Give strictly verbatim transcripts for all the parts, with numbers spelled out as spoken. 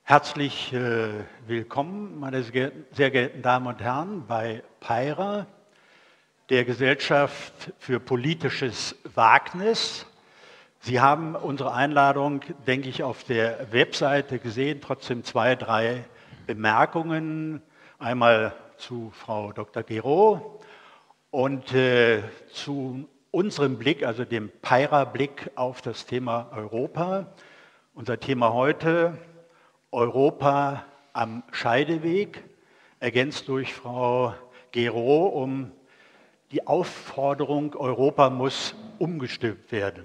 Herzlich äh, willkommen, meine sehr, sehr geehrten Damen und Herren, bei PAIRA, der Gesellschaft für politisches Wagnis. Sie haben unsere Einladung, denke ich, auf der Webseite gesehen. Trotzdem zwei, drei Bemerkungen. Einmal zu Frau Doktor Guéraud und äh, zu unserem Blick, also dem PAIRA-Blick auf das Thema Europa. Unser Thema heute: Europa am Scheideweg, ergänzt durch Frau Guéraud um die Aufforderung, Europa muss umgestimmt werden.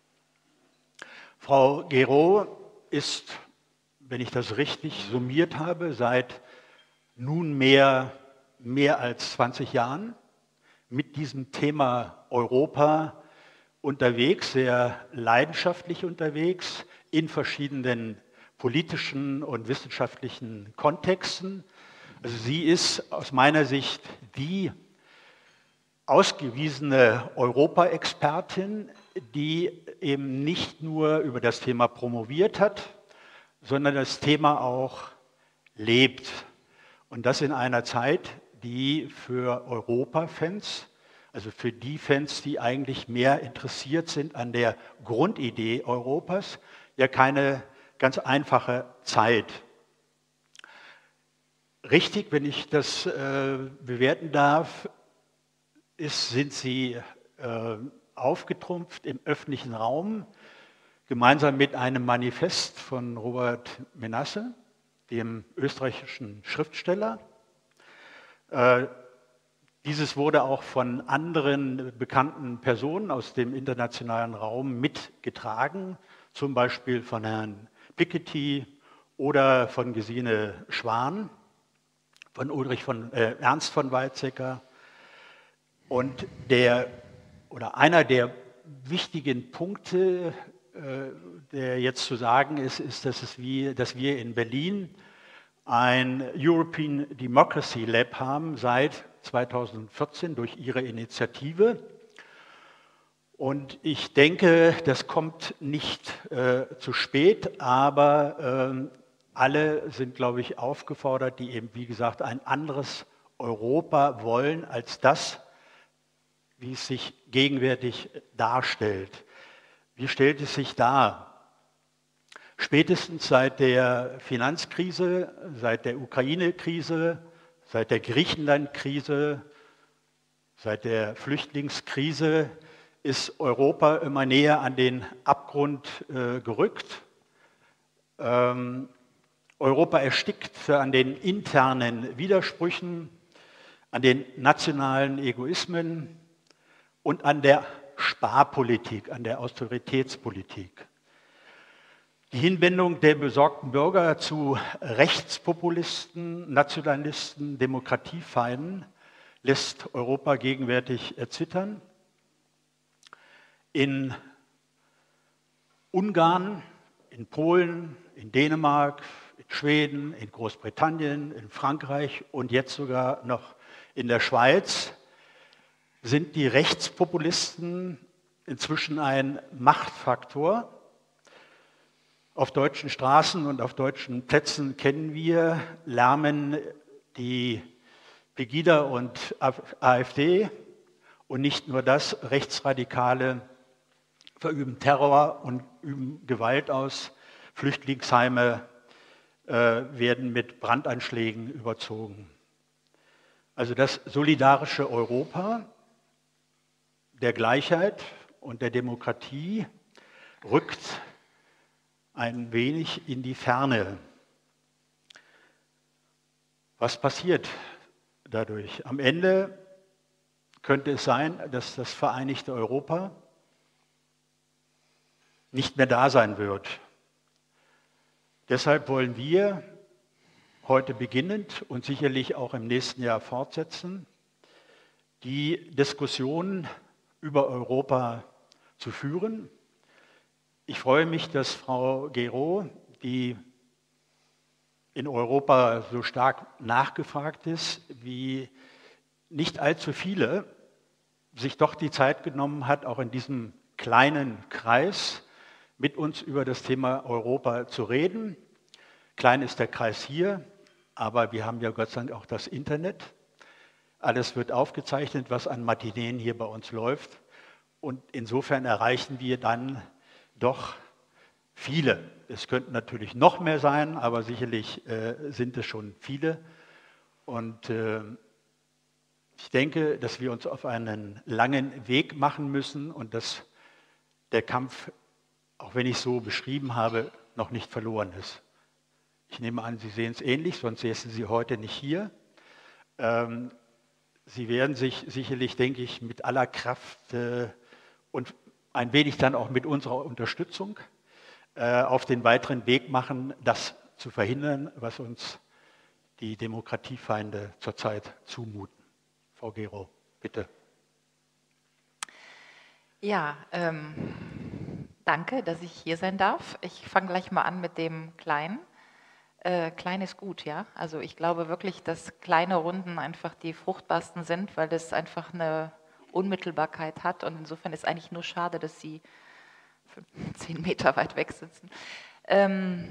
Frau Guéraud ist, wenn ich das richtig summiert habe, seit nunmehr mehr als zwanzig Jahren mit diesem Thema Europa unterwegs, sehr leidenschaftlich unterwegs, in verschiedenen politischen und wissenschaftlichen Kontexten. Also sie ist aus meiner Sicht die ausgewiesene Europa-Expertin, die eben nicht nur über das Thema promoviert hat, sondern das Thema auch lebt. Und das in einer Zeit, die für Europa-Fans, also für die Fans, die eigentlich mehr interessiert sind an der Grundidee Europas, ja keine ganz einfache Zeit. Richtig, wenn ich das äh, bewerten darf, ist, sind Sie äh, aufgetrumpft im öffentlichen Raum, gemeinsam mit einem Manifest von Robert Menasse, dem österreichischen Schriftsteller. Äh, dieses wurde auch von anderen bekannten Personen aus dem internationalen Raum mitgetragen, zum Beispiel von Herrn Piketty oder von Gesine Schwan, von Ulrich von, äh, Ernst von Weizsäcker. Und der, oder einer der wichtigen Punkte, äh, der jetzt zu sagen ist, ist, dass, es wie, dass wir in Berlin ein European Democracy Lab haben seit zweitausendvierzehn durch Ihre Initiative. Und ich denke, das kommt nicht äh, zu spät, aber äh, alle sind, glaube ich, aufgefordert, die eben, wie gesagt, ein anderes Europa wollen als das, wie es sich gegenwärtig darstellt. Wie stellt es sich dar? Spätestens seit der Finanzkrise, seit der Ukraine-Krise, seit der Griechenland-Krise, seit der Flüchtlingskrise ist Europa immer näher an den Abgrund äh, gerückt. Ähm, Europa erstickt an den internen Widersprüchen, an den nationalen Egoismen und an der Sparpolitik, an der Austeritätspolitik. Die Hinwendung der besorgten Bürger zu Rechtspopulisten, Nationalisten, Demokratiefeinden lässt Europa gegenwärtig erzittern. In Ungarn, in Polen, in Dänemark, in Schweden, in Großbritannien, in Frankreich und jetzt sogar noch in der Schweiz sind die Rechtspopulisten inzwischen ein Machtfaktor. Auf deutschen Straßen und auf deutschen Plätzen kennen wir, lärmen die Pegida und AfD und nicht nur das, Rechtsradikale verüben Terror und üben Gewalt aus. Flüchtlingsheime äh, werden mit Brandanschlägen überzogen. Also das solidarische Europa der Gleichheit und der Demokratie rückt ein wenig in die Ferne. Was passiert dadurch? Am Ende könnte es sein, dass das vereinigte Europa nicht mehr da sein wird. Deshalb wollen wir heute beginnend und sicherlich auch im nächsten Jahr fortsetzen, die Diskussion über Europa zu führen. Ich freue mich, dass Frau Guéraud, die in Europa so stark nachgefragt ist, wie nicht allzu viele, sich doch die Zeit genommen hat, auch in diesem kleinen Kreis mit uns über das Thema Europa zu reden. Klein ist der Kreis hier, aber wir haben ja Gott sei Dank auch das Internet. Alles wird aufgezeichnet, was an Matineen hier bei uns läuft. Und insofern erreichen wir dann doch viele. Es könnten natürlich noch mehr sein, aber sicherlich äh, sind es schon viele. Und äh, ich denke, dass wir uns auf einen langen Weg machen müssen und dass der Kampf, auch wenn ich es so beschrieben habe, noch nicht verloren ist. Ich nehme an, Sie sehen es ähnlich, sonst säßen Sie heute nicht hier. Ähm, Sie werden sich sicherlich, denke ich, mit aller Kraft äh, und ein wenig dann auch mit unserer Unterstützung äh, auf den weiteren Weg machen, das zu verhindern, was uns die Demokratiefeinde zurzeit zumuten. Frau Gero, bitte. Ja, ähm, danke, dass ich hier sein darf. Ich fange gleich mal an mit dem Kleinen. Äh, klein ist gut, ja. Also ich glaube wirklich, dass kleine Runden einfach die fruchtbarsten sind, weil das einfach eine Unmittelbarkeit hat. Und insofern ist eigentlich nur schade, dass sie zehn Meter weit weg sitzen. Ähm,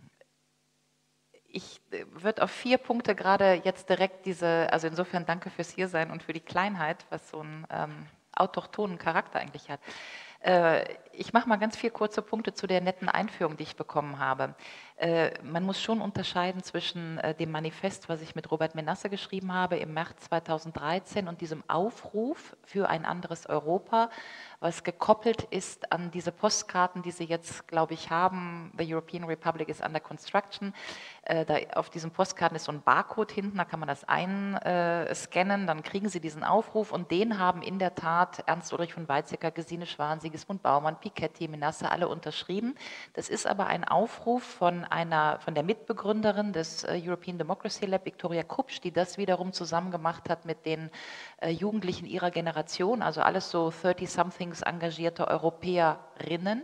ich würde auf vier Punkte gerade jetzt direkt diese, also insofern danke fürs Hiersein und für die Kleinheit, was so einen ähm, autochthonen Charakter eigentlich hat. Äh, ich mache mal ganz vier kurze Punkte zu der netten Einführung, die ich bekommen habe. Äh, man muss schon unterscheiden zwischen äh, dem Manifest, was ich mit Robert Menasse geschrieben habe im März zweitausenddreizehn und diesem Aufruf für ein anderes Europa, was gekoppelt ist an diese Postkarten, die Sie jetzt, glaube ich, haben. The European Republic is under construction. Äh, da auf diesen Postkarten ist so ein Barcode hinten, da kann man das einscannen, dann kriegen Sie diesen Aufruf und den haben in der Tat Ernst Ulrich von Weizsäcker, Gesine Schwan, Sigismund Baumann, Piketty, Menasse alle unterschrieben. Das ist aber ein Aufruf von einer, von der Mitbegründerin des äh, European Democracy Lab, Viktoria Kupsch, die das wiederum zusammen gemacht hat mit den äh, Jugendlichen ihrer Generation, also alles so thirty-somethings engagierte Europäerinnen.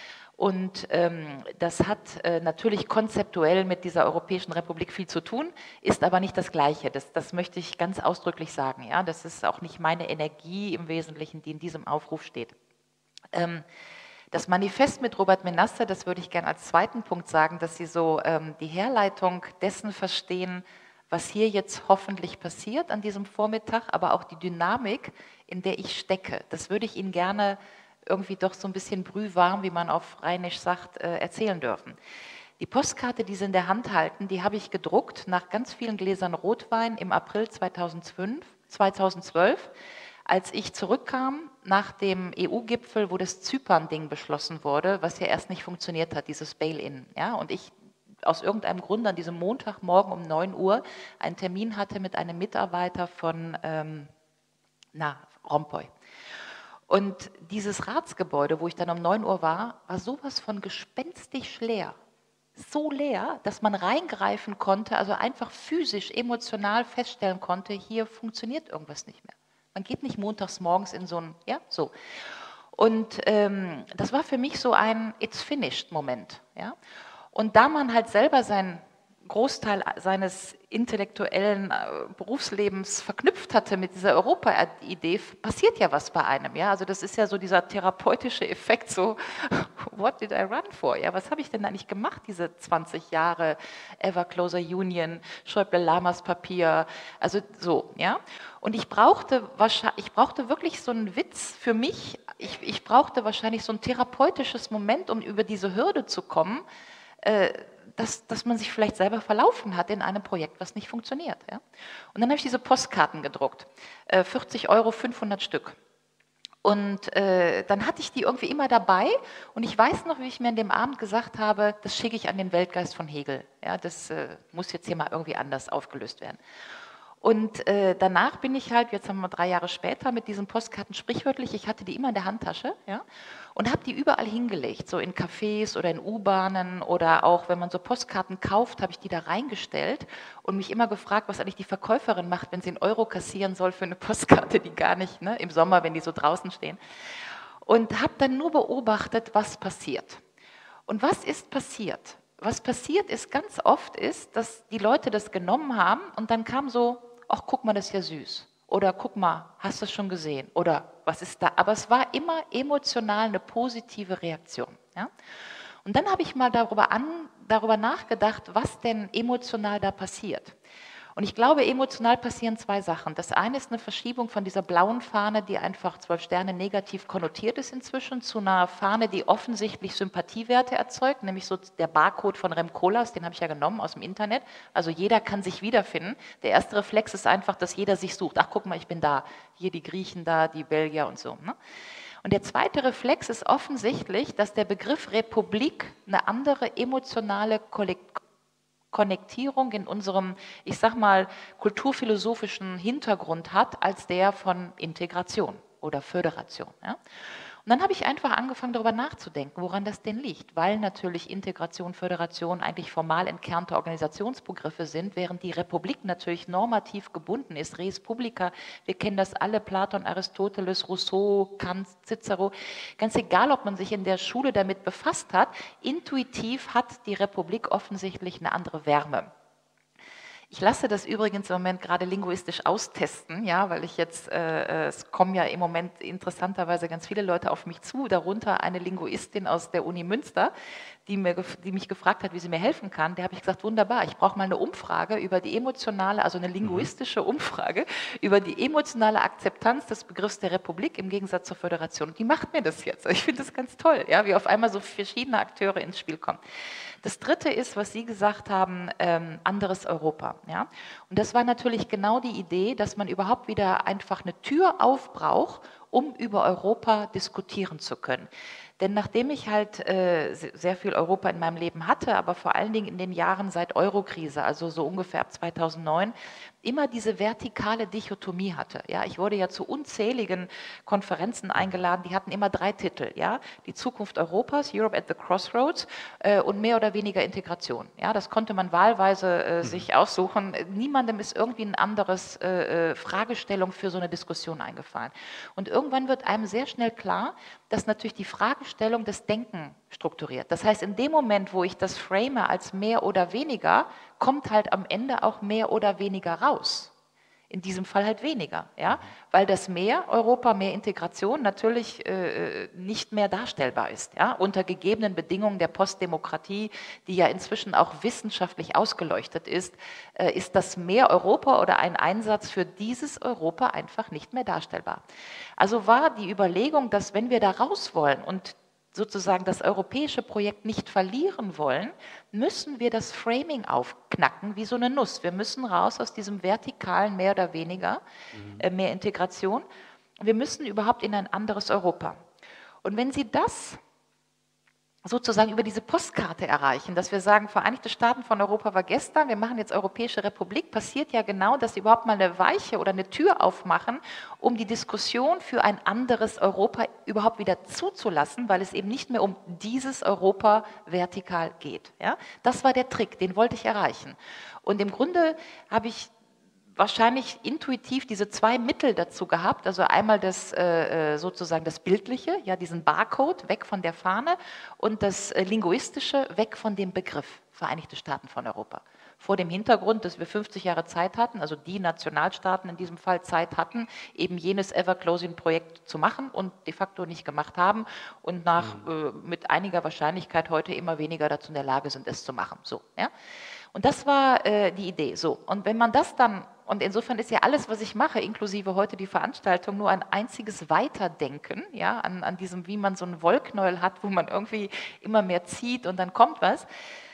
Und ähm, das hat äh, natürlich konzeptuell mit dieser Europäischen Republik viel zu tun, ist aber nicht das Gleiche. Das, das möchte ich ganz ausdrücklich sagen. Ja? Das ist auch nicht meine Energie im Wesentlichen, die in diesem Aufruf steht. Ähm, Das Manifest mit Robert Menasse, das würde ich gerne als zweiten Punkt sagen, dass Sie so ähm, die Herleitung dessen verstehen, was hier jetzt hoffentlich passiert an diesem Vormittag, aber auch die Dynamik, in der ich stecke. Das würde ich Ihnen gerne irgendwie doch so ein bisschen brühwarm, wie man auf Rheinisch sagt, äh, erzählen dürfen. Die Postkarte, die Sie in der Hand halten, die habe ich gedruckt nach ganz vielen Gläsern Rotwein im April zweitausendzwölf. Als ich zurückkam nach dem E U-Gipfel, wo das Zypern-Ding beschlossen wurde, was ja erst nicht funktioniert hat, dieses Bail-in. Ja, und ich aus irgendeinem Grund an diesem Montagmorgen um neun Uhr einen Termin hatte mit einem Mitarbeiter von ähm, na, Rompuy. Und dieses Ratsgebäude, wo ich dann um neun Uhr war, war sowas von gespenstisch leer. So leer, dass man reingreifen konnte, also einfach physisch, emotional feststellen konnte, hier funktioniert irgendwas nicht mehr. Man geht nicht montags morgens in so ein, ja, so. Und ähm, das war für mich so ein It's finished Moment, ja. Und da man halt selber seinen Großteil seines intellektuellen Berufslebens verknüpft hatte mit dieser Europa-Idee, passiert ja was bei einem, ja. Also das ist ja so dieser therapeutische Effekt, so what did I run for? Ja, was habe ich denn eigentlich gemacht, diese zwanzig Jahre Ever Closer Union, Schäuble-Lamas Papier, also so, ja. Und ich brauchte wahrscheinlich, ich brauchte wirklich so einen Witz für mich, ich, ich brauchte wahrscheinlich so ein therapeutisches Moment, um über diese Hürde zu kommen, äh, Dass, dass man sich vielleicht selber verlaufen hat in einem Projekt, was nicht funktioniert. Ja? Und dann habe ich diese Postkarten gedruckt, äh, vierzig Euro, fünfhundert Stück. Und äh, dann hatte ich die irgendwie immer dabei und ich weiß noch, wie ich mir an dem Abend gesagt habe, das schicke ich an den Weltgeist von Hegel. Ja, das äh, muss jetzt hier mal irgendwie anders aufgelöst werden. Und äh, danach bin ich halt, jetzt haben wir drei Jahre später, mit diesen Postkarten sprichwörtlich, ich hatte die immer in der Handtasche, ja, und habe die überall hingelegt, so in Cafés oder in U-Bahnen oder auch, wenn man so Postkarten kauft, habe ich die da reingestellt und mich immer gefragt, was eigentlich die Verkäuferin macht, wenn sie einen Euro kassieren soll für eine Postkarte, die gar nicht, ne, im Sommer, wenn die so draußen stehen. Und habe dann nur beobachtet, was passiert. Und was ist passiert? Was passiert ist ganz oft ist, dass die Leute das genommen haben und dann kam so, ach, guck mal, das ist ja süß. Oder guck mal, hast du das schon gesehen? Oder was ist da? Aber es war immer emotional eine positive Reaktion. Ja? Und dann habe ich mal darüber an, darüber nachgedacht, was denn emotional da passiert. Und ich glaube, emotional passieren zwei Sachen. Das eine ist eine Verschiebung von dieser blauen Fahne, die einfach zwölf Sterne negativ konnotiert ist inzwischen, zu einer Fahne, die offensichtlich Sympathiewerte erzeugt, nämlich so der Barcode von Rem Koolhaas, den habe ich ja genommen aus dem Internet. Also jeder kann sich wiederfinden. Der erste Reflex ist einfach, dass jeder sich sucht. Ach, guck mal, ich bin da. Hier die Griechen da, die Belgier und so. Ne? Und der zweite Reflex ist offensichtlich, dass der Begriff Republik eine andere emotionale Kollektion Konnektierung in unserem, ich sag mal, kulturphilosophischen Hintergrund hat, als der von Integration oder Föderation. Ja? Und dann habe ich einfach angefangen, darüber nachzudenken, woran das denn liegt, weil natürlich Integration, Föderation eigentlich formal entkernte Organisationsbegriffe sind, während die Republik natürlich normativ gebunden ist. Res publica, wir kennen das alle, Platon, Aristoteles, Rousseau, Kant, Cicero. Ganz egal, ob man sich in der Schule damit befasst hat, intuitiv hat die Republik offensichtlich eine andere Wärme. Ich lasse das übrigens im Moment gerade linguistisch austesten, ja, weil ich jetzt, äh, es kommen ja im Moment interessanterweise ganz viele Leute auf mich zu, darunter eine Linguistin aus der Uni Münster, die, mir, die mich gefragt hat, wie sie mir helfen kann. Der habe ich gesagt, wunderbar, ich brauche mal eine Umfrage über die emotionale, also eine linguistische Umfrage über die emotionale Akzeptanz des Begriffs der Republik im Gegensatz zur Föderation. Und die macht mir das jetzt. Ich finde das ganz toll, ja, wie auf einmal so verschiedene Akteure ins Spiel kommen. Das Dritte ist, was Sie gesagt haben, ähm, anderes Europa. Ja? Und das war natürlich genau die Idee, dass man überhaupt wieder einfach eine Tür aufbraucht, um über Europa diskutieren zu können. Denn nachdem ich halt äh, sehr viel Europa in meinem Leben hatte, aber vor allen Dingen in den Jahren seit Eurokrise, also so ungefähr ab zweitausendneun, immer diese vertikale Dichotomie hatte. Ja, ich wurde ja zu unzähligen Konferenzen eingeladen, die hatten immer drei Titel. Ja, die Zukunft Europas, Europe at the Crossroads äh, und mehr oder weniger Integration. Ja, das konnte man wahlweise äh, sich aussuchen. Niemandem ist irgendwie ein anderes äh, Fragestellung für so eine Diskussion eingefallen. Und irgendwann wird einem sehr schnell klar, dass natürlich die Fragestellung des Denken strukturiert. Das heißt, in dem Moment, wo ich das frame als mehr oder weniger, kommt halt am Ende auch mehr oder weniger raus. In diesem Fall halt weniger, ja? Weil das mehr Europa, mehr Integration natürlich äh, nicht mehr darstellbar ist. Ja? Unter gegebenen Bedingungen der Postdemokratie, die ja inzwischen auch wissenschaftlich ausgeleuchtet ist, äh, ist das mehr Europa oder ein Einsatz für dieses Europa einfach nicht mehr darstellbar. Also war die Überlegung, dass wenn wir da raus wollen und sozusagen das europäische Projekt nicht verlieren wollen, müssen wir das Framing aufknacken wie so eine Nuss. Wir müssen raus aus diesem vertikalen mehr oder weniger, mhm. äh, mehr Integration. Wir müssen überhaupt in ein anderes Europa. Und wenn Sie das sozusagen über diese Postkarte erreichen, dass wir sagen, Vereinigte Staaten von Europa war gestern, wir machen jetzt Europäische Republik, passiert ja genau, dass sie überhaupt mal eine Weiche oder eine Tür aufmachen, um die Diskussion für ein anderes Europa überhaupt wieder zuzulassen, weil es eben nicht mehr um dieses Europa vertikal geht. Ja? Das war der Trick, den wollte ich erreichen. Und im Grunde habe ich wahrscheinlich intuitiv diese zwei Mittel dazu gehabt, also einmal das äh, sozusagen das Bildliche, ja, diesen Barcode weg von der Fahne und das äh, Linguistische weg von dem Begriff Vereinigte Staaten von Europa. Vor dem Hintergrund, dass wir fünfzig Jahre Zeit hatten, also die Nationalstaaten in diesem Fall Zeit hatten, eben jenes Ever-Closing-Projekt zu machen und de facto nicht gemacht haben und nach mhm. äh, mit einiger Wahrscheinlichkeit heute immer weniger dazu in der Lage sind, es zu machen. So, ja? Und das war äh, die Idee. So. Und wenn man das dann, und insofern ist ja alles, was ich mache, inklusive heute die Veranstaltung, nur ein einziges Weiterdenken, ja, an, an diesem, wie man so einen Wollknäuel hat, wo man irgendwie immer mehr zieht und dann kommt was,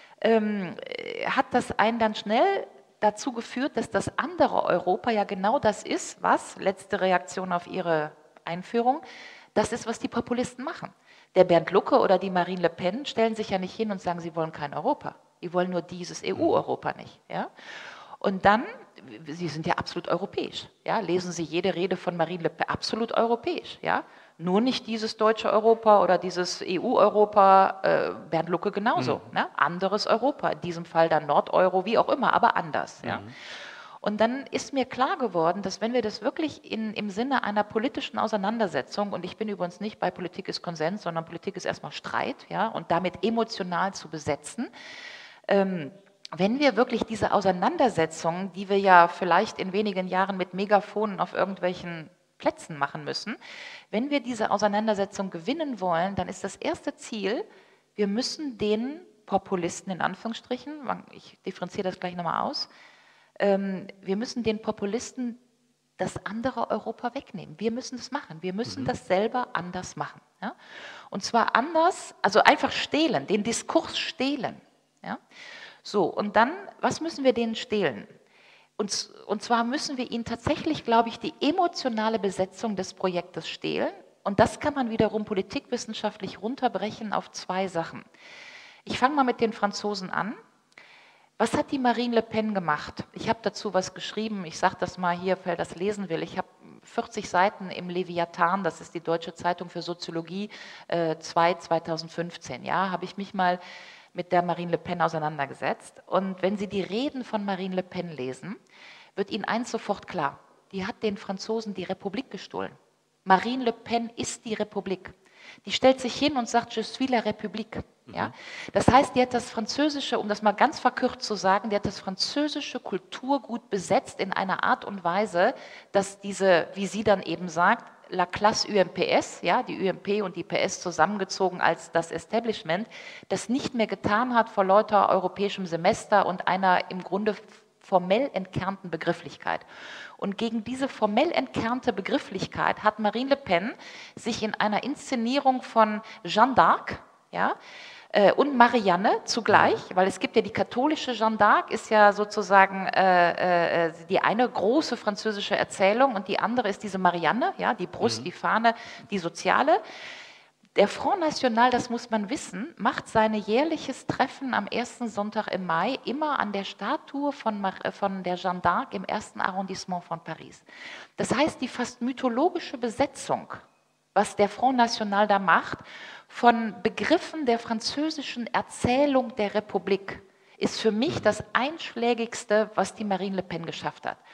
ähm, hat das einen dann schnell dazu geführt, dass das andere Europa ja genau das ist, was, letzte Reaktion auf Ihre Einführung, das ist, was die Populisten machen. Der Bernd Lucke oder die Marine Le Pen stellen sich ja nicht hin und sagen, sie wollen kein Europa. Die wollen nur dieses E U-Europa nicht. Ja? Und dann, sie sind ja absolut europäisch. Ja? Lesen Sie jede Rede von Marine Le Pen, absolut europäisch. Ja? Nur nicht dieses deutsche Europa oder dieses E U-Europa, äh, Bernd Lucke genauso. Mhm. Ne? Anderes Europa, in diesem Fall dann Nordeuro, wie auch immer, aber anders. Mhm. Ja? Und dann ist mir klar geworden, dass wenn wir das wirklich in, im Sinne einer politischen Auseinandersetzung, und ich bin übrigens nicht bei Politik ist Konsens, sondern Politik ist erstmal Streit, ja, und damit emotional zu besetzen, ähm, wenn wir wirklich diese Auseinandersetzung, die wir ja vielleicht in wenigen Jahren mit Megafonen auf irgendwelchen Plätzen machen müssen, wenn wir diese Auseinandersetzung gewinnen wollen, dann ist das erste Ziel, wir müssen den Populisten in Anführungsstrichen, ich differenziere das gleich nochmal aus, ähm, wir müssen den Populisten das andere Europa wegnehmen. Wir müssen das machen. Wir müssen mhm. das selber anders machen. Ja? Und zwar anders, also einfach stehlen, den Diskurs stehlen. Ja? So, und dann, was müssen wir denen stehlen? Und, und zwar müssen wir ihnen tatsächlich, glaube ich, die emotionale Besetzung des Projektes stehlen. Und das kann man wiederum politikwissenschaftlich runterbrechen auf zwei Sachen. Ich fange mal mit den Franzosen an. Was hat die Marine Le Pen gemacht? Ich habe dazu was geschrieben, ich sage das mal hier, wer das lesen will. Ich habe vierzig Seiten im Leviathan, das ist die Deutsche Zeitung für Soziologie, äh, zwei zweitausendfünfzehn. Ja, habe ich mich mal mit der Marine Le Pen auseinandergesetzt. Und wenn Sie die Reden von Marine Le Pen lesen, wird Ihnen eins sofort klar. Die hat den Franzosen die Republik gestohlen. Marine Le Pen ist die Republik. Die stellt sich hin und sagt, je suis la République. Ja? Mhm. Das heißt, die hat das französische, um das mal ganz verkürzt zu sagen, die hat das französische Kulturgut besetzt in einer Art und Weise, dass diese, wie sie dann eben sagt, La Classe U M P S, ja, die U M P und die P S zusammengezogen als das Establishment, das nicht mehr getan hat vor lauter europäischem Semester und einer im Grunde formell entkernten Begrifflichkeit. Und gegen diese formell entkernte Begrifflichkeit hat Marine Le Pen sich in einer Inszenierung von Jeanne d'Arc, ja, äh, und Marianne zugleich, weil es gibt ja die katholische Jeanne d'Arc, ist ja sozusagen äh, äh, die eine große französische Erzählung und die andere ist diese Marianne, ja, die Brust, mhm. die Fahne, die Soziale. Der Front National, das muss man wissen, macht sein jährliches Treffen am ersten Sonntag im Mai immer an der Statue von, Mar von der Jeanne d'Arc im ersten Arrondissement von Paris. Das heißt, die fast mythologische Besetzung, was der Front National da macht, von Begriffen der französischen Erzählung der Republik, ist für mich das Einschlägigste, was die Marine Le Pen geschafft hat.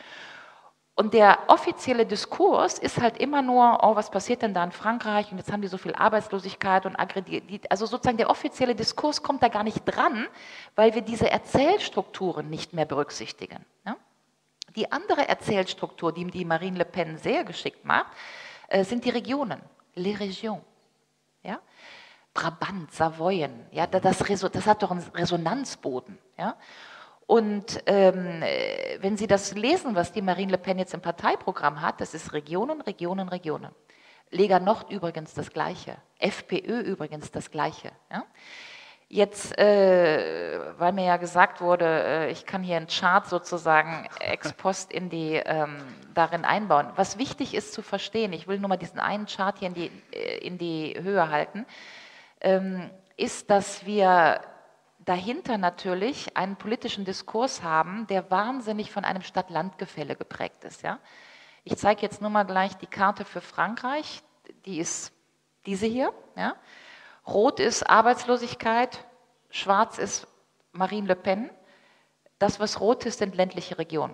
Und der offizielle Diskurs ist halt immer nur, oh, was passiert denn da in Frankreich und jetzt haben die so viel Arbeitslosigkeit und Aggregiert. Also sozusagen der offizielle Diskurs kommt da gar nicht dran, weil wir diese Erzählstrukturen nicht mehr berücksichtigen. Ja? Die andere Erzählstruktur, die die Marine Le Pen sehr geschickt macht, äh, sind die Regionen, les régions. Ja? Brabant, Savoyen, ja, das, das hat doch einen Resonanzboden. Ja? Und ähm, wenn Sie das lesen, was die Marine Le Pen jetzt im Parteiprogramm hat, das ist Regionen, Regionen, Regionen. Lega Nord übrigens das Gleiche, FPÖ übrigens das Gleiche. Ja? Jetzt, äh, weil mir ja gesagt wurde, äh, ich kann hier einen Chart sozusagen ex post in die, ähm, darin einbauen. Was wichtig ist zu verstehen, ich will nur mal diesen einen Chart hier in die, in die Höhe halten, ähm, ist, dass wir dahinter natürlich einen politischen Diskurs haben, der wahnsinnig von einem Stadt-Land-Gefälle geprägt ist. Ja? Ich zeige jetzt nur mal gleich die Karte für Frankreich, die ist diese hier. Ja? Rot ist Arbeitslosigkeit, schwarz ist Marine Le Pen. Das, was rot ist, sind ländliche Regionen.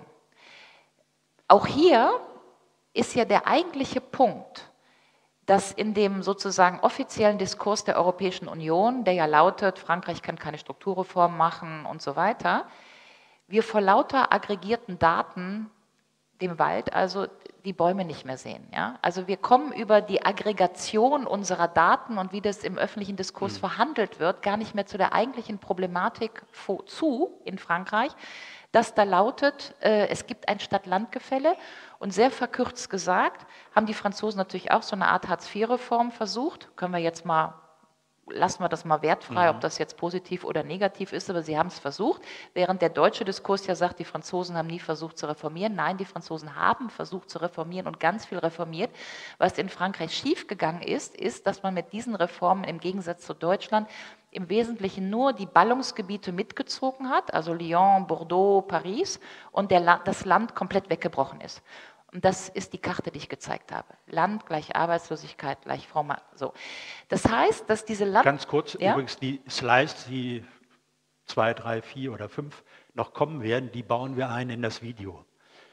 Auch hier ist ja der eigentliche Punkt, dass in dem sozusagen offiziellen Diskurs der Europäischen Union, der ja lautet, Frankreich kann keine Strukturreform machen und so weiter, wir vor lauter aggregierten Daten dem Wald also die Bäume nicht mehr sehen. Ja? Also wir kommen über die Aggregation unserer Daten und wie das im öffentlichen Diskurs mhm. verhandelt wird, gar nicht mehr zu der eigentlichen Problematik zu in Frankreich, dass da lautet, äh, es gibt ein Stadt-Land-Gefälle und sehr verkürzt gesagt, haben die Franzosen natürlich auch so eine Art Hartz vier Reform versucht, können wir jetzt mal, lassen wir das mal wertfrei, mhm. ob das jetzt positiv oder negativ ist, aber sie haben es versucht, während der deutsche Diskurs ja sagt, die Franzosen haben nie versucht zu reformieren. Nein, die Franzosen haben versucht zu reformieren und ganz viel reformiert. Was in Frankreich schiefgegangen ist, ist, dass man mit diesen Reformen im Gegensatz zu Deutschland im Wesentlichen nur die Ballungsgebiete mitgezogen hat, also Lyon, Bordeaux, Paris, und der La- das Land komplett weggebrochen ist. Und das ist die Karte, die ich gezeigt habe. Land gleich Arbeitslosigkeit gleich Frau Ma- so. Das heißt, dass diese Land... Ganz kurz, ja? übrigens die Slides, die zwei, drei, vier oder fünf noch kommen werden, die bauen wir ein in das Video.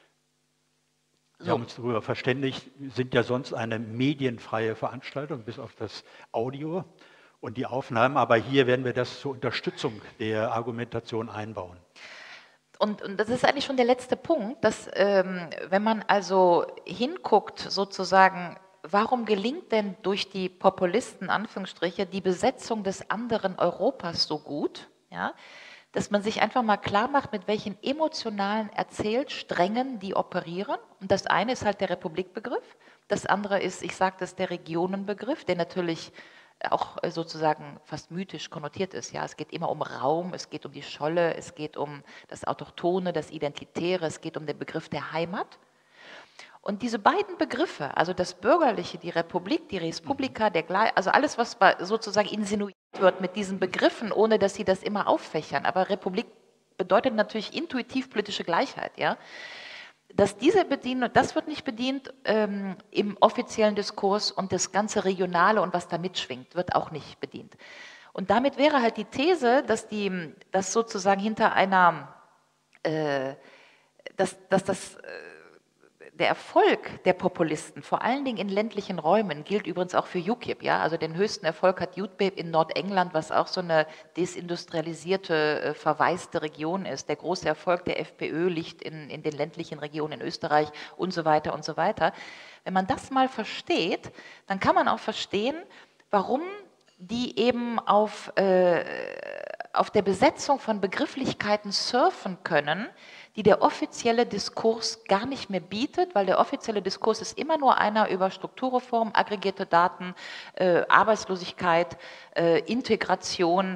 Wir So. haben uns darüber verständigt, wir sind ja sonst eine medienfreie Veranstaltung, bis auf das Audio und die Aufnahmen, aber hier werden wir das zur Unterstützung der Argumentation einbauen. Und, und das ist eigentlich schon der letzte Punkt, dass ähm, wenn man also hinguckt sozusagen, warum gelingt denn durch die Populisten, Anführungsstriche, die Besetzung des anderen Europas so gut? ja, dass man sich einfach mal klar macht, mit welchen emotionalen Erzählsträngen die operieren. Und das eine ist halt der Republikbegriff, das andere ist, ich sage das, der Regionenbegriff, der natürlich auch sozusagen fast mythisch konnotiert ist. Ja, es geht immer um Raum, es geht um die Scholle, es geht um das Autochtone, das Identitäre, es geht um den Begriff der Heimat. Und diese beiden Begriffe, also das Bürgerliche, die Republik, die Res Publica, der Gle- also alles, was sozusagen insinuiert wird mit diesen Begriffen, ohne dass sie das immer auffächern. Aber Republik bedeutet natürlich intuitiv politische Gleichheit, ja. Dass diese bedienen, das wird nicht bedient ähm, im offiziellen Diskurs und das ganze Regionale und was da mitschwingt, wird auch nicht bedient. Und damit wäre halt die These, dass, die, dass sozusagen hinter einer, äh, dass, dass das, äh, der Erfolg der Populisten, vor allen Dingen in ländlichen Räumen, gilt übrigens auch für UKIP. Ja? Also den höchsten Erfolg hat UKIP in Nordengland, was auch so eine desindustrialisierte, äh, verwaiste Region ist. Der große Erfolg der FPÖ liegt in, in den ländlichen Regionen in Österreich und so weiter und so weiter. Wenn man das mal versteht, dann kann man auch verstehen, warum die eben auf, äh, auf der Besetzung von Begrifflichkeiten surfen können, die der offizielle Diskurs gar nicht mehr bietet, weil der offizielle Diskurs ist immer nur einer über Strukturreform, aggregierte Daten, äh, Arbeitslosigkeit, äh, Integration,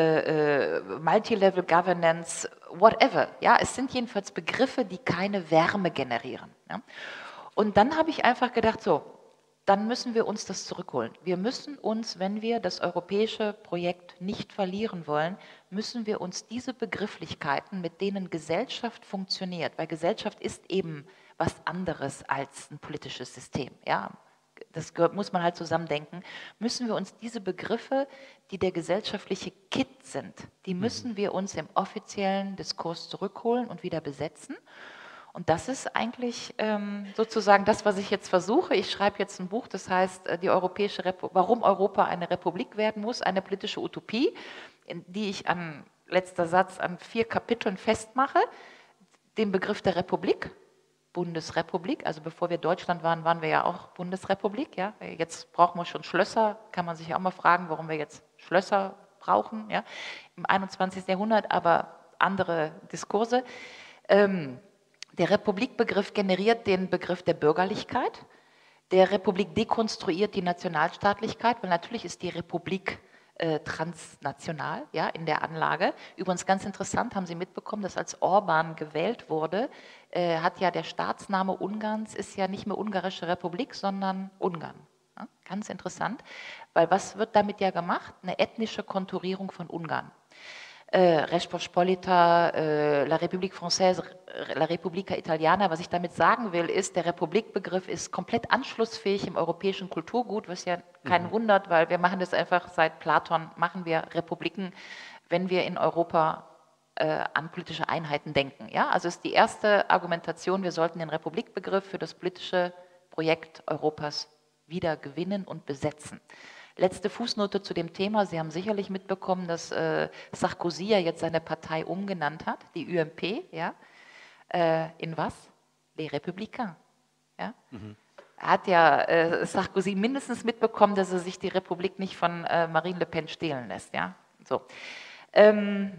äh, äh, Multilevel Governance, whatever. Ja, es sind jedenfalls Begriffe, die keine Wärme generieren. Ja? Und dann habe ich einfach gedacht, so, dann müssen wir uns das zurückholen. Wir müssen uns, wenn wir das europäische Projekt nicht verlieren wollen, müssen wir uns diese Begrifflichkeiten, mit denen Gesellschaft funktioniert, weil Gesellschaft ist eben was anderes als ein politisches System, ja, das gehört, muss man halt zusammendenken, müssen wir uns diese Begriffe, die der gesellschaftliche Kit sind, die müssen wir uns im offiziellen Diskurs zurückholen und wieder besetzen. Und das ist eigentlich ähm, sozusagen das, was ich jetzt versuche. Ich schreibe jetzt ein Buch, das heißt, die Europäische Repu- warum Europa eine Republik werden muss, eine politische Utopie, in die ich an, letzter Satz, an vier Kapiteln festmache. Den Begriff der Republik, Bundesrepublik, also bevor wir Deutschland waren, waren wir ja auch Bundesrepublik. Ja? Jetzt brauchen wir schon Schlösser, kann man sich auch mal fragen, warum wir jetzt Schlösser brauchen, ja? Im einundzwanzigsten Jahrhundert, aber andere Diskurse. Ähm, Der Republikbegriff generiert den Begriff der Bürgerlichkeit. Der Republik dekonstruiert die Nationalstaatlichkeit, weil natürlich ist die Republik äh, transnational, ja, in der Anlage. Übrigens ganz interessant, haben Sie mitbekommen, dass als Orban gewählt wurde, äh, hat ja der Staatsname Ungarns, ist ja nicht mehr Ungarische Republik, sondern Ungarn. Ja, ganz interessant, weil was wird damit ja gemacht? Eine ethnische Konturierung von Ungarn. Äh, Res Pospolita, äh, La République Française, La Repubblica Italiana. Was ich damit sagen will, ist, der Republikbegriff ist komplett anschlussfähig im europäischen Kulturgut, was ja keinen mhm. wundert, weil wir machen das einfach seit Platon, machen wir Republiken, wenn wir in Europa äh, an politische Einheiten denken. Ja? Also ist die erste Argumentation, wir sollten den Republikbegriff für das politische Projekt Europas wieder gewinnen und besetzen. Letzte Fußnote zu dem Thema. Sie haben sicherlich mitbekommen, dass äh, Sarkozy ja jetzt seine Partei umgenannt hat, die U M P, ja, äh, in was? Les Républicains. Ja? Mhm. Hat ja äh, Sarkozy mindestens mitbekommen, dass er sich die Republik nicht von äh, Marine Le Pen stehlen lässt. Ja? So. Ähm,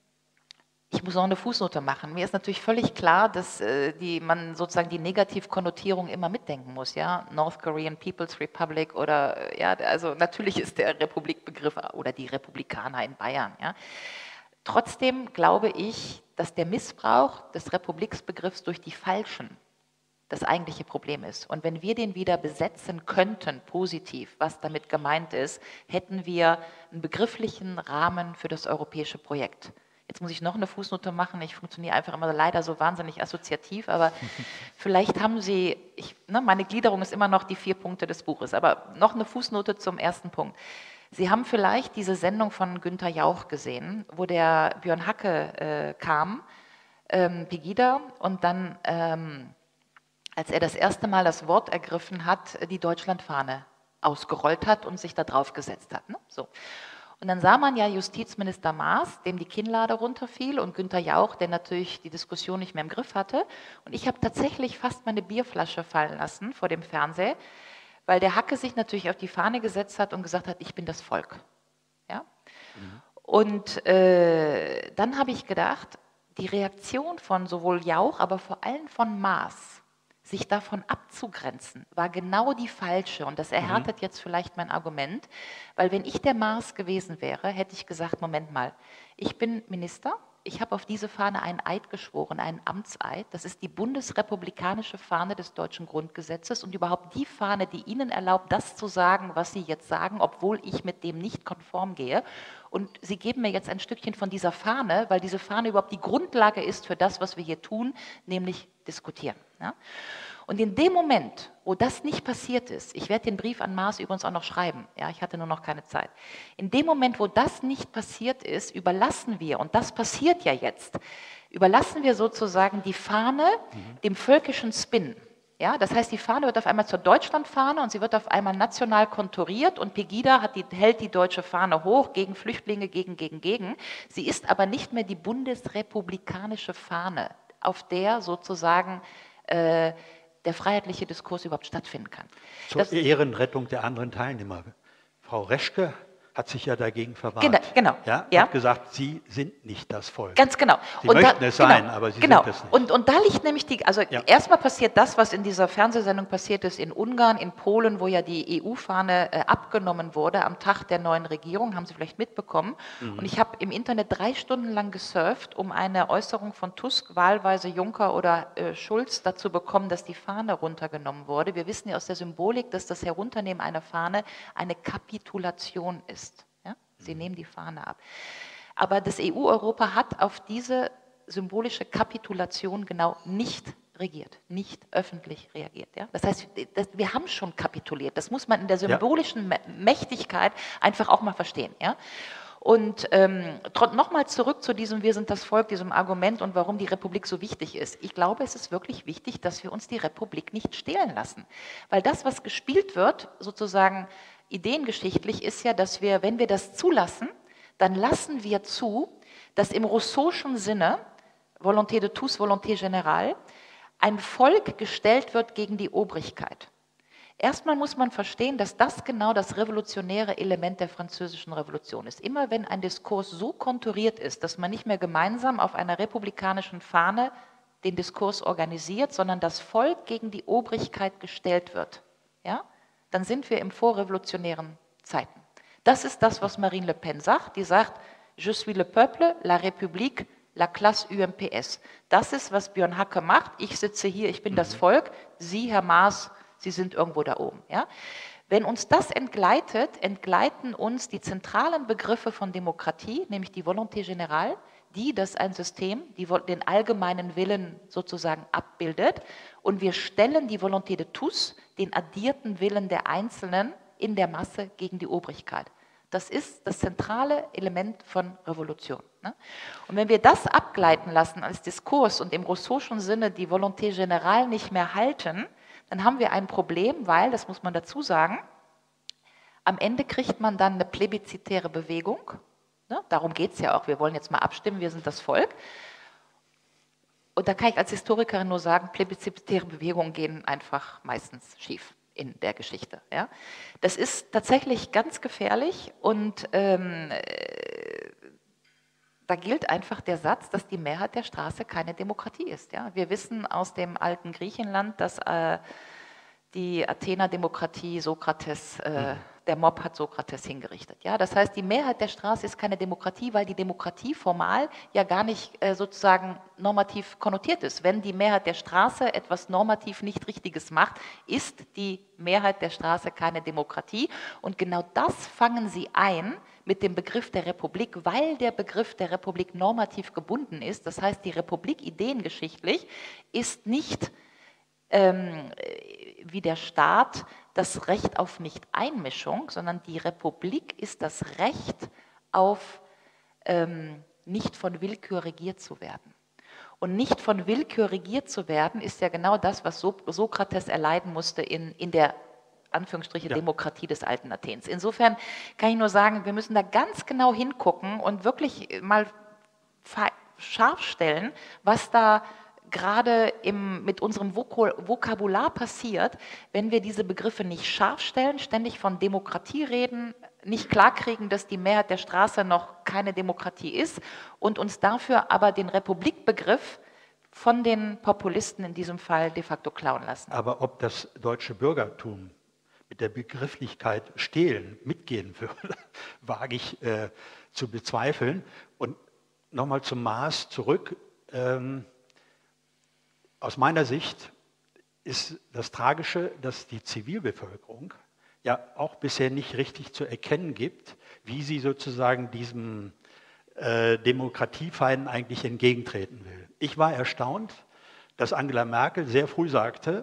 Ich muss noch eine Fußnote machen. Mir ist natürlich völlig klar, dass äh, die, man sozusagen die Negativkonnotierung immer mitdenken muss. Ja? North Korean People's Republic oder, ja, also natürlich ist der Republikbegriff oder die Republikaner in Bayern. Ja? Trotzdem glaube ich, dass der Missbrauch des Republiksbegriffs durch die Falschen das eigentliche Problem ist. Und wenn wir den wieder besetzen könnten, positiv, was damit gemeint ist, hätten wir einen begrifflichen Rahmen für das europäische Projekt. Jetzt muss ich noch eine Fußnote machen. Ich funktioniere einfach immer leider so wahnsinnig assoziativ, aber vielleicht haben Sie, ich, ne, meine Gliederung ist immer noch die vier Punkte des Buches, aber noch eine Fußnote zum ersten Punkt. Sie haben vielleicht diese Sendung von Günther Jauch gesehen, wo der Björn Hacke äh, kam, ähm, Pegida, und dann, ähm, als er das erste Mal das Wort ergriffen hat, die Deutschlandfahne ausgerollt hat und sich da drauf gesetzt hat. Ne? So. Und dann sah man ja Justizminister Maas, dem die Kinnlade runterfiel, und Günther Jauch, der natürlich die Diskussion nicht mehr im Griff hatte. Und ich habe tatsächlich fast meine Bierflasche fallen lassen vor dem Fernseher, weil der Hacke sich natürlich auf die Fahne gesetzt hat und gesagt hat, ich bin das Volk. Ja? Mhm. Und äh, dann habe ich gedacht, die Reaktion von sowohl Jauch, aber vor allem von Maaß, sich davon abzugrenzen, war genau die falsche. Und das erhärtet mhm. jetzt vielleicht mein Argument, weil wenn ich der Maaß gewesen wäre, hätte ich gesagt, Moment mal, ich bin Minister, ich habe auf diese Fahne einen Eid geschworen, einen Amtseid. Das ist die bundesrepublikanische Fahne des deutschen Grundgesetzes und überhaupt die Fahne, die Ihnen erlaubt, das zu sagen, was Sie jetzt sagen, obwohl ich mit dem nicht konform gehe. Und Sie geben mir jetzt ein Stückchen von dieser Fahne, weil diese Fahne überhaupt die Grundlage ist für das, was wir hier tun, nämlich diskutieren. Ja? Und in dem Moment, wo das nicht passiert ist, ich werde den Brief an Maaß übrigens auch noch schreiben, ja, ich hatte nur noch keine Zeit, in dem Moment, wo das nicht passiert ist, überlassen wir, und das passiert ja jetzt, überlassen wir sozusagen die Fahne mhm. dem völkischen Spin. Ja, das heißt, die Fahne wird auf einmal zur Deutschlandfahne und sie wird auf einmal national konturiert und Pegida hat die, hält die deutsche Fahne hoch gegen Flüchtlinge, gegen, gegen, gegen. Sie ist aber nicht mehr die bundesrepublikanische Fahne, auf der sozusagen äh, der freiheitliche Diskurs überhaupt stattfinden kann. Zur das, Ehrenrettung der anderen Teilnehmer. Frau Reschke hat sich ja dagegen verwahrt. Genau, genau. Ja, ja. Hat gesagt, Sie sind nicht das Volk. Ganz genau. Sie und möchten da, es sein, genau, aber Sie genau. sind es nicht. Und, und da liegt nämlich die, also ja. erstmal passiert das, was in dieser Fernsehsendung passiert ist in Ungarn, in Polen, wo ja die E U-Fahne äh, abgenommen wurde am Tag der neuen Regierung, haben Sie vielleicht mitbekommen. Mhm. Und ich habe im Internet drei Stunden lang gesurft, um eine Äußerung von Tusk, wahlweise Juncker oder äh, Schulz dazu bekommen, dass die Fahne runtergenommen wurde. Wir wissen ja aus der Symbolik, dass das Herunternehmen einer Fahne eine Kapitulation ist. Sie nehmen die Fahne ab. Aber das E U-Europa hat auf diese symbolische Kapitulation genau nicht regiert, nicht öffentlich reagiert. Ja? Das heißt, das, wir haben schon kapituliert. Das muss man in der symbolischen ja. Mächtigkeit einfach auch mal verstehen. Ja? Und ähm, nochmal zurück zu diesem Wir sind das Volk, diesem Argument und warum die Republik so wichtig ist. Ich glaube, es ist wirklich wichtig, dass wir uns die Republik nicht stehlen lassen. Weil das, was gespielt wird, sozusagen ideengeschichtlich, ist ja, dass wir, wenn wir das zulassen, dann lassen wir zu, dass im Rousseau'schen Sinne, Volonté de tous, Volonté générale, ein Volk gestellt wird gegen die Obrigkeit. Erstmal muss man verstehen, dass das genau das revolutionäre Element der französischen Revolution ist. Immer wenn ein Diskurs so konturiert ist, dass man nicht mehr gemeinsam auf einer republikanischen Fahne den Diskurs organisiert, sondern das Volk gegen die Obrigkeit gestellt wird, ja, dann sind wir im vorrevolutionären Zeiten. Das ist das, was Marine Le Pen sagt. Die sagt, je suis le peuple, la République, la classe U M P S. Das ist, was Björn Hacke macht. Ich sitze hier, ich bin mhm. das Volk. Sie, Herr Maaß, Sie sind irgendwo da oben. Ja? Wenn uns das entgleitet, entgleiten uns die zentralen Begriffe von Demokratie, nämlich die Volonté générale, die, dass ein System die, den allgemeinen Willen sozusagen abbildet und wir stellen die Volonté de tous, den addierten Willen der Einzelnen in der Masse gegen die Obrigkeit. Das ist das zentrale Element von Revolution. Ne? Und wenn wir das abgleiten lassen als Diskurs und im Rousseau'schen Sinne die Volonté générale nicht mehr halten, dann haben wir ein Problem, weil, das muss man dazu sagen, am Ende kriegt man dann eine plebiszitäre Bewegung. Ne? Darum geht es ja auch, wir wollen jetzt mal abstimmen, wir sind das Volk. Und da kann ich als Historikerin nur sagen, plebiszitäre Bewegungen gehen einfach meistens schief in der Geschichte. Ja? Das ist tatsächlich ganz gefährlich und ähm, äh, da gilt einfach der Satz, dass die Mehrheit der Straße keine Demokratie ist. Ja? Wir wissen aus dem alten Griechenland, dass äh, die Athener Demokratie Sokrates, äh, der Mob hat Sokrates hingerichtet. Ja? Das heißt, die Mehrheit der Straße ist keine Demokratie, weil die Demokratie formal ja gar nicht äh, sozusagen normativ konnotiert ist. Wenn die Mehrheit der Straße etwas normativ nicht Richtiges macht, ist die Mehrheit der Straße keine Demokratie. Und genau das fangen sie ein mit dem Begriff der Republik, weil der Begriff der Republik normativ gebunden ist. Das heißt, die Republik ideengeschichtlich ist nicht ähm, wie der Staat das Recht auf Nicht-Einmischung, sondern die Republik ist das Recht auf ähm, nicht von Willkür regiert zu werden. Und nicht von Willkür regiert zu werden, ist ja genau das, was so Sokrates erleiden musste in, in der Anführungsstriche, ja. Demokratie des alten Athens. Insofern kann ich nur sagen, wir müssen da ganz genau hingucken und wirklich mal scharf stellen, was da gerade im, mit unserem Vokul Vokabular passiert, wenn wir diese Begriffe nicht scharf stellen, ständig von Demokratie reden, nicht klarkriegen, dass die Mehrheit der Straße noch keine Demokratie ist und uns dafür aber den Republikbegriff von den Populisten in diesem Fall de facto klauen lassen. Aber ob das deutsche Bürgertum mit der Begrifflichkeit stehlen mitgehen würde, wage ich äh, zu bezweifeln. Und nochmal zum Maß zurück. Ähm, aus meiner Sicht ist das Tragische, dass die Zivilbevölkerung ja auch bisher nicht richtig zu erkennen gibt, wie sie sozusagen diesem äh, Demokratiefeinden eigentlich entgegentreten will. Ich war erstaunt, dass Angela Merkel sehr früh sagte,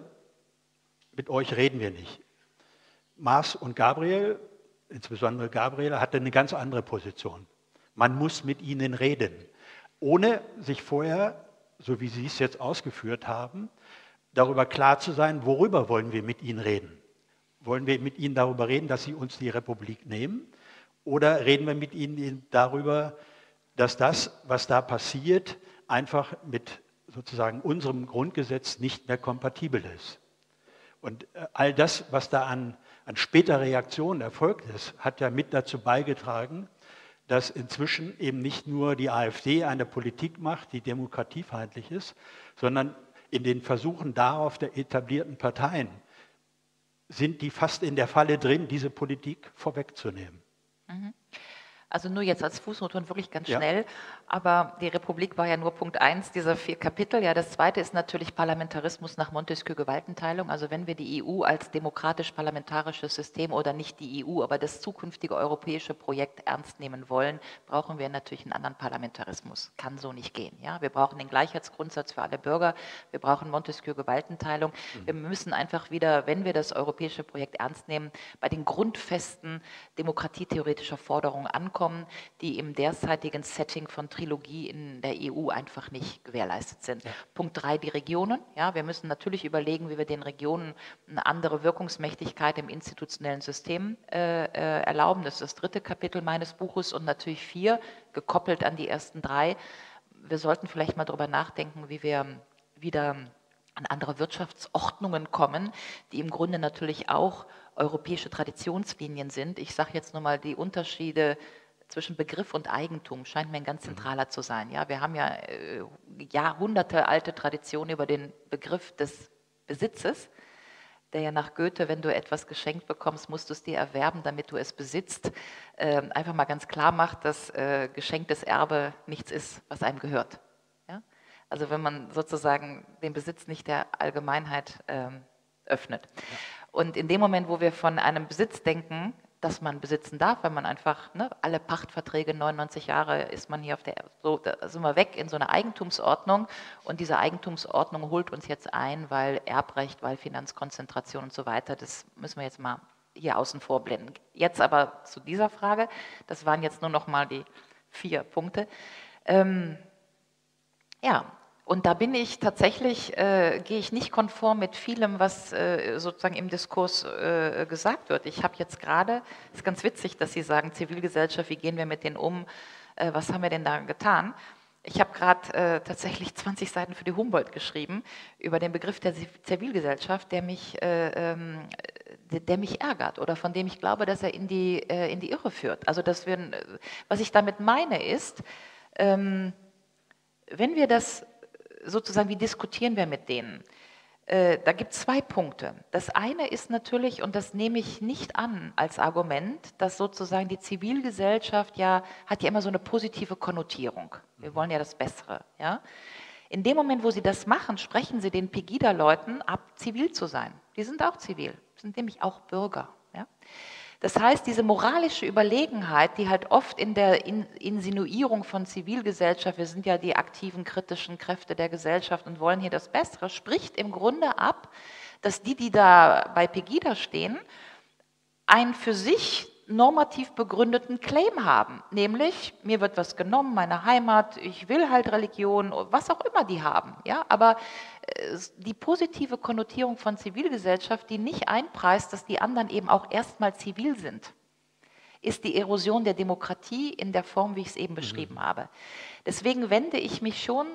mit euch reden wir nicht. Maas und Gabriel, insbesondere Gabriel, hatte eine ganz andere Position. Man muss mit ihnen reden, ohne sich vorher, so wie Sie es jetzt ausgeführt haben, darüber klar zu sein, worüber wollen wir mit ihnen reden. Wollen wir mit ihnen darüber reden, dass sie uns die Republik nehmen? Oder reden wir mit ihnen darüber, dass das, was da passiert, einfach mit sozusagen unserem Grundgesetz nicht mehr kompatibel ist? Und all das, was da an, an später Reaktion erfolgt ist, hat ja mit dazu beigetragen, dass inzwischen eben nicht nur die AfD eine Politik macht, die demokratiefeindlich ist, sondern in den Versuchen darauf der etablierten Parteien sind die fast in der Falle drin, diese Politik vorwegzunehmen. Mhm. Also nur jetzt als Fußnote und wirklich ganz Ja. schnell, aber die Republik war ja nur Punkt eins dieser vier Kapitel. Ja, das zweite ist natürlich Parlamentarismus nach Montesquieu, Gewaltenteilung. Also wenn wir die E U als demokratisch-parlamentarisches System oder nicht die E U, aber das zukünftige europäische Projekt ernst nehmen wollen, brauchen wir natürlich einen anderen Parlamentarismus. Kann so nicht gehen. Ja? Wir brauchen den Gleichheitsgrundsatz für alle Bürger, wir brauchen Montesquieu, Gewaltenteilung. Mhm. Wir müssen einfach wieder, wenn wir das europäische Projekt ernst nehmen, bei den grundfesten demokratietheoretischer Forderungen ankommen, die im derzeitigen Setting von Trilogie in der E U einfach nicht gewährleistet sind. Ja. Punkt drei, die Regionen. Ja, wir müssen natürlich überlegen, wie wir den Regionen eine andere Wirkungsmächtigkeit im institutionellen System äh, äh, erlauben. Das ist das dritte Kapitel meines Buches. Und natürlich vier, gekoppelt an die ersten drei. Wir sollten vielleicht mal darüber nachdenken, wie wir wieder an andere Wirtschaftsordnungen kommen, die im Grunde natürlich auch europäische Traditionslinien sind. Ich sage jetzt nur mal die Unterschiede zwischen Begriff und Eigentum scheint mir ein ganz zentraler zu sein. Ja, wir haben ja äh, jahrhundertealte Tradition über den Begriff des Besitzes, der ja nach Goethe, wenn du etwas geschenkt bekommst, musst du es dir erwerben, damit du es besitzt, äh, einfach mal ganz klar macht, dass äh, geschenktes Erbe nichts ist, was einem gehört. Ja? Also wenn man sozusagen den Besitz nicht der Allgemeinheit äh, öffnet. Ja. Und in dem Moment, wo wir von einem Besitz denken, dass man besitzen darf, weil man einfach, ne, alle Pachtverträge, neunundneunzig Jahre ist man hier auf der, so, da sind wir weg in so eine Eigentumsordnung und diese Eigentumsordnung holt uns jetzt ein, weil Erbrecht, weil Finanzkonzentration und so weiter, das müssen wir jetzt mal hier außen vor blenden. Jetzt aber zu dieser Frage, das waren jetzt nur noch mal die vier Punkte. Ähm, ja, und da bin ich tatsächlich, äh, gehe ich nicht konform mit vielem, was äh, sozusagen im Diskurs äh, gesagt wird. Ich habe jetzt gerade, es ist ganz witzig, dass Sie sagen, Zivilgesellschaft, wie gehen wir mit denen um, äh, was haben wir denn da getan? Ich habe gerade äh, tatsächlich zwanzig Seiten für die Humboldt geschrieben über den Begriff der Zivilgesellschaft, der mich, äh, ähm, der, der mich ärgert oder von dem ich glaube, dass er in die, äh, in die Irre führt. Also dass wir, was ich damit meine ist, ähm, wenn wir das sozusagen, wie diskutieren wir mit denen? Äh, da gibt es zwei Punkte. Das eine ist natürlich, und das nehme ich nicht an als Argument, dass sozusagen die Zivilgesellschaft ja, hat ja immer so eine positive Konnotierung. Wir wollen ja das Bessere. Ja? In dem Moment, wo sie das machen, sprechen sie den Pegida-Leuten ab, zivil zu sein. Die sind auch zivil, sind nämlich auch Bürger. Ja? Das heißt, diese moralische Überlegenheit, die halt oft in der Insinuierung von Zivilgesellschaft, wir sind ja die aktiven, kritischen Kräfte der Gesellschaft und wollen hier das Bessere, spricht im Grunde ab, dass die, die da bei Pegida stehen, einen für sich normativ begründeten Claim haben, nämlich, mir wird was genommen, meine Heimat, ich will halt Religion, was auch immer die haben, ja, aber die positive Konnotierung von Zivilgesellschaft, die nicht einpreist, dass die anderen eben auch erstmal zivil sind, ist die Erosion der Demokratie in der Form, wie ich es eben beschrieben mhm. habe. Deswegen wende ich mich schon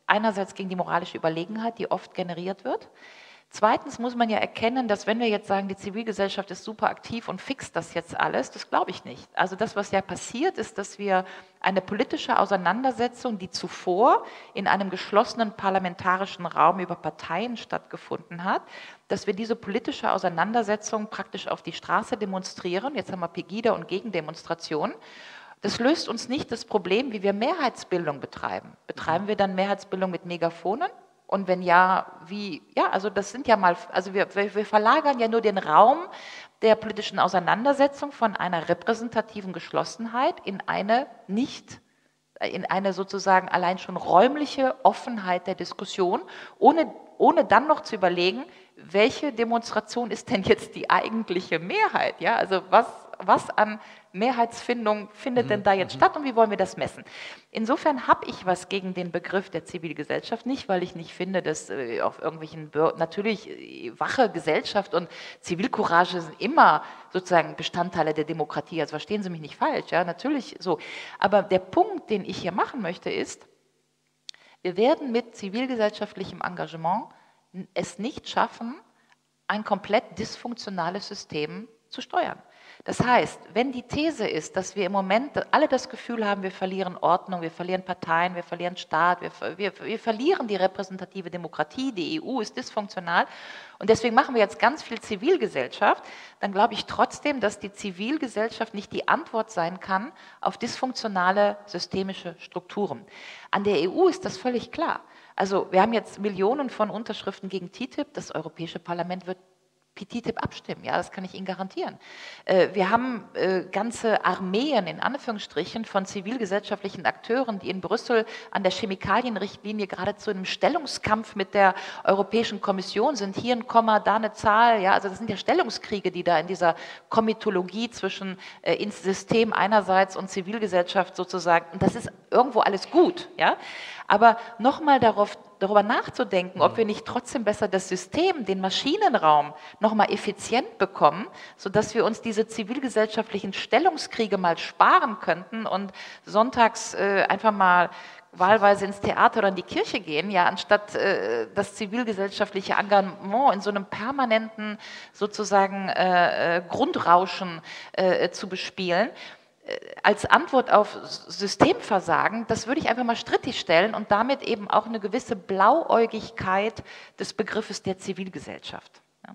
einerseits gegen die moralische Überlegenheit, die oft generiert wird. Zweitens muss man ja erkennen, dass wenn wir jetzt sagen, die Zivilgesellschaft ist super aktiv und fixt das jetzt alles, das glaube ich nicht. Also das, was ja passiert, ist, dass wir eine politische Auseinandersetzung, die zuvor in einem geschlossenen parlamentarischen Raum über Parteien stattgefunden hat, dass wir diese politische Auseinandersetzung praktisch auf die Straße demonstrieren. Jetzt haben wir Pegida und Gegendemonstrationen. Das löst uns nicht das Problem, wie wir Mehrheitsbildung betreiben. Betreiben wir dann Mehrheitsbildung mit Megafonen? Und wenn ja, wie, ja, also das sind ja mal, also wir, wir verlagern ja nur den Raum der politischen Auseinandersetzung von einer repräsentativen Geschlossenheit in eine nicht, in eine sozusagen allein schon räumliche Offenheit der Diskussion, ohne, ohne dann noch zu überlegen, welche Demonstration ist denn jetzt die eigentliche Mehrheit, ja, also was, was an Mehrheitsfindung findet mhm. denn da jetzt mhm. statt und wie wollen wir das messen? Insofern habe ich was gegen den Begriff der Zivilgesellschaft, nicht weil ich nicht finde, dass äh, auf irgendwelchen, Bür natürlich äh, wache Gesellschaft und Zivilcourage sind immer sozusagen Bestandteile der Demokratie, also verstehen Sie mich nicht falsch, ja, natürlich so. Aber der Punkt, den ich hier machen möchte, ist, wir werden mit zivilgesellschaftlichem Engagement es nicht schaffen, ein komplett dysfunktionales System zu steuern. Das heißt, wenn die These ist, dass wir im Moment alle das Gefühl haben, wir verlieren Ordnung, wir verlieren Parteien, wir verlieren Staat, wir, wir, wir verlieren die repräsentative Demokratie, die E U ist dysfunktional und deswegen machen wir jetzt ganz viel Zivilgesellschaft, dann glaube ich trotzdem, dass die Zivilgesellschaft nicht die Antwort sein kann auf dysfunktionale systemische Strukturen. An der E U ist das völlig klar. Also wir haben jetzt Millionen von Unterschriften gegen T T I P, das Europäische Parlament wird T T I P abstimmen, ja, das kann ich Ihnen garantieren. Wir haben ganze Armeen, in Anführungsstrichen, von zivilgesellschaftlichen Akteuren, die in Brüssel an der Chemikalienrichtlinie geradezu in einem Stellungskampf mit der Europäischen Kommission sind. Hier ein Komma, da eine Zahl, ja, also das sind ja Stellungskriege, die da in dieser Komitologie zwischen ins System einerseits und Zivilgesellschaft sozusagen, und das ist irgendwo alles gut, ja, aber nochmal darauf darüber nachzudenken, ob wir nicht trotzdem besser das System, den Maschinenraum, nochmal effizient bekommen, sodass wir uns diese zivilgesellschaftlichen Stellungskriege mal sparen könnten und sonntags äh, einfach mal wahlweise ins Theater oder in die Kirche gehen, ja, anstatt äh, das zivilgesellschaftliche Engagement in so einem permanenten sozusagen äh, Grundrauschen äh, zu bespielen. Als Antwort auf Systemversagen, das würde ich einfach mal strittig stellen und damit eben auch eine gewisse Blauäugigkeit des Begriffes der Zivilgesellschaft. Ja.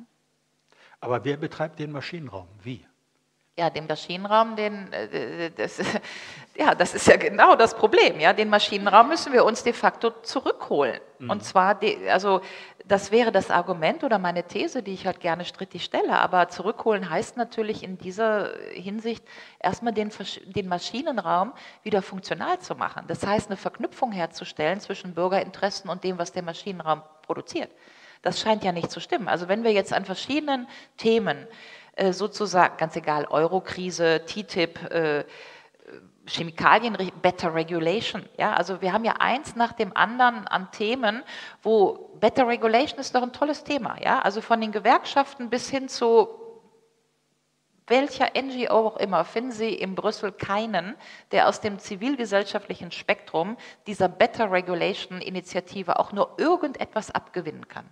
Aber wer betreibt den Maschinenraum? Wie? Ja, den Maschinenraum, den, das, ja, das ist ja genau das Problem. Ja, den Maschinenraum müssen wir uns de facto zurückholen. Mhm. Und zwar, die, also das wäre das Argument oder meine These, die ich halt gerne strittig stelle. Aber zurückholen heißt natürlich in dieser Hinsicht erstmal den, den Maschinenraum wieder funktional zu machen. Das heißt, eine Verknüpfung herzustellen zwischen Bürgerinteressen und dem, was der Maschinenraum produziert. Das scheint ja nicht zu stimmen. Also wenn wir jetzt an verschiedenen Themen sozusagen, ganz egal, Eurokrise, T T I P, äh, Chemikalien, Better Regulation. Ja, also wir haben ja eins nach dem anderen an Themen, wo Better Regulation ist doch ein tolles Thema. Ja, also von den Gewerkschaften bis hin zu welcher N G O auch immer, finden Sie in Brüssel keinen, der aus dem zivilgesellschaftlichen Spektrum dieser Better Regulation Initiative auch nur irgendetwas abgewinnen kann.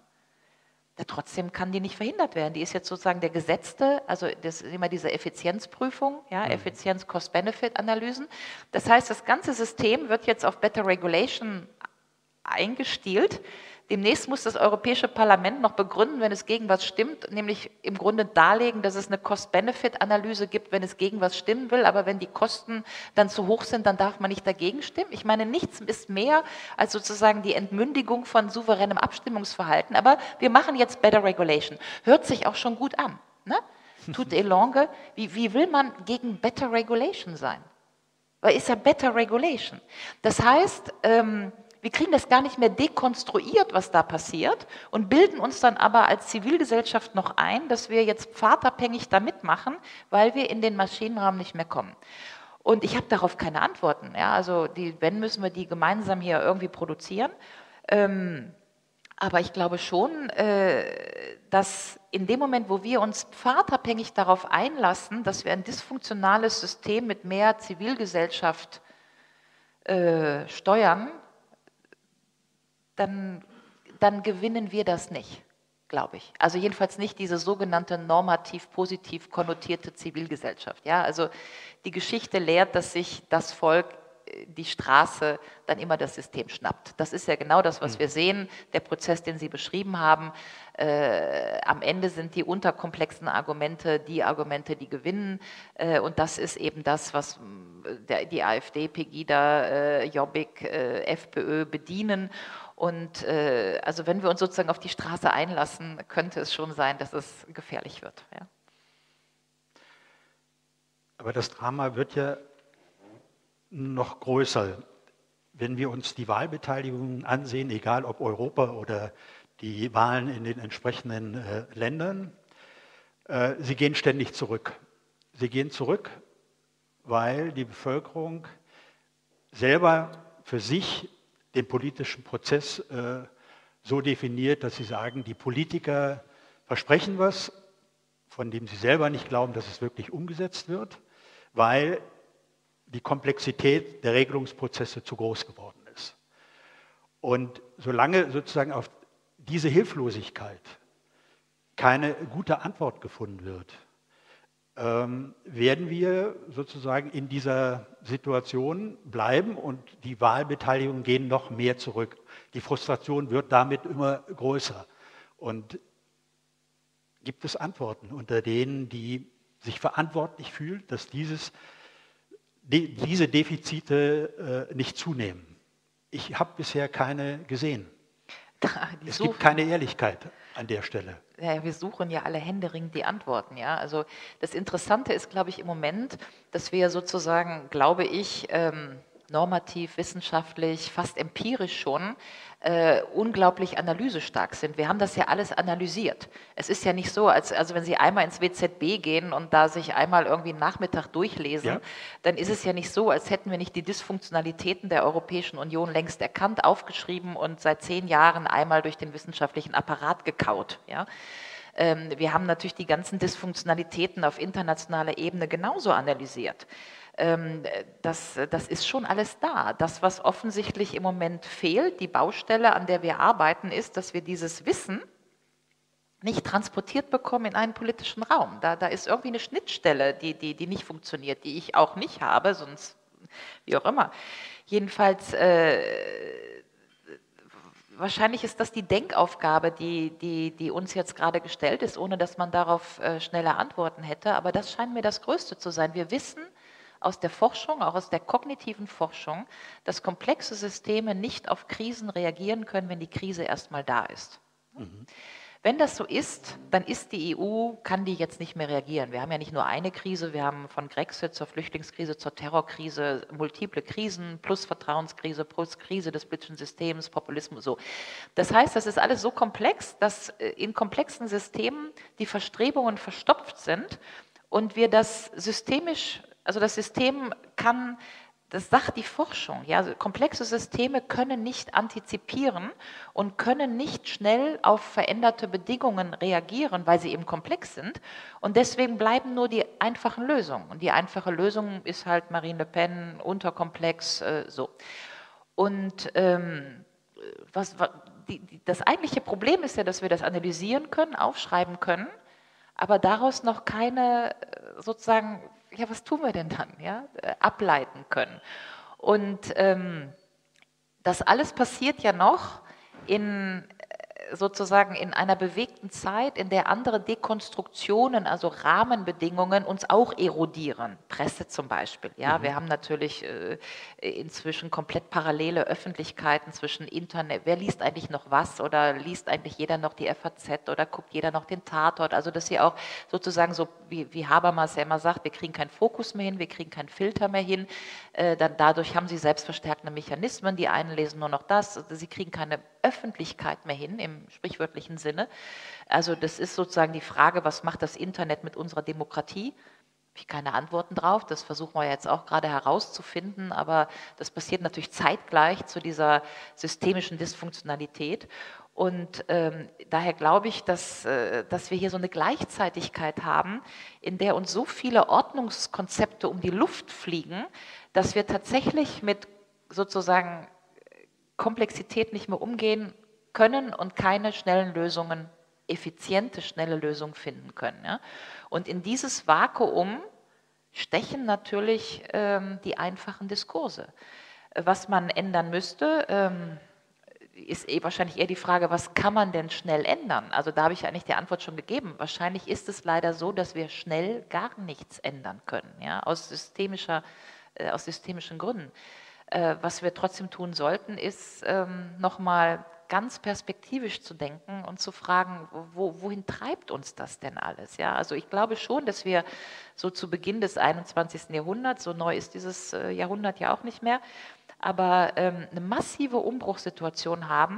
Ja, trotzdem kann die nicht verhindert werden. Die ist jetzt sozusagen der gesetzte, also das ist immer diese Effizienzprüfung, ja, Effizienz-Cost-Benefit-Analysen. Das heißt, das ganze System wird jetzt auf Better Regulation eingestielt. Demnächst muss das Europäische Parlament noch begründen, wenn es gegen was stimmt, nämlich im Grunde darlegen, dass es eine Cost-Benefit-Analyse gibt, wenn es gegen was stimmen will, aber wenn die Kosten dann zu hoch sind, dann darf man nicht dagegen stimmen. Ich meine, nichts ist mehr als sozusagen die Entmündigung von souveränem Abstimmungsverhalten, aber wir machen jetzt Better Regulation. Hört sich auch schon gut an. Ne? Tout est langue. Wie, wie will man gegen Better Regulation sein? Weil ist ja Better Regulation. Das heißt, ähm, wir kriegen das gar nicht mehr dekonstruiert, was da passiert und bilden uns dann aber als Zivilgesellschaft noch ein, dass wir jetzt pfadabhängig da mitmachen, weil wir in den Maschinenraum nicht mehr kommen. Und ich habe darauf keine Antworten. Ja? Also die, wenn, müssen wir die gemeinsam hier irgendwie produzieren. Ähm, aber ich glaube schon, äh, dass in dem Moment, wo wir uns pfadabhängig darauf einlassen, dass wir ein dysfunktionales System mit mehr Zivilgesellschaft äh, steuern, dann, dann gewinnen wir das nicht, glaube ich. Also jedenfalls nicht diese sogenannte normativ positiv konnotierte Zivilgesellschaft. Ja? Also die Geschichte lehrt, dass sich das Volk, die Straße, dann immer das System schnappt. Das ist ja genau das, was wir sehen, der Prozess, den Sie beschrieben haben. Äh, am Ende sind die unterkomplexen Argumente die Argumente, die gewinnen. Äh, und das ist eben das, was der, die AfD, Pegida, äh, Jobbik, äh, FPÖ bedienen. Und äh, also wenn wir uns sozusagen auf die Straße einlassen, könnte es schon sein, dass es gefährlich wird. Ja. Aber das Drama wird ja noch größer. Wenn wir uns die Wahlbeteiligung ansehen, egal ob Europa oder die Wahlen in den entsprechenden äh, Ländern, äh, sie gehen ständig zurück. Sie gehen zurück, weil die Bevölkerung selber für sich den politischen Prozess äh, so definiert, dass sie sagen, die Politiker versprechen was, von dem sie selber nicht glauben, dass es wirklich umgesetzt wird, weil die Komplexität der Regelungsprozesse zu groß geworden ist. Und solange sozusagen auf diese Hilflosigkeit keine gute Antwort gefunden wird, ähm, werden wir sozusagen in dieser Situation bleiben und die Wahlbeteiligungen gehen noch mehr zurück. Die Frustration wird damit immer größer. Und gibt es Antworten unter denen, die sich verantwortlich fühlen, dass dieses diese Defizite äh, nicht zunehmen? Ich habe bisher keine gesehen. Die es suchen, gibt keine Ehrlichkeit an der Stelle. Ja, wir suchen ja alle händeringend die Antworten. Ja? Also das Interessante ist, glaube ich, im Moment, dass wir sozusagen, glaube ich, ähm, normativ, wissenschaftlich, fast empirisch schon äh, unglaublich analysestark sind. Wir haben das ja alles analysiert. Es ist ja nicht so, als also wenn Sie einmal ins W Z B gehen und da sich einmal irgendwie einen Nachmittag durchlesen, ja, dann ist es ja nicht so, als hätten wir nicht die Dysfunktionalitäten der Europäischen Union längst erkannt, aufgeschrieben und seit zehn Jahren einmal durch den wissenschaftlichen Apparat gekaut. Ja? Ähm, wir haben natürlich die ganzen Dysfunktionalitäten auf internationaler Ebene genauso analysiert. Das, das ist schon alles da. Das, was offensichtlich im Moment fehlt, die Baustelle, an der wir arbeiten, ist, dass wir dieses Wissen nicht transportiert bekommen in einen politischen Raum. Da, da ist irgendwie eine Schnittstelle, die, die, die nicht funktioniert, die ich auch nicht habe, sonst wie auch immer. Jedenfalls, äh, wahrscheinlich ist das die Denkaufgabe, die, die, die uns jetzt gerade gestellt ist, ohne dass man darauf äh, schnelle Antworten hätte. Aber das scheint mir das Größte zu sein. Wir wissen aus der Forschung, auch aus der kognitiven Forschung, dass komplexe Systeme nicht auf Krisen reagieren können, wenn die Krise erstmal da ist. Mhm. Wenn das so ist, dann ist die E U, kann die jetzt nicht mehr reagieren. Wir haben ja nicht nur eine Krise, wir haben von Grexit zur Flüchtlingskrise, zur Terrorkrise, multiple Krisen, plus Vertrauenskrise, plus Krise des politischen Systems, Populismus, so. Das heißt, das ist alles so komplex, dass in komplexen Systemen die Verstrebungen verstopft sind und wir das systemisch, also das System kann, das sagt die Forschung, ja, komplexe Systeme können nicht antizipieren und können nicht schnell auf veränderte Bedingungen reagieren, weil sie eben komplex sind. Und deswegen bleiben nur die einfachen Lösungen. Und die einfache Lösung ist halt Marine Le Pen, unterkomplex, äh, so. Und ähm, was, was, die, die, das eigentliche Problem ist ja, dass wir das analysieren können, aufschreiben können, aber daraus noch keine sozusagen, ja, was tun wir denn dann, ja, ableiten können. Und ähm, das alles passiert ja noch in sozusagen in einer bewegten Zeit, in der andere Dekonstruktionen, also Rahmenbedingungen uns auch erodieren. Presse zum Beispiel. Ja, mhm. Wir haben natürlich äh, inzwischen komplett parallele Öffentlichkeiten zwischen Internet. Wer liest eigentlich noch was oder liest eigentlich jeder noch die F A Z oder guckt jeder noch den Tatort? Also dass sie auch sozusagen so, wie, wie Habermas ja immer sagt, wir kriegen keinen Fokus mehr hin, wir kriegen keinen Filter mehr hin. Äh, dann dadurch haben sie selbstverstärkende Mechanismen. Die einen lesen nur noch das. Also sie kriegen keine Öffentlichkeit mehr hin, im sprichwörtlichen Sinne. Also das ist sozusagen die Frage, was macht das Internet mit unserer Demokratie? Habe ich keine Antworten drauf, das versuchen wir jetzt auch gerade herauszufinden, aber das passiert natürlich zeitgleich zu dieser systemischen Dysfunktionalität. Und ähm, daher glaube ich, dass, äh, dass wir hier so eine Gleichzeitigkeit haben, in der uns so viele Ordnungskonzepte um die Luft fliegen, dass wir tatsächlich mit sozusagen Komplexität nicht mehr umgehen können und keine schnellen Lösungen, effiziente, schnelle Lösungen finden können. Ja? Und in dieses Vakuum stechen natürlich ähm, die einfachen Diskurse. Was man ändern müsste, ähm, ist eh wahrscheinlich eher die Frage, was kann man denn schnell ändern? Also da habe ich eigentlich die Antwort schon gegeben. Wahrscheinlich ist es leider so, dass wir schnell gar nichts ändern können, ja? aus, systemischer, äh, aus systemischen Gründen. Äh, was wir trotzdem tun sollten, ist ähm, nochmal ganz perspektivisch zu denken und zu fragen, wo, wohin treibt uns das denn alles? Ja? Also ich glaube schon, dass wir so zu Beginn des einundzwanzigsten Jahrhunderts, so neu ist dieses äh, Jahrhundert ja auch nicht mehr, aber ähm, eine massive Umbruchssituation haben,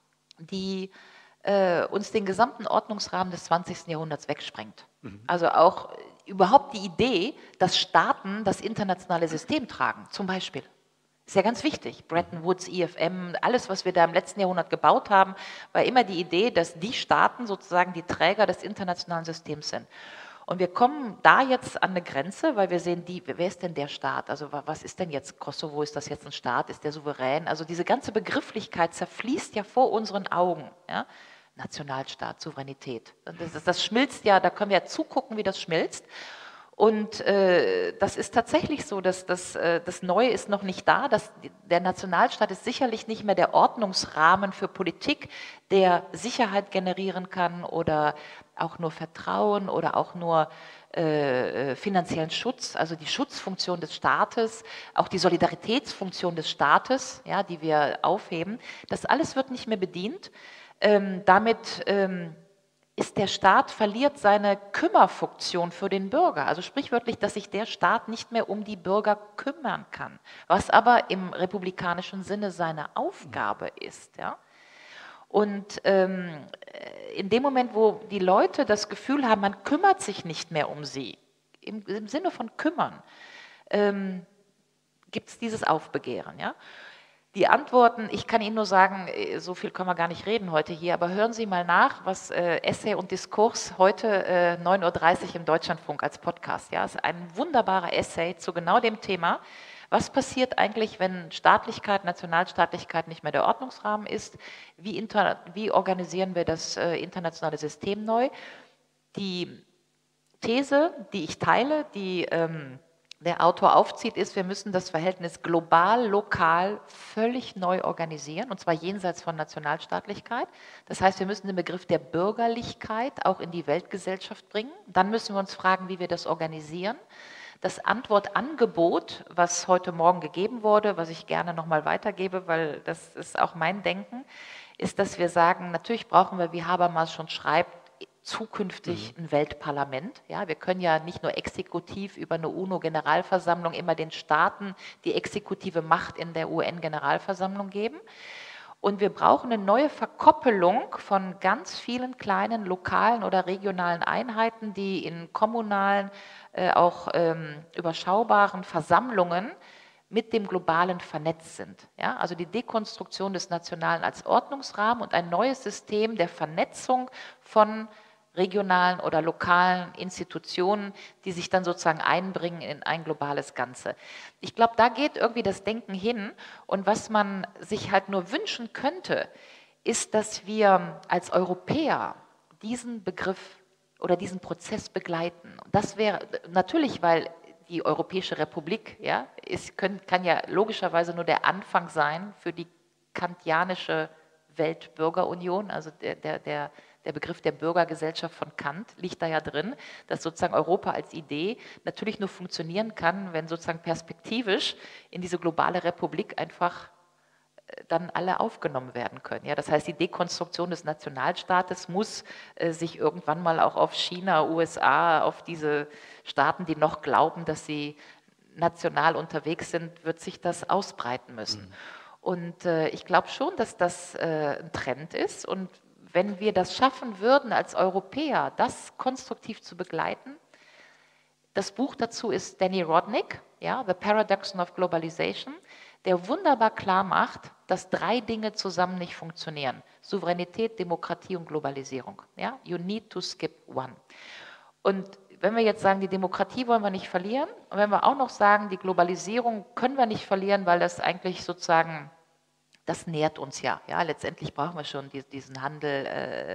die äh, uns den gesamten Ordnungsrahmen des zwanzigsten Jahrhunderts wegsprengt. Mhm. Also auch überhaupt die Idee, dass Staaten das internationale System tragen, zum Beispiel. Ist ja ganz wichtig. Bretton Woods, I F M, alles, was wir da im letzten Jahrhundert gebaut haben, war immer die Idee, dass die Staaten sozusagen die Träger des internationalen Systems sind. Und wir kommen da jetzt an eine Grenze, weil wir sehen, die, wer ist denn der Staat? Also was ist denn jetzt Kosovo? Ist das jetzt ein Staat? Ist der souverän? Also diese ganze Begrifflichkeit zerfließt ja vor unseren Augen. Ja? Nationalstaat, Souveränität. Das, das schmilzt ja, da können wir ja zugucken, wie das schmilzt. Und äh, das ist tatsächlich so, dass das, äh, das Neue ist noch nicht da. Dass der Nationalstaat ist sicherlich nicht mehr der Ordnungsrahmen für Politik, der Sicherheit generieren kann oder auch nur Vertrauen oder auch nur äh, finanziellen Schutz, also die Schutzfunktion des Staates, auch die Solidaritätsfunktion des Staates, ja, die wir aufheben. Das alles wird nicht mehr bedient. Ähm, damit ähm, ist der Staat, verliert seine Kümmerfunktion für den Bürger. Also sprichwörtlich, dass sich der Staat nicht mehr um die Bürger kümmern kann, was aber im republikanischen Sinne seine Aufgabe ist. Ja? Und ähm, in dem Moment, wo die Leute das Gefühl haben, man kümmert sich nicht mehr um sie, im, im Sinne von kümmern, ähm, gibt es dieses Aufbegehren. Ja? Die Antworten, ich kann Ihnen nur sagen, so viel können wir gar nicht reden heute hier, aber hören Sie mal nach, was äh, Essay und Diskurs heute äh, neun Uhr dreißig im Deutschlandfunk als Podcast. Ja, es ist ein wunderbarer Essay zu genau dem Thema. Was passiert eigentlich, wenn Staatlichkeit, Nationalstaatlichkeit nicht mehr der Ordnungsrahmen ist? Wie, inter, wie organisieren wir das äh, internationale System neu? Die These, die ich teile, die ähm, der Autor aufzieht, ist, wir müssen das Verhältnis global, lokal völlig neu organisieren, und zwar jenseits von Nationalstaatlichkeit. Das heißt, wir müssen den Begriff der Bürgerlichkeit auch in die Weltgesellschaft bringen. Dann müssen wir uns fragen, wie wir das organisieren. Das Antwortangebot, was heute Morgen gegeben wurde, was ich gerne nochmal weitergebe, weil das ist auch mein Denken, ist, dass wir sagen, natürlich brauchen wir, wie Habermas schon schreibt, zukünftig ein Weltparlament. Ja, wir können ja nicht nur exekutiv über eine UNO-Generalversammlung immer den Staaten die exekutive Macht in der U N-Generalversammlung geben. Und wir brauchen eine neue Verkoppelung von ganz vielen kleinen lokalen oder regionalen Einheiten, die in kommunalen, äh, auch ähm, überschaubaren Versammlungen mit dem Globalen vernetzt sind. Ja, also die Dekonstruktion des Nationalen als Ordnungsrahmen und ein neues System der Vernetzung von regionalen oder lokalen Institutionen, die sich dann sozusagen einbringen in ein globales Ganze. Ich glaube, da geht irgendwie das Denken hin, und was man sich halt nur wünschen könnte, ist, dass wir als Europäer diesen Begriff oder diesen Prozess begleiten. Und das wäre natürlich, weil die Europäische Republik, ja, ist, können, kann ja logischerweise nur der Anfang sein für die kantianische Weltbürgerunion, also der, der, der Der Begriff der Bürgergesellschaft von Kant liegt da ja drin, dass sozusagen Europa als Idee natürlich nur funktionieren kann, wenn sozusagen perspektivisch in diese globale Republik einfach dann alle aufgenommen werden können. Ja, das heißt, die Dekonstruktion des Nationalstaates muss äh, sich irgendwann mal auch auf China, U S A, auf diese Staaten, die noch glauben, dass sie national unterwegs sind, wird sich das ausbreiten müssen. Mhm. Und äh, ich glaube schon, dass das äh, ein Trend ist, und wenn wir das schaffen würden, als Europäer das konstruktiv zu begleiten. Das Buch dazu ist Danny Rodnik, ja, The Paradox of Globalization, der wunderbar klar macht, dass drei Dinge zusammen nicht funktionieren. Souveränität, Demokratie und Globalisierung. Ja? You need to skip one. Und wenn wir jetzt sagen, die Demokratie wollen wir nicht verlieren, und wenn wir auch noch sagen, die Globalisierung können wir nicht verlieren, weil das eigentlich sozusagen Das nährt uns ja. Ja, letztendlich brauchen wir schon diesen Handel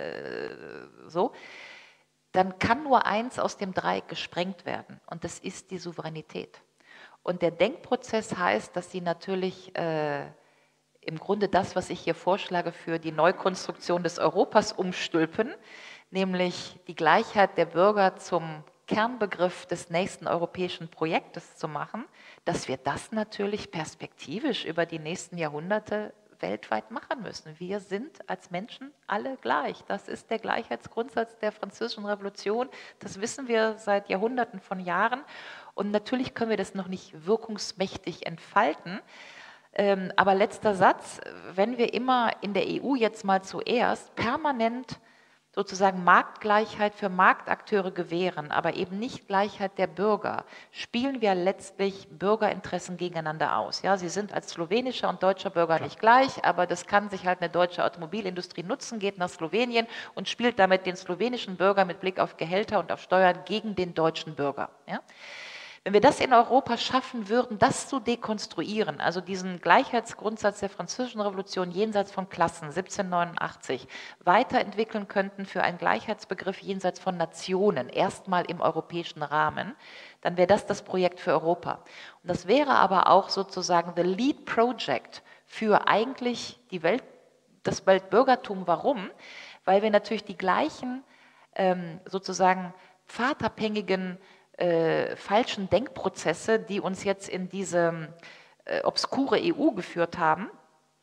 äh, so. Dann kann nur eins aus dem Dreieck gesprengt werden und das ist die Souveränität. Und der Denkprozess heißt, dass Sie natürlich äh, im Grunde das, was ich hier vorschlage, für die Neukonstruktion des Europas umstülpen, nämlich die Gleichheit der Bürger zum Kernbegriff des nächsten europäischen Projektes zu machen, dass wir das natürlich perspektivisch über die nächsten Jahrhunderte weltweit machen müssen. Wir sind als Menschen alle gleich. Das ist der Gleichheitsgrundsatz der Französischen Revolution. Das wissen wir seit Jahrhunderten von Jahren. Und natürlich können wir das noch nicht wirkungsmächtig entfalten. Ähm, aber letzter Satz, wenn wir immer in der E U jetzt mal zuerst permanent sozusagen Marktgleichheit für Marktakteure gewähren, aber eben nicht Gleichheit der Bürger, spielen wir letztlich Bürgerinteressen gegeneinander aus. Ja, sie sind als slowenischer und deutscher Bürger Klar. nicht gleich, aber das kann sich halt eine deutsche Automobilindustrie nutzen, geht nach Slowenien und spielt damit den slowenischen Bürger mit Blick auf Gehälter und auf Steuern gegen den deutschen Bürger. Ja? Wenn wir das in Europa schaffen würden, das zu dekonstruieren, also diesen Gleichheitsgrundsatz der Französischen Revolution jenseits von Klassen, siebzehnhundertneunundachtzig, weiterentwickeln könnten für einen Gleichheitsbegriff jenseits von Nationen, erstmal im europäischen Rahmen, dann wäre das das Projekt für Europa. Und das wäre aber auch sozusagen the lead project für eigentlich die Welt, das Weltbürgertum. Warum? Weil wir natürlich die gleichen ähm, sozusagen pfadabhängigen Äh, falschen Denkprozesse, die uns jetzt in diese äh, obskure E U geführt haben,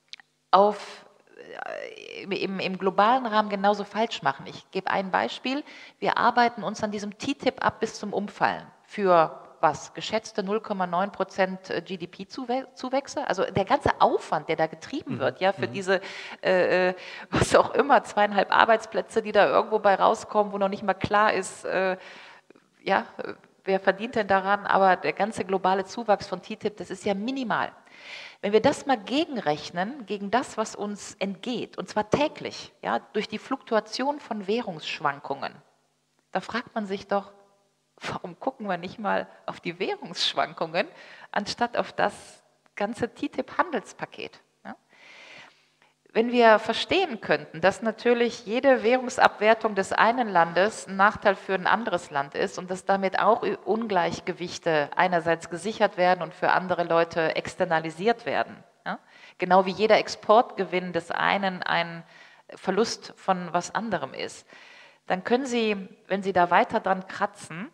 auf, äh, im, im globalen Rahmen genauso falsch machen. Ich gebe ein Beispiel. Wir arbeiten uns an diesem T T I P ab bis zum Umfallen für was? Geschätzte null Komma neun Prozent G D P-Zuwächse. Also der ganze Aufwand, der da getrieben mhm. wird, ja, für mhm. diese, äh, was auch immer, zweieinhalb Arbeitsplätze, die da irgendwo bei rauskommen, wo noch nicht mal klar ist, äh, ja, wer verdient denn daran, aber der ganze globale Zuwachs von T T I P, das ist ja minimal. Wenn wir das mal gegenrechnen, gegen das, was uns entgeht, und zwar täglich, ja, durch die Fluktuation von Währungsschwankungen, da fragt man sich doch, warum gucken wir nicht mal auf die Währungsschwankungen, anstatt auf das ganze T T I P-Handelspaket? Wenn wir verstehen könnten, dass natürlich jede Währungsabwertung des einen Landes ein Nachteil für ein anderes Land ist und dass damit auch Ungleichgewichte einerseits gesichert werden und für andere Leute externalisiert werden, ja? Genau wie jeder Exportgewinn des einen ein Verlust von was anderem ist, dann können Sie, wenn Sie da weiter dran kratzen,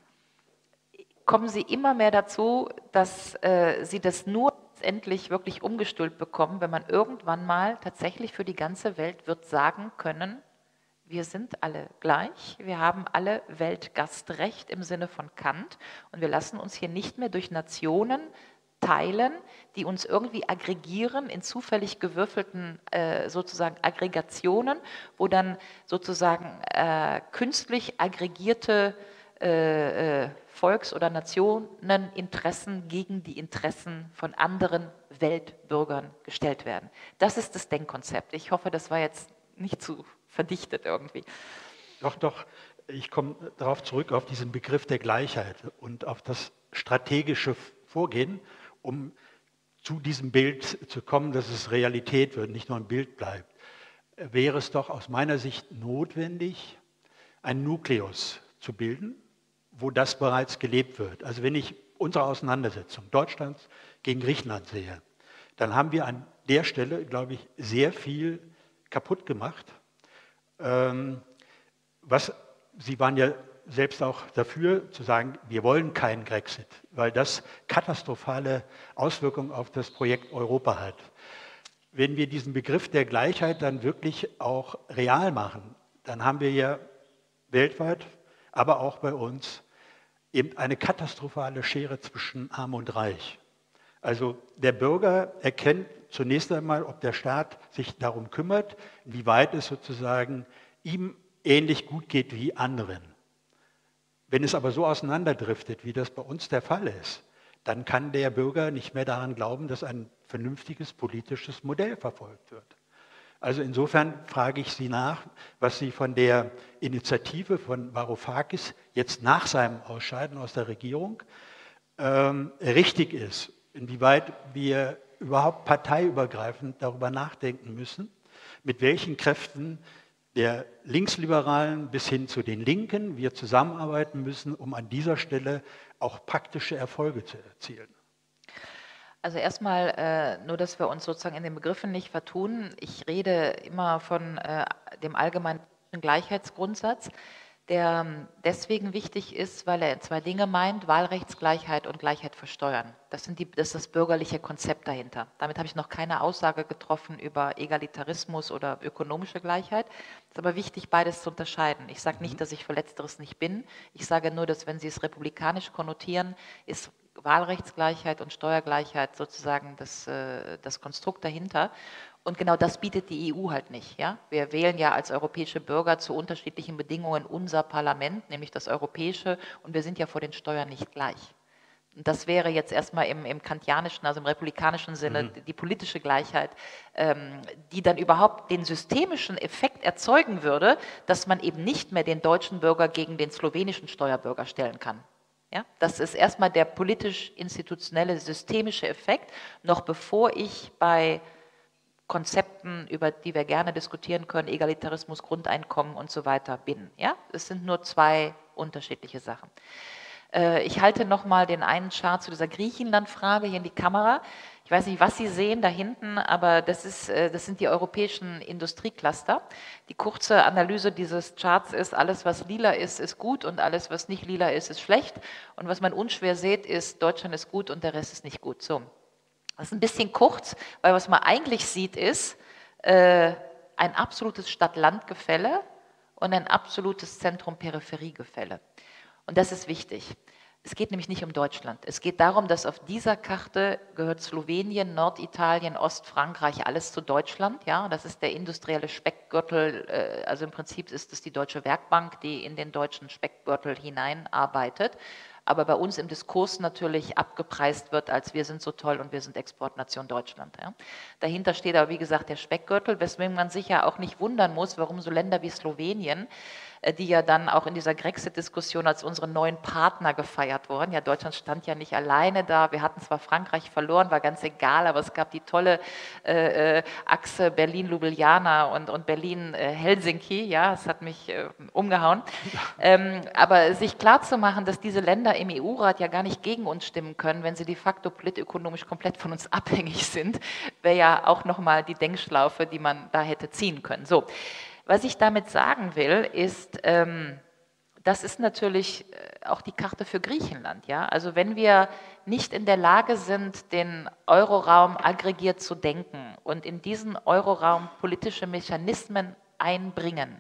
kommen Sie immer mehr dazu, dass äh, Sie das nur endlich wirklich umgestülpt bekommen, wenn man irgendwann mal tatsächlich für die ganze Welt wird sagen können, wir sind alle gleich, wir haben alle Weltgastrecht im Sinne von Kant und wir lassen uns hier nicht mehr durch Nationen teilen, die uns irgendwie aggregieren in zufällig gewürfelten äh, sozusagen Aggregationen, wo dann sozusagen äh, künstlich aggregierte äh, äh, Volks- oder Nationeninteressen gegen die Interessen von anderen Weltbürgern gestellt werden. Das ist das Denkkonzept. Ich hoffe, das war jetzt nicht zu verdichtet irgendwie. Doch, doch. Ich komme darauf zurück, auf diesen Begriff der Gleichheit und auf das strategische Vorgehen, um zu diesem Bild zu kommen, dass es Realität wird, nicht nur ein Bild bleibt. Wäre es doch aus meiner Sicht notwendig, einen Nukleus zu bilden, wo das bereits gelebt wird. Also wenn ich unsere Auseinandersetzung Deutschlands gegen Griechenland sehe, dann haben wir an der Stelle, glaube ich, sehr viel kaputt gemacht. Ähm, was, Sie waren ja selbst auch dafür, zu sagen, wir wollen keinen Grexit, weil das katastrophale Auswirkungen auf das Projekt Europa hat. Wenn wir diesen Begriff der Gleichheit dann wirklich auch real machen, dann haben wir ja weltweit, aber auch bei uns eben eine katastrophale Schere zwischen Arm und Reich. Also der Bürger erkennt zunächst einmal, ob der Staat sich darum kümmert, inwieweit es sozusagen ihm ähnlich gut geht wie anderen. Wenn es aber so auseinanderdriftet, wie das bei uns der Fall ist, dann kann der Bürger nicht mehr daran glauben, dass ein vernünftiges politisches Modell verfolgt wird. Also insofern frage ich Sie nach, was Sie von der Initiative von Varoufakis jetzt nach seinem Ausscheiden aus der Regierung ähm, richtig ist, inwieweit wir überhaupt parteiübergreifend darüber nachdenken müssen, mit welchen Kräften der Linksliberalen bis hin zu den Linken wir zusammenarbeiten müssen, um an dieser Stelle auch praktische Erfolge zu erzielen. Also erstmal äh, nur, dass wir uns sozusagen in den Begriffen nicht vertun. Ich rede immer von äh, dem allgemeinen Gleichheitsgrundsatz, der deswegen wichtig ist, weil er zwei Dinge meint: Wahlrechtsgleichheit und Gleichheit für Steuern. Das, sind die, das ist das bürgerliche Konzept dahinter. Damit habe ich noch keine Aussage getroffen über Egalitarismus oder ökonomische Gleichheit. Es ist aber wichtig, beides zu unterscheiden. Ich sage nicht, dass ich für Letzteres nicht bin. Ich sage nur, dass, wenn Sie es republikanisch konnotieren, ist Wahlrechtsgleichheit und Steuergleichheit sozusagen das, äh, das Konstrukt dahinter. Und genau das bietet die E U halt nicht. Ja? Wir wählen ja als europäische Bürger zu unterschiedlichen Bedingungen unser Parlament, nämlich das europäische, und wir sind ja vor den Steuern nicht gleich. Und das wäre jetzt erstmal im, im kantianischen, also im republikanischen Sinne, mhm. die, die politische Gleichheit, ähm, die dann überhaupt den systemischen Effekt erzeugen würde, dass man eben nicht mehr den deutschen Bürger gegen den slowenischen Steuerbürger stellen kann. Ja, das ist erstmal der politisch-institutionelle, systemische Effekt, noch bevor ich bei Konzepten, über die wir gerne diskutieren können, Egalitarismus, Grundeinkommen und so weiter bin. Ja, es sind nur zwei unterschiedliche Sachen. Äh, ich halte nochmal den einen Chart zu dieser Griechenland-Frage hier in die Kamera. Ich weiß nicht, was Sie sehen da hinten, aber das, ist, das sind die europäischen Industriecluster. Die kurze Analyse dieses Charts ist: Alles, was lila ist, ist gut, und alles, was nicht lila ist, ist schlecht. Und was man unschwer sieht, ist, Deutschland ist gut und der Rest ist nicht gut. So. Das ist ein bisschen kurz, weil was man eigentlich sieht, ist äh, ein absolutes Stadt-Land-Gefälle und ein absolutes Zentrum-Peripherie-Gefälle. Und das ist wichtig. Es geht nämlich nicht um Deutschland. Es geht darum, dass auf dieser Karte gehört Slowenien, Norditalien, Ostfrankreich, alles zu Deutschland. Ja, das ist der industrielle Speckgürtel. Also im Prinzip ist es die Deutsche Werkbank, die in den deutschen Speckgürtel hineinarbeitet. Aber bei uns im Diskurs natürlich abgepreist wird, als wir sind so toll und wir sind Exportnation Deutschland. Ja. Dahinter steht aber, wie gesagt, der Speckgürtel, weswegen man sich ja auch nicht wundern muss, warum so Länder wie Slowenien, die ja dann auch in dieser Grexit-Diskussion als unsere neuen Partner gefeiert wurden. Ja, Deutschland stand ja nicht alleine da. Wir hatten zwar Frankreich verloren, war ganz egal, aber es gab die tolle äh, äh, Achse Berlin-Ljubljana und, und Berlin-Helsinki. Ja, es hat mich äh, umgehauen. Ähm, aber sich klarzumachen, dass diese Länder im E U-Rat ja gar nicht gegen uns stimmen können, wenn sie de facto politökonomisch komplett von uns abhängig sind, wäre ja auch nochmal die Denkschlaufe, die man da hätte ziehen können. So. Was ich damit sagen will, ist, ähm, das ist natürlich auch die Karte für Griechenland. Ja? Also wenn wir nicht in der Lage sind, den Euroraum aggregiert zu denken und in diesen Euroraum politische Mechanismen einbringen,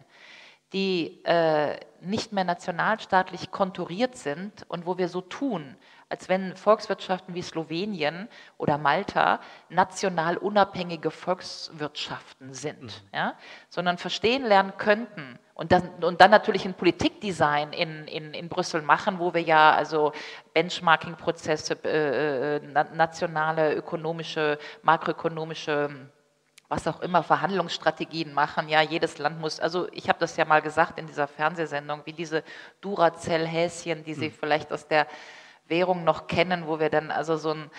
die äh, nicht mehr nationalstaatlich konturiert sind und wo wir so tun, als wenn Volkswirtschaften wie Slowenien oder Malta national unabhängige Volkswirtschaften sind, mhm. ja? Sondern verstehen lernen könnten und dann, und dann natürlich ein Politikdesign in, in, in Brüssel machen, wo wir ja also Benchmarking-Prozesse, äh, nationale, ökonomische, makroökonomische, was auch immer, Verhandlungsstrategien machen. Ja, jedes Land muss, also ich habe das ja mal gesagt in dieser Fernsehsendung, wie diese Duracell-Häschen, die Sie hm. vielleicht aus der Währung noch kennen, wo wir dann also so ein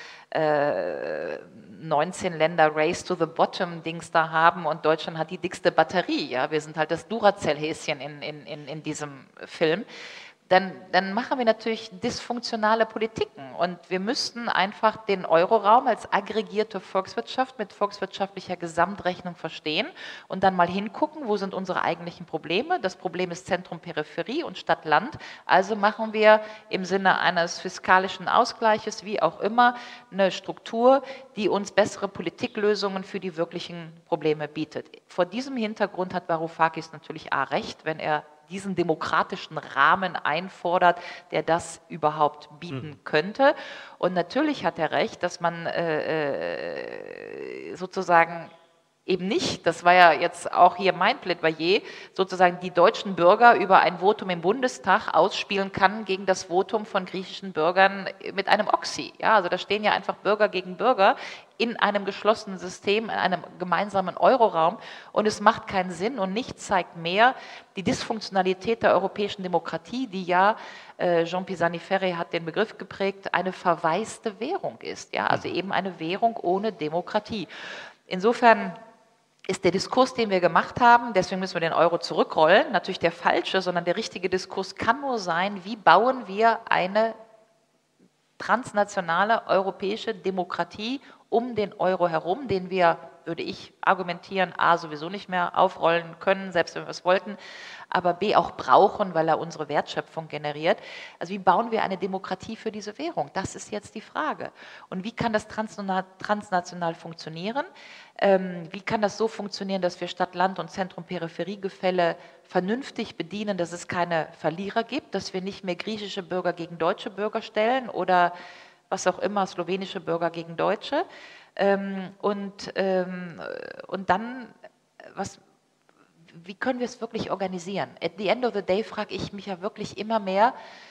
äh, neunzehn Länder Race to the Bottom Dings da haben und Deutschland hat die dickste Batterie. Ja, wir sind halt das Duracell-Häschen in, in, in, in diesem Film. Dann, dann machen wir natürlich dysfunktionale Politiken und wir müssten einfach den Euroraum als aggregierte Volkswirtschaft mit volkswirtschaftlicher Gesamtrechnung verstehen und dann mal hingucken, wo sind unsere eigentlichen Probleme. Das Problem ist Zentrum, Peripherie und Stadt-Land. Also machen wir im Sinne eines fiskalischen Ausgleiches, wie auch immer, eine Struktur, die uns bessere Politiklösungen für die wirklichen Probleme bietet. Vor diesem Hintergrund hat Varoufakis natürlich A recht, wenn er diesen demokratischen Rahmen einfordert, der das überhaupt bieten könnte. Und natürlich hat er recht, dass man äh, sozusagen eben nicht, das war ja jetzt auch hier mein Plädoyer, sozusagen die deutschen Bürger über ein Votum im Bundestag ausspielen kann gegen das Votum von griechischen Bürgern mit einem Oxy. Ja, also da stehen ja einfach Bürger gegen Bürger. in einem geschlossenen System, in einem gemeinsamen Euroraum. Und es macht keinen Sinn und nichts zeigt mehr die Dysfunktionalität der europäischen Demokratie, die ja, äh, Jean Pisani-Ferry hat den Begriff geprägt, eine verwaiste Währung ist. Ja? Also eben eine Währung ohne Demokratie. Insofern ist der Diskurs, den wir gemacht haben, deswegen müssen wir den Euro zurückrollen, natürlich der falsche, sondern der richtige Diskurs kann nur sein, wie bauen wir eine transnationale europäische Demokratie um den Euro herum, den wir, würde ich argumentieren, a, sowieso nicht mehr aufrollen können, selbst wenn wir es wollten, aber b, auch brauchen, weil er unsere Wertschöpfung generiert. Also wie bauen wir eine Demokratie für diese Währung? Das ist jetzt die Frage. Und wie kann das transnational funktionieren? Ähm, wie kann das so funktionieren, dass wir Stadt, Land und Zentrum-Peripherie-Gefälle vernünftig bedienen, dass es keine Verlierer gibt, dass wir nicht mehr griechische Bürger gegen deutsche Bürger stellen oder was auch immer, slowenische Bürger gegen Deutsche. Ähm, und, ähm, und dann, was, wie können wir es wirklich organisieren? At the end of the day frage ich mich ja wirklich immer mehr,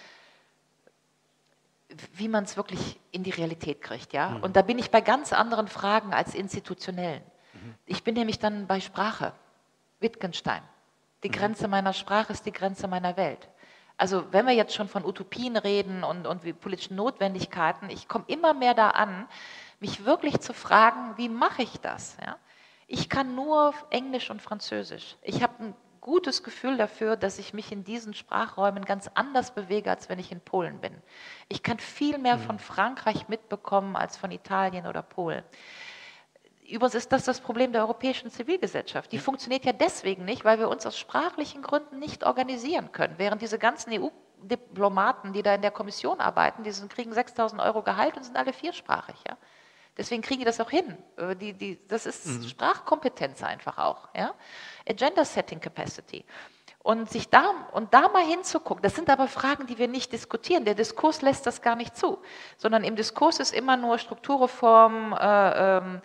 wie man es wirklich in die Realität kriegt. Ja? Mhm. Und da bin ich bei ganz anderen Fragen als institutionellen. Mhm. Ich bin nämlich dann bei Sprache. Wittgenstein. Die mhm. Grenze meiner Sprache ist die Grenze meiner Welt. Also wenn wir jetzt schon von Utopien reden und, und wie politischen Notwendigkeiten, ich komme immer mehr da an, mich wirklich zu fragen, wie mache ich das? Ja? Ich kann nur Englisch und Französisch. Ich habe ein gutes Gefühl dafür, dass ich mich in diesen Sprachräumen ganz anders bewege, als wenn ich in Polen bin. Ich kann viel mehr von Frankreich mitbekommen als von Italien oder Polen. Übrigens ist das das Problem der europäischen Zivilgesellschaft. Die funktioniert ja deswegen nicht, weil wir uns aus sprachlichen Gründen nicht organisieren können. Während diese ganzen E U-Diplomaten, die da in der Kommission arbeiten, die sind, kriegen sechstausend Euro Gehalt und sind alle viersprachig. Ja? Deswegen kriegen die das auch hin. Die, die, das ist mhm. Sprachkompetenz einfach auch. Ja? Agenda Setting Capacity. Und, sich da, und da mal hinzugucken, das sind aber Fragen, die wir nicht diskutieren. Der Diskurs lässt das gar nicht zu, sondern im Diskurs ist immer nur Strukturreform, äh, ähm,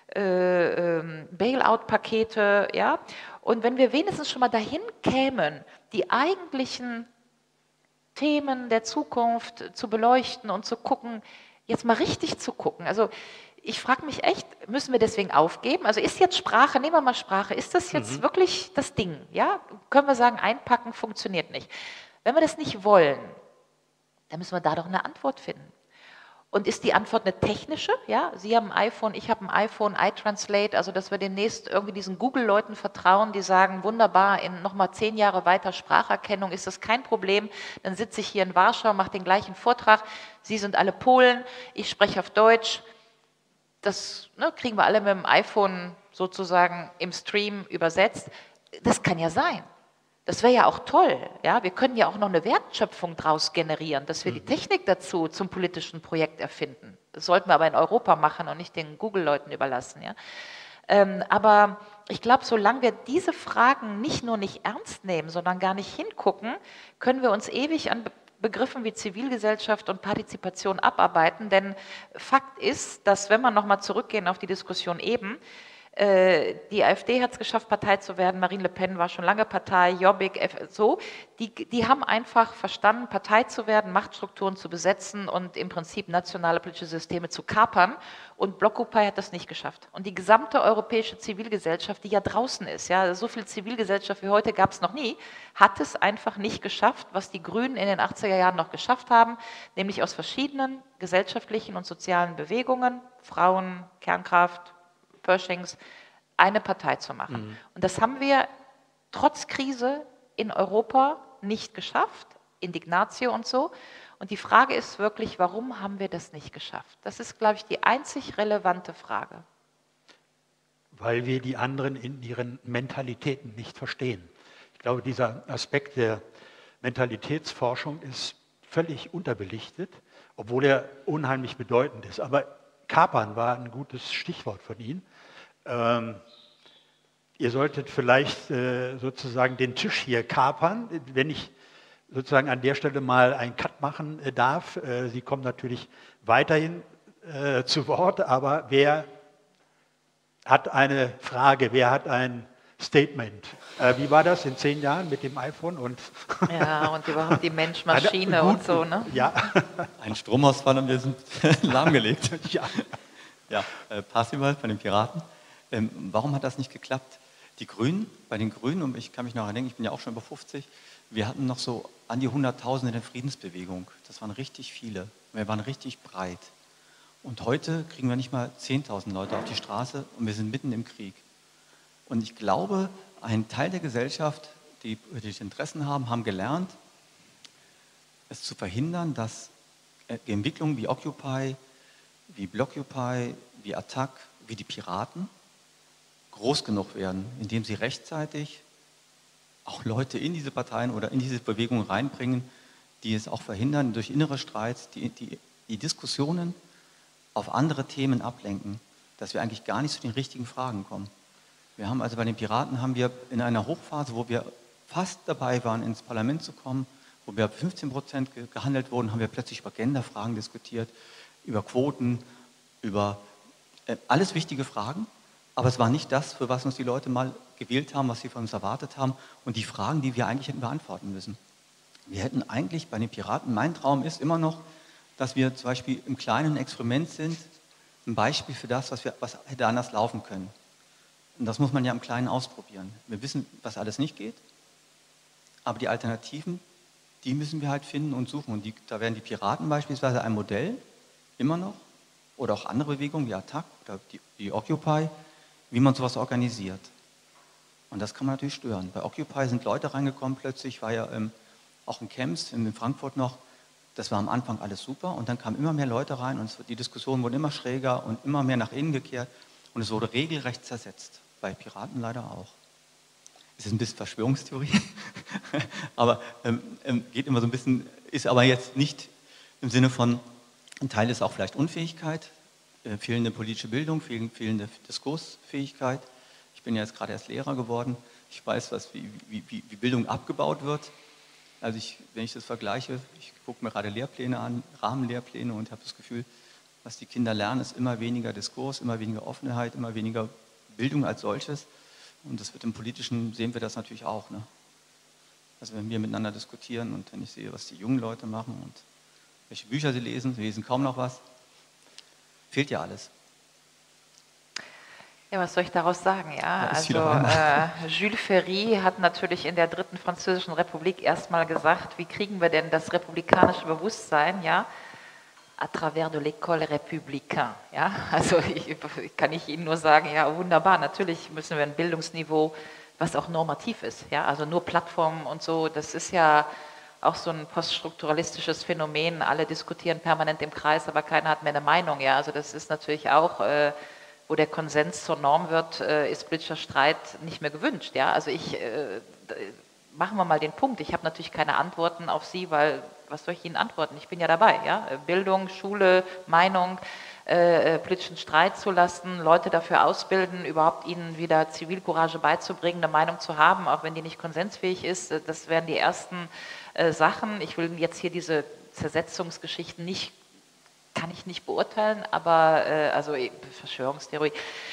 Äh, äh, Bailout-Pakete, ja. Und wenn wir wenigstens schon mal dahin kämen, die eigentlichen Themen der Zukunft zu beleuchten und zu gucken, jetzt mal richtig zu gucken. Also ich frage mich echt, müssen wir deswegen aufgeben? Also ist jetzt Sprache, nehmen wir mal Sprache, ist das jetzt mhm. wirklich das Ding? Ja? Können wir sagen, einpacken funktioniert nicht. Wenn wir das nicht wollen, dann müssen wir da doch eine Antwort finden. Und ist die Antwort eine technische? Ja, Sie haben ein iPhone, ich habe ein iPhone, iTranslate, also dass wir demnächst irgendwie diesen Google-Leuten vertrauen, die sagen, wunderbar, in nochmal zehn Jahre weiter Spracherkennung ist das kein Problem. Dann sitze ich hier in Warschau, mache den gleichen Vortrag. Sie sind alle Polen, ich spreche auf Deutsch. Das ne, kriegen wir alle mit dem iPhone sozusagen im Stream übersetzt. Das kann ja sein. Das wäre ja auch toll. Ja? Wir können ja auch noch eine Wertschöpfung daraus generieren, dass wir die Technik dazu zum politischen Projekt erfinden. Das sollten wir aber in Europa machen und nicht den Google-Leuten überlassen. Ja? Ähm, aber ich glaube, solange wir diese Fragen nicht nur nicht ernst nehmen, sondern gar nicht hingucken, können wir uns ewig an Begriffen wie Zivilgesellschaft und Partizipation abarbeiten. Denn Fakt ist, dass, wenn wir nochmal zurückgehen auf die Diskussion eben, die AfD hat es geschafft, Partei zu werden, Marine Le Pen war schon lange Partei, Jobbik, so. Die, die haben einfach verstanden, Partei zu werden, Machtstrukturen zu besetzen und im Prinzip nationale politische Systeme zu kapern. Und Blockupy hat das nicht geschafft. Und die gesamte europäische Zivilgesellschaft, die ja draußen ist, ja, so viel Zivilgesellschaft wie heute gab es noch nie, hat es einfach nicht geschafft, was die Grünen in den achtziger Jahren noch geschafft haben, nämlich aus verschiedenen gesellschaftlichen und sozialen Bewegungen, Frauen, Kernkraft, Pershings, eine Partei zu machen. Mhm. Und das haben wir trotz Krise in Europa nicht geschafft, Indignatio und so. Und die Frage ist wirklich, warum haben wir das nicht geschafft? Das ist, glaube ich, die einzig relevante Frage. Weil wir die anderen in ihren Mentalitäten nicht verstehen. Ich glaube, dieser Aspekt der Mentalitätsforschung ist völlig unterbelichtet, obwohl er unheimlich bedeutend ist. Aber Kapern war ein gutes Stichwort von Ihnen. Ähm, ihr solltet vielleicht äh, sozusagen den Tisch hier kapern, wenn ich sozusagen an der Stelle mal einen Cut machen äh, darf. Äh, Sie kommen natürlich weiterhin äh, zu Wort, aber wer hat eine Frage, wer hat ein Statement? Äh, wie war das in zehn Jahren mit dem iPhone? Und ja, und überhaupt die Mensch-Maschine und so, ne? Ja. Ein Stromausfall und wir sind lahmgelegt. Ja. Ja, äh, Parsival von den Piraten. Ähm, warum hat das nicht geklappt? Die Grünen, bei den Grünen, und ich kann mich noch erinnern, ich bin ja auch schon über fünfzig, wir hatten noch so an die hunderttausend in der Friedensbewegung. Das waren richtig viele. Wir waren richtig breit. Und heute kriegen wir nicht mal zehntausend Leute auf die Straße und wir sind mitten im Krieg. Und ich glaube, ein Teil der Gesellschaft, die, die Interessen haben, haben gelernt, es zu verhindern, dass Entwicklungen wie Occupy, wie Blockupy, wie Attac, wie die Piraten groß genug werden, indem sie rechtzeitig auch Leute in diese Parteien oder in diese Bewegungen reinbringen, die es auch verhindern, durch innere Streits, die, die, die Diskussionen auf andere Themen ablenken, dass wir eigentlich gar nicht zu den richtigen Fragen kommen. Wir haben also bei den Piraten haben wir in einer Hochphase, wo wir fast dabei waren, ins Parlament zu kommen, wo wir fünfzehn Prozent gehandelt wurden, haben wir plötzlich über Genderfragen diskutiert, über Quoten, über äh, alles wichtige Fragen. Aber es war nicht das, für was uns die Leute mal gewählt haben, was sie von uns erwartet haben und die Fragen, die wir eigentlich hätten beantworten müssen. Wir hätten eigentlich bei den Piraten, mein Traum ist immer noch, dass wir zum Beispiel im kleinen Experiment sind, ein Beispiel für das, was, wir, was hätte anders laufen können. Und das muss man ja im Kleinen ausprobieren. Wir wissen, was alles nicht geht, aber die Alternativen, die müssen wir halt finden und suchen. Und die, da wären die Piraten beispielsweise ein Modell, immer noch, oder auch andere Bewegungen wie Attac oder die, die Occupy, wie man sowas organisiert. Und das kann man natürlich stören. Bei Occupy sind Leute reingekommen, plötzlich war ja ähm, auch in Camps, in Frankfurt noch, das war am Anfang alles super und dann kamen immer mehr Leute rein und es, die Diskussionen wurden immer schräger und immer mehr nach innen gekehrt und es wurde regelrecht zersetzt. Bei Piraten leider auch. Es ist ein bisschen Verschwörungstheorie, aber ähm, ähm, geht immer so ein bisschen, ist aber jetzt nicht im Sinne von, ein Teil ist auch vielleicht Unfähigkeit, äh, fehlende politische Bildung, fehl, fehlende Diskursfähigkeit. Ich bin ja jetzt gerade erst Lehrer geworden. Ich weiß, was, wie, wie, wie Bildung abgebaut wird. Also ich, wenn ich das vergleiche, ich gucke mir gerade Lehrpläne an, Rahmenlehrpläne und habe das Gefühl, was die Kinder lernen, ist immer weniger Diskurs, immer weniger Offenheit, immer weniger Bildung als solches. Und das wird im Politischen, sehen wir das natürlich auch. Ne? Also wenn wir miteinander diskutieren und wenn ich sehe, was die jungen Leute machen und welche Bücher sie lesen, sie lesen kaum noch was, fehlt ja alles. Ja, was soll ich daraus sagen? Ja, also äh, Jules Ferry hat natürlich in der dritten Französischen Republik erstmal gesagt, wie kriegen wir denn das republikanische Bewusstsein, ja, à travers de l'école républicaine. Ja, also ich, kann ich Ihnen nur sagen, ja, wunderbar, natürlich müssen wir ein Bildungsniveau, was auch normativ ist, ja, also nur Plattformen und so, das ist ja auch so ein poststrukturalistisches Phänomen, alle diskutieren permanent im Kreis, aber keiner hat mehr eine Meinung, ja, also das ist natürlich auch... Äh, wo der Konsens zur Norm wird, äh, ist politischer Streit nicht mehr gewünscht. Ja? Also ich, äh, machen wir mal den Punkt, ich habe natürlich keine Antworten auf Sie, weil, was soll ich Ihnen antworten? Ich bin ja dabei. Ja? Bildung, Schule, Meinung, äh, politischen Streit zulassen, Leute dafür ausbilden, überhaupt ihnen wieder Zivilcourage beizubringen, eine Meinung zu haben, auch wenn die nicht konsensfähig ist. Das wären die ersten äh, Sachen. Ich will jetzt hier diese Zersetzungsgeschichten nicht kann ich nicht beurteilen, aber äh, also Verschwörungstheorie,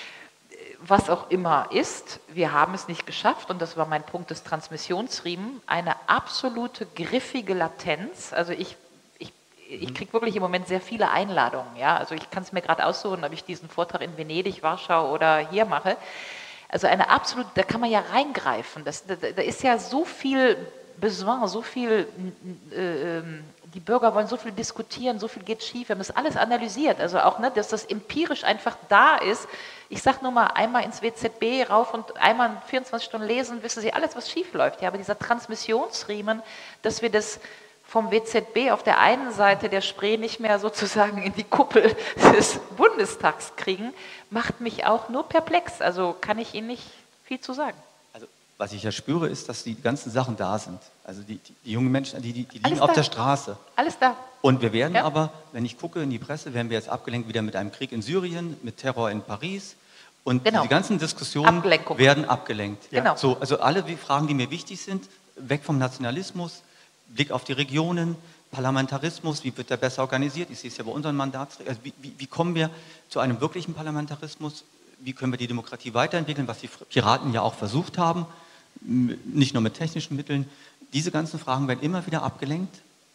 was auch immer ist, wir haben es nicht geschafft und das war mein Punkt des Transmissionsriemen, eine absolute griffige Latenz, also ich, ich, ich kriege wirklich im Moment sehr viele Einladungen, ja, also ich kann es mir gerade aussuchen, ob ich diesen Vortrag in Venedig, Warschau oder hier mache, also eine absolute, da kann man ja reingreifen, das, da, da ist ja so viel Besoin, so viel äh, die Bürger wollen so viel diskutieren, so viel geht schief, wir haben das alles analysiert, also auch, ne, dass das empirisch einfach da ist. Ich sage nur mal, einmal ins W Z B rauf und einmal vierundzwanzig Stunden lesen, wissen Sie alles, was schief läuft. Ja, aber dieser Transmissionsriemen, dass wir das vom W Z B auf der einen Seite der Spree nicht mehr sozusagen in die Kuppel des Bundestags kriegen, macht mich auch nur perplex. Also kann ich Ihnen nicht viel zu sagen. Was ich ja spüre, ist, dass die ganzen Sachen da sind. Also die, die, die jungen Menschen, die, die, die liegen auf der Straße. Alles da. Und wir werden ja. aber, wenn ich gucke in die Presse, werden wir jetzt abgelenkt wieder mit einem Krieg in Syrien, mit Terror in Paris. Und genau. die ganzen Diskussionen Ablenkung. werden abgelenkt. Ja. Genau. So, also alle die Fragen, die mir wichtig sind, weg vom Nationalismus, Blick auf die Regionen, Parlamentarismus, wie wird der besser organisiert? Ich sehe es ja bei unseren Mandatsträgern. Also wie, wie, wie kommen wir zu einem wirklichen Parlamentarismus? Wie können wir die Demokratie weiterentwickeln, was die Piraten ja auch versucht haben? Nicht nur mit technischen Mitteln. Diese ganzen Fragen werden immer wieder abgelenkt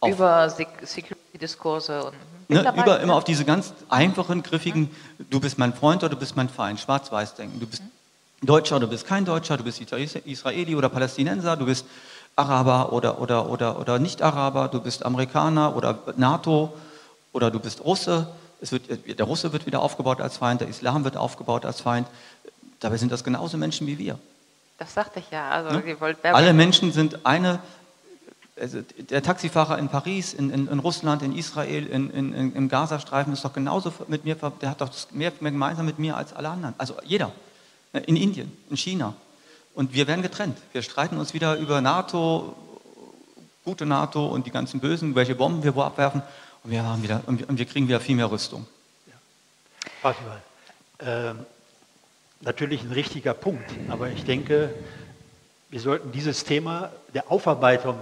auf, über Security-Diskurse und ne, über, immer auf diese ganz einfachen, griffigen, du bist mein Freund oder du bist mein Feind, Schwarz-Weiß-Denken. Du bist Deutscher oder du bist kein Deutscher, du bist Israeli oder Palästinenser, du bist Araber oder, oder, oder, oder Nicht-Araber, du bist Amerikaner oder NATO oder du bist Russe. Es wird, der Russe wird wieder aufgebaut als Feind, der Islam wird aufgebaut als Feind. Dabei sind das genauso Menschen wie wir. Das sagte ich ja. Also, Ne? ihr wollt Alle Menschen sind eine, also der Taxifahrer in Paris, in, in, in Russland, in Israel, in, in, in, im Gazastreifen ist doch genauso mit mir, der hat doch mehr, mehr gemeinsam mit mir als alle anderen. Also jeder. In Indien, in China. Und wir werden getrennt. Wir streiten uns wieder über NATO, gute NATO und die ganzen Bösen, welche Bomben wir wo abwerfen. Und wir, haben wieder, und wir, und wir kriegen wieder viel mehr Rüstung. Ja. Warte mal. Ähm, natürlich ein richtiger Punkt. Aber ich denke, wir sollten dieses Thema der Aufarbeitung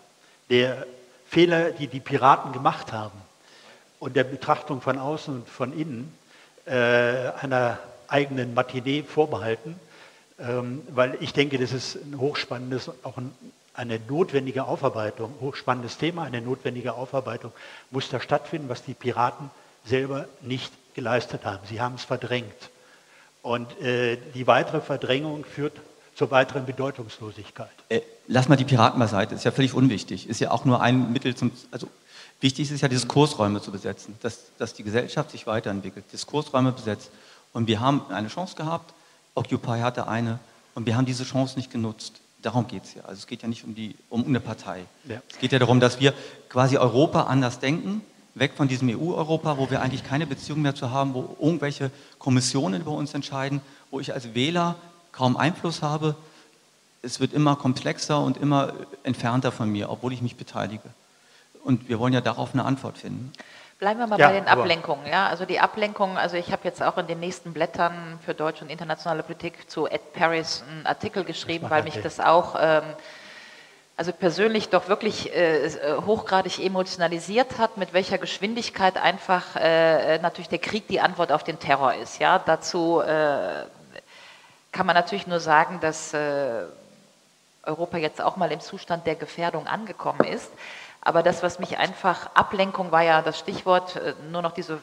der Fehler, die die Piraten gemacht haben, und der Betrachtung von außen und von innen, äh, einer eigenen Matinee vorbehalten, ähm, weil ich denke, das ist ein hochspannendes, auch ein, eine notwendige Aufarbeitung, hochspannendes Thema, eine notwendige Aufarbeitung muss da stattfinden, was die Piraten selber nicht geleistet haben. Sie haben es verdrängt. Und äh, die weitere Verdrängung führt zur weiteren Bedeutungslosigkeit. Äh, lass mal die Piraten beiseite, ist ja völlig unwichtig, ist ja auch nur ein Mittel zum, also wichtig ist ja, Diskursräume zu besetzen, dass, dass die Gesellschaft sich weiterentwickelt, Diskursräume besetzt. Und wir haben eine Chance gehabt, Occupy hatte eine, und wir haben diese Chance nicht genutzt. Darum geht es ja. Also es geht ja nicht um, die, um eine Partei. Ja. Es geht ja darum, dass wir quasi Europa anders denken, weg von diesem E U-Europa, wo wir eigentlich keine Beziehung mehr zu haben, wo irgendwelche Kommissionen über uns entscheiden, wo ich als Wähler kaum Einfluss habe. Es wird immer komplexer und immer entfernter von mir, obwohl ich mich beteilige. Und wir wollen ja darauf eine Antwort finden. Bleiben wir mal ja, bei den Ablenkungen. Ja? Also die Ablenkungen, also ich habe jetzt auch in den nächsten Blättern für deutsche und internationale Politik zu Ed Paris einen Artikel geschrieben, weil mich das auch ähm, also persönlich doch wirklich äh, hochgradig emotionalisiert hat, mit welcher Geschwindigkeit einfach äh, natürlich der Krieg die Antwort auf den Terror ist. Ja? Dazu äh, kann man natürlich nur sagen, dass äh, Europa jetzt auch mal im Zustand der Gefährdung angekommen ist. Aber das, was mich einfach, Ablenkung war ja das Stichwort, nur noch diese,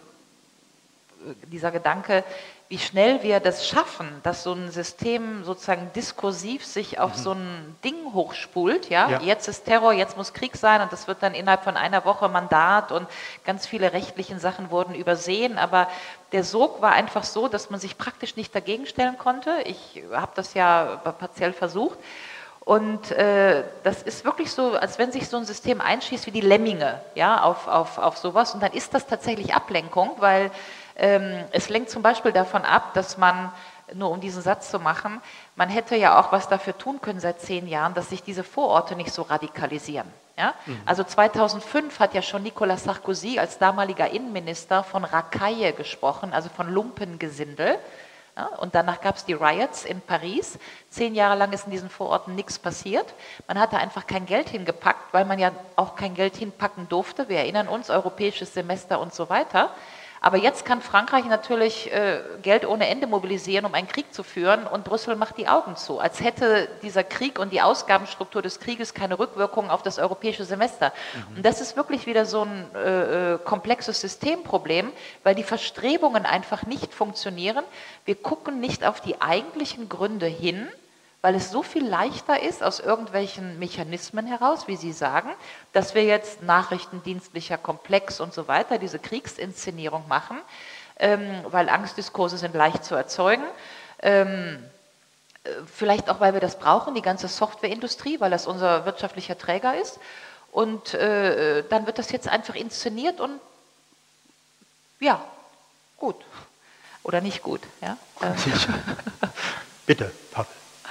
dieser Gedanke, wie schnell wir das schaffen, dass so ein System sozusagen diskursiv sich auf mhm. so ein Ding hochspult. Ja? Ja. Jetzt ist Terror, jetzt muss Krieg sein, und das wird dann innerhalb von einer Woche Mandat, und ganz viele rechtliche Sachen wurden übersehen. Aber der Sog war einfach so, dass man sich praktisch nicht dagegen stellen konnte. Ich habe das ja partiell versucht. Und äh, das ist wirklich so, als wenn sich so ein System einschießt wie die Lemminge, ja, auf, auf, auf sowas. Und dann ist das tatsächlich Ablenkung, weil ähm, es lenkt zum Beispiel davon ab, dass man, nur um diesen Satz zu machen, man hätte ja auch was dafür tun können seit zehn Jahren, dass sich diese Vororte nicht so radikalisieren. Ja? Mhm. Also zweitausendfünf hat ja schon Nicolas Sarkozy als damaliger Innenminister von Rakaille gesprochen, also von Lumpengesindel. Ja, und danach gab es die Riots in Paris. Zehn Jahre lang ist in diesen Vororten nichts passiert. Man hatte einfach kein Geld hingepackt, weil man ja auch kein Geld hinpacken durfte. Wir erinnern uns, europäisches Semester und so weiter. Aber jetzt kann Frankreich natürlich äh, Geld ohne Ende mobilisieren, um einen Krieg zu führen, und Brüssel macht die Augen zu, als hätte dieser Krieg und die Ausgabenstruktur des Krieges keine Rückwirkungen auf das europäische Semester. Mhm. Und das ist wirklich wieder so ein äh, komplexes Systemproblem, weil die Verstrebungen einfach nicht funktionieren. Wir gucken nicht auf die eigentlichen Gründe hin, weil es so viel leichter ist, aus irgendwelchen Mechanismen heraus, wie Sie sagen, dass wir jetzt nachrichtendienstlicher Komplex und so weiter, diese Kriegsinszenierung machen, ähm, weil Angstdiskurse sind leicht zu erzeugen. Ähm, vielleicht auch, weil wir das brauchen, die ganze Softwareindustrie, weil das unser wirtschaftlicher Träger ist. Und äh, dann wird das jetzt einfach inszeniert und ja, gut. Oder nicht gut. Ja? Ähm. Bitte, Pavel.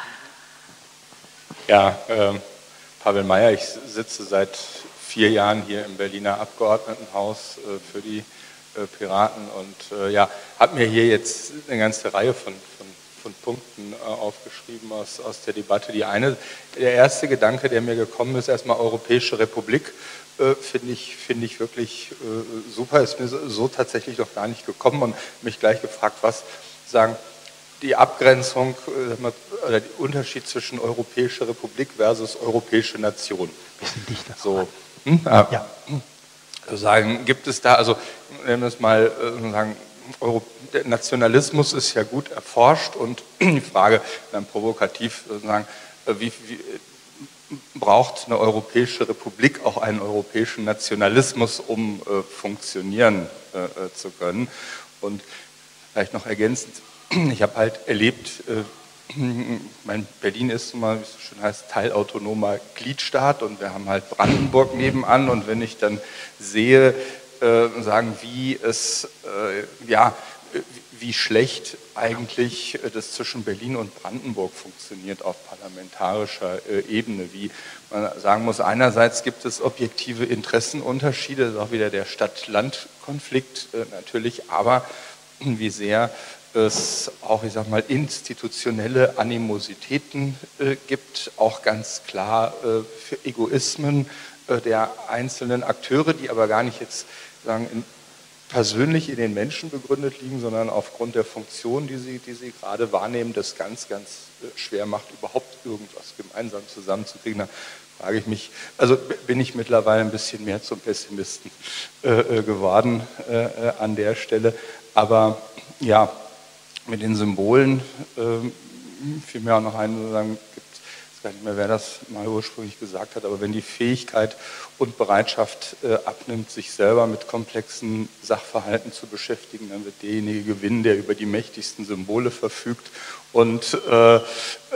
Ja, äh, Pavel Meyer, ich sitze seit vier Jahren hier im Berliner Abgeordnetenhaus äh, für die äh, Piraten und äh, ja, habe mir hier jetzt eine ganze Reihe von, von, von Punkten äh, aufgeschrieben aus, aus der Debatte. Die eine, der erste Gedanke, der mir gekommen ist, erstmal Europäische Republik, äh, finde ich, finde ich wirklich äh, super, ist mir so, so tatsächlich noch gar nicht gekommen, und mich gleich gefragt, was sagen die Abgrenzung oder der Unterschied zwischen Europäische Republik versus Europäische Nation. Bisschen dichter. So, Hm? Ah, Ja. Sagen, gibt es da, also nennen wir es mal, sagen, Euro, der Nationalismus ist ja gut erforscht und die Frage dann provokativ sozusagen, wie, wie braucht eine europäische Republik auch einen europäischen Nationalismus, um äh, funktionieren äh, zu können? Und vielleicht noch ergänzend, ich habe halt erlebt, äh, mein Berlin ist, mal, wie es so schön heißt, teilautonomer Gliedstaat und wir haben halt Brandenburg nebenan und wenn ich dann sehe, äh, sagen, wie es, äh, ja, wie schlecht eigentlich das zwischen Berlin und Brandenburg funktioniert auf parlamentarischer äh, Ebene, wie man sagen muss, einerseits gibt es objektive Interessenunterschiede, das ist auch wieder der Stadt-Land-Konflikt äh, natürlich, aber wie sehr es auch, ich sag mal, institutionelle Animositäten äh, gibt, auch ganz klar äh, für Egoismen äh, der einzelnen Akteure, die aber gar nicht jetzt sagen, in, persönlich in den Menschen begründet liegen, sondern aufgrund der Funktion, die sie, die sie gerade wahrnehmen, das ganz, ganz äh, schwer macht, überhaupt irgendwas gemeinsam zusammenzukriegen. Da frage ich mich, also bin ich mittlerweile ein bisschen mehr zum Pessimisten äh, geworden äh, an der Stelle, aber ja, mit den Symbolen äh, fiel mir auch noch ein, sozusagen, gibt, ich weiß gar nicht mehr, wer das mal ursprünglich gesagt hat, aber wenn die Fähigkeit und Bereitschaft äh, abnimmt, sich selber mit komplexen Sachverhalten zu beschäftigen, dann wird derjenige gewinnen, der über die mächtigsten Symbole verfügt. Und äh, äh,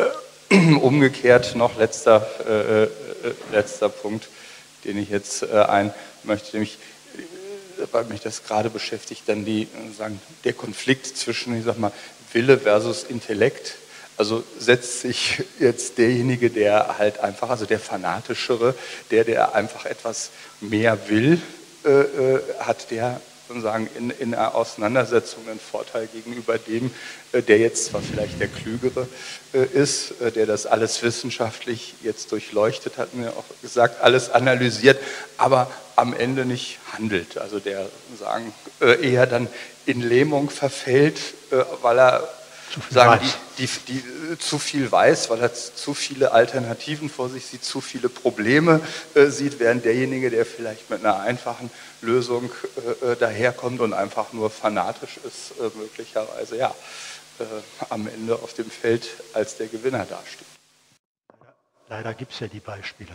umgekehrt noch letzter, äh, äh, letzter Punkt, den ich jetzt äh, ein möchte, nämlich weil mich das gerade beschäftigt, dann die, sagen, der Konflikt zwischen, ich sag mal, Wille versus Intellekt. Also setzt sich jetzt derjenige, der halt einfach, also der Fanatischere, der, der einfach etwas mehr will, äh, äh, hat der sozusagen in, in einer Auseinandersetzung einen Vorteil gegenüber dem, äh, der jetzt zwar vielleicht der Klügere äh, ist, äh, der das alles wissenschaftlich jetzt durchleuchtet, hat mir auch gesagt, alles analysiert, aber am Ende nicht handelt. Also der sagen, äh, eher dann in Lähmung verfällt, äh, weil er sagen, die, die, die zu viel weiß, weil er zu viele Alternativen vor sich sieht, zu viele Probleme äh, sieht, während derjenige, der vielleicht mit einer einfachen Lösung äh, daherkommt und einfach nur fanatisch ist, äh, möglicherweise ja, äh, am Ende auf dem Feld als der Gewinner dasteht. Leider gibt es ja die Beispiele.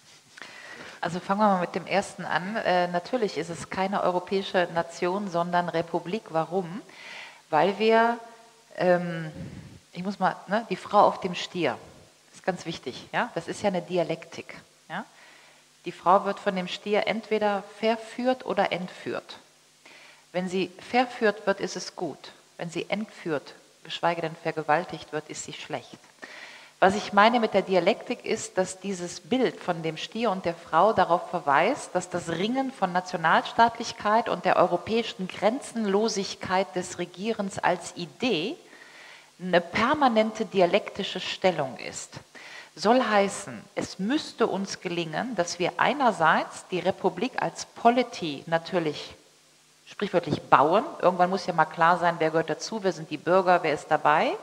Also fangen wir mal mit dem ersten an. Äh, natürlich ist es keine europäische Nation, sondern Republik. Warum? Weil wir Ähm, ich muss mal, ne, die Frau auf dem Stier, das ist ganz wichtig, ja? Das ist ja eine Dialektik. Ja? Die Frau wird von dem Stier entweder verführt oder entführt. Wenn sie verführt wird, ist es gut. Wenn sie entführt, geschweige denn vergewaltigt wird, ist sie schlecht. Was ich meine mit der Dialektik ist, dass dieses Bild von dem Stier und der Frau darauf verweist, dass das Ringen von Nationalstaatlichkeit und der europäischen Grenzenlosigkeit des Regierens als Idee eine permanente dialektische Stellung ist. Soll heißen, es müsste uns gelingen, dass wir einerseits die Republik als Polity natürlich sprichwörtlich bauen. Irgendwann muss ja mal klar sein, wer gehört dazu, wer sind die Bürger, wer ist dabei.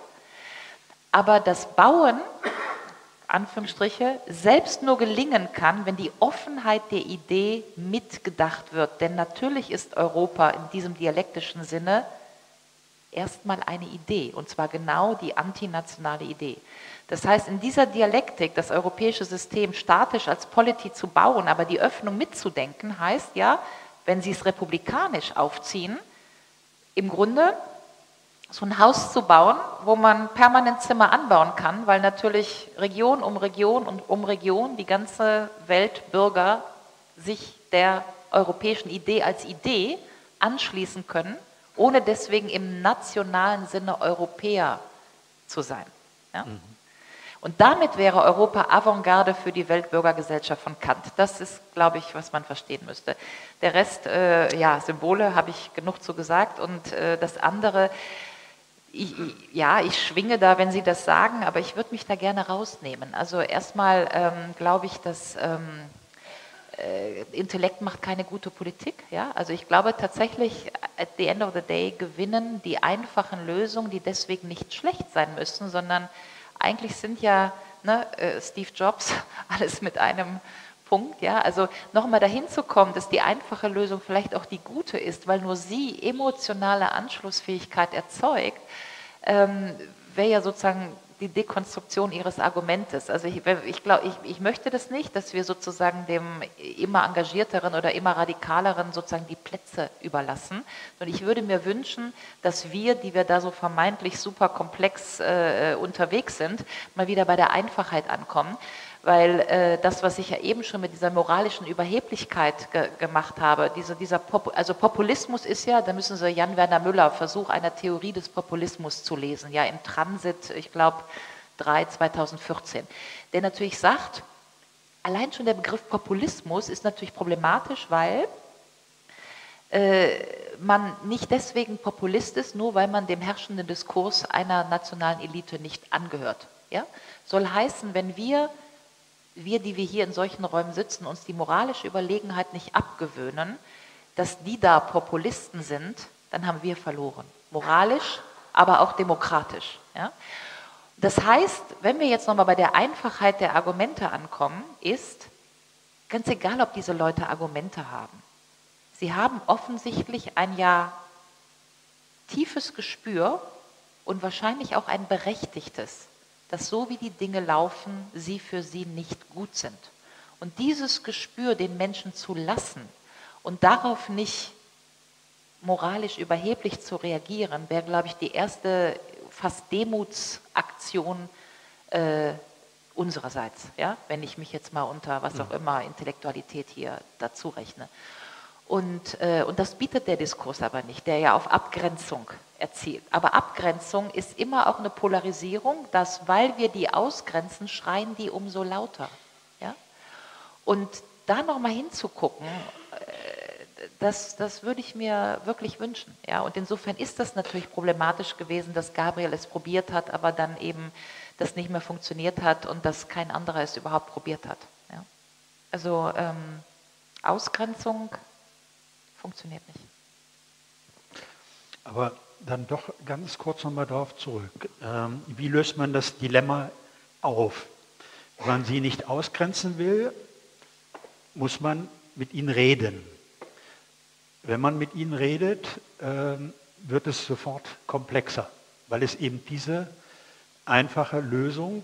Aber das Bauen, Anführungsstriche, selbst nur gelingen kann, wenn die Offenheit der Idee mitgedacht wird. Denn natürlich ist Europa in diesem dialektischen Sinne erstmal eine Idee, und zwar genau die antinationale Idee. Das heißt, in dieser Dialektik, das europäische System statisch als Polity zu bauen, aber die Öffnung mitzudenken, heißt ja, wenn Sie es republikanisch aufziehen, im Grunde so ein Haus zu bauen, wo man permanent Zimmer anbauen kann, weil natürlich Region um Region und um Region die ganze Welt Bürger sich der europäischen Idee als Idee anschließen können, ohne deswegen im nationalen Sinne Europäer zu sein. Ja? Mhm. Und damit wäre Europa Avantgarde für die Weltbürgergesellschaft von Kant. Das ist, glaube ich, was man verstehen müsste. Der Rest, äh, ja, Symbole habe ich genug zu gesagt und äh, das andere, ich, ja, ich schwinge da, wenn Sie das sagen, aber ich würde mich da gerne rausnehmen. Also erstmal ähm, glaube ich, dass ähm, äh, Intellekt macht keine gute Politik. Ja? Also ich glaube tatsächlich, at the end of the day gewinnen die einfachen Lösungen, die deswegen nicht schlecht sein müssen, sondern eigentlich sind ja ne, Steve Jobs alles mit einem Punkt, ja, also nochmal dahin zu kommen, dass die einfache Lösung vielleicht auch die gute ist, weil nur sie emotionale Anschlussfähigkeit erzeugt, ähm, wäre ja sozusagen die Dekonstruktion ihres Argumentes. Also ich, ich glaube, ich, ich möchte das nicht, dass wir sozusagen dem immer engagierteren oder immer radikaleren sozusagen die Plätze überlassen, sondern ich würde mir wünschen, dass wir, die wir da so vermeintlich super komplex äh, unterwegs sind, mal wieder bei der Einfachheit ankommen. Weil äh, das, was ich ja eben schon mit dieser moralischen Überheblichkeit ge gemacht habe, diese, dieser Pop also Populismus ist ja, da müssen Sie Jan Werner Müller, Versuch einer Theorie des Populismus zu lesen, ja im Transit, ich glaube drei zweitausendvierzehn, der natürlich sagt, allein schon der Begriff Populismus ist natürlich problematisch, weil äh, man nicht deswegen Populist ist, nur weil man dem herrschenden Diskurs einer nationalen Elite nicht angehört. Ja? Soll heißen, wenn wir wir, die wir hier in solchen Räumen sitzen, uns die moralische Überlegenheit nicht abgewöhnen, dass die da Populisten sind, dann haben wir verloren. Moralisch, aber auch demokratisch. Ja? Das heißt, wenn wir jetzt nochmal bei der Einfachheit der Argumente ankommen, ist, ganz egal, ob diese Leute Argumente haben, sie haben offensichtlich ein ja tiefes Gespür und wahrscheinlich auch ein berechtigtes, dass so wie die Dinge laufen, sie für sie nicht gut sind. Und dieses Gespür den Menschen zu lassen und darauf nicht moralisch überheblich zu reagieren, wäre, glaube ich, die erste fast Demutsaktion äh, unsererseits, ja? Wenn ich mich jetzt mal unter was auch immer Intellektualität hier dazu rechne. Und, äh, und das bietet der Diskurs aber nicht, der ja auf Abgrenzung erzielt. Aber Abgrenzung ist immer auch eine Polarisierung, dass, weil wir die ausgrenzen, schreien die umso lauter. Ja? Und da nochmal hinzugucken, äh, das, das würde ich mir wirklich wünschen. Ja? Und insofern ist das natürlich problematisch gewesen, dass Gabriel es probiert hat, aber dann eben das nicht mehr funktioniert hat und dass kein anderer es überhaupt probiert hat. Ja? Also ähm, Ausgrenzung funktioniert nicht. Aber dann doch ganz kurz nochmal darauf zurück. Ähm, wie löst man das Dilemma auf? Wenn man sie nicht ausgrenzen will, muss man mit ihnen reden. Wenn man mit ihnen redet, ähm, wird es sofort komplexer, weil es eben diese einfache Lösung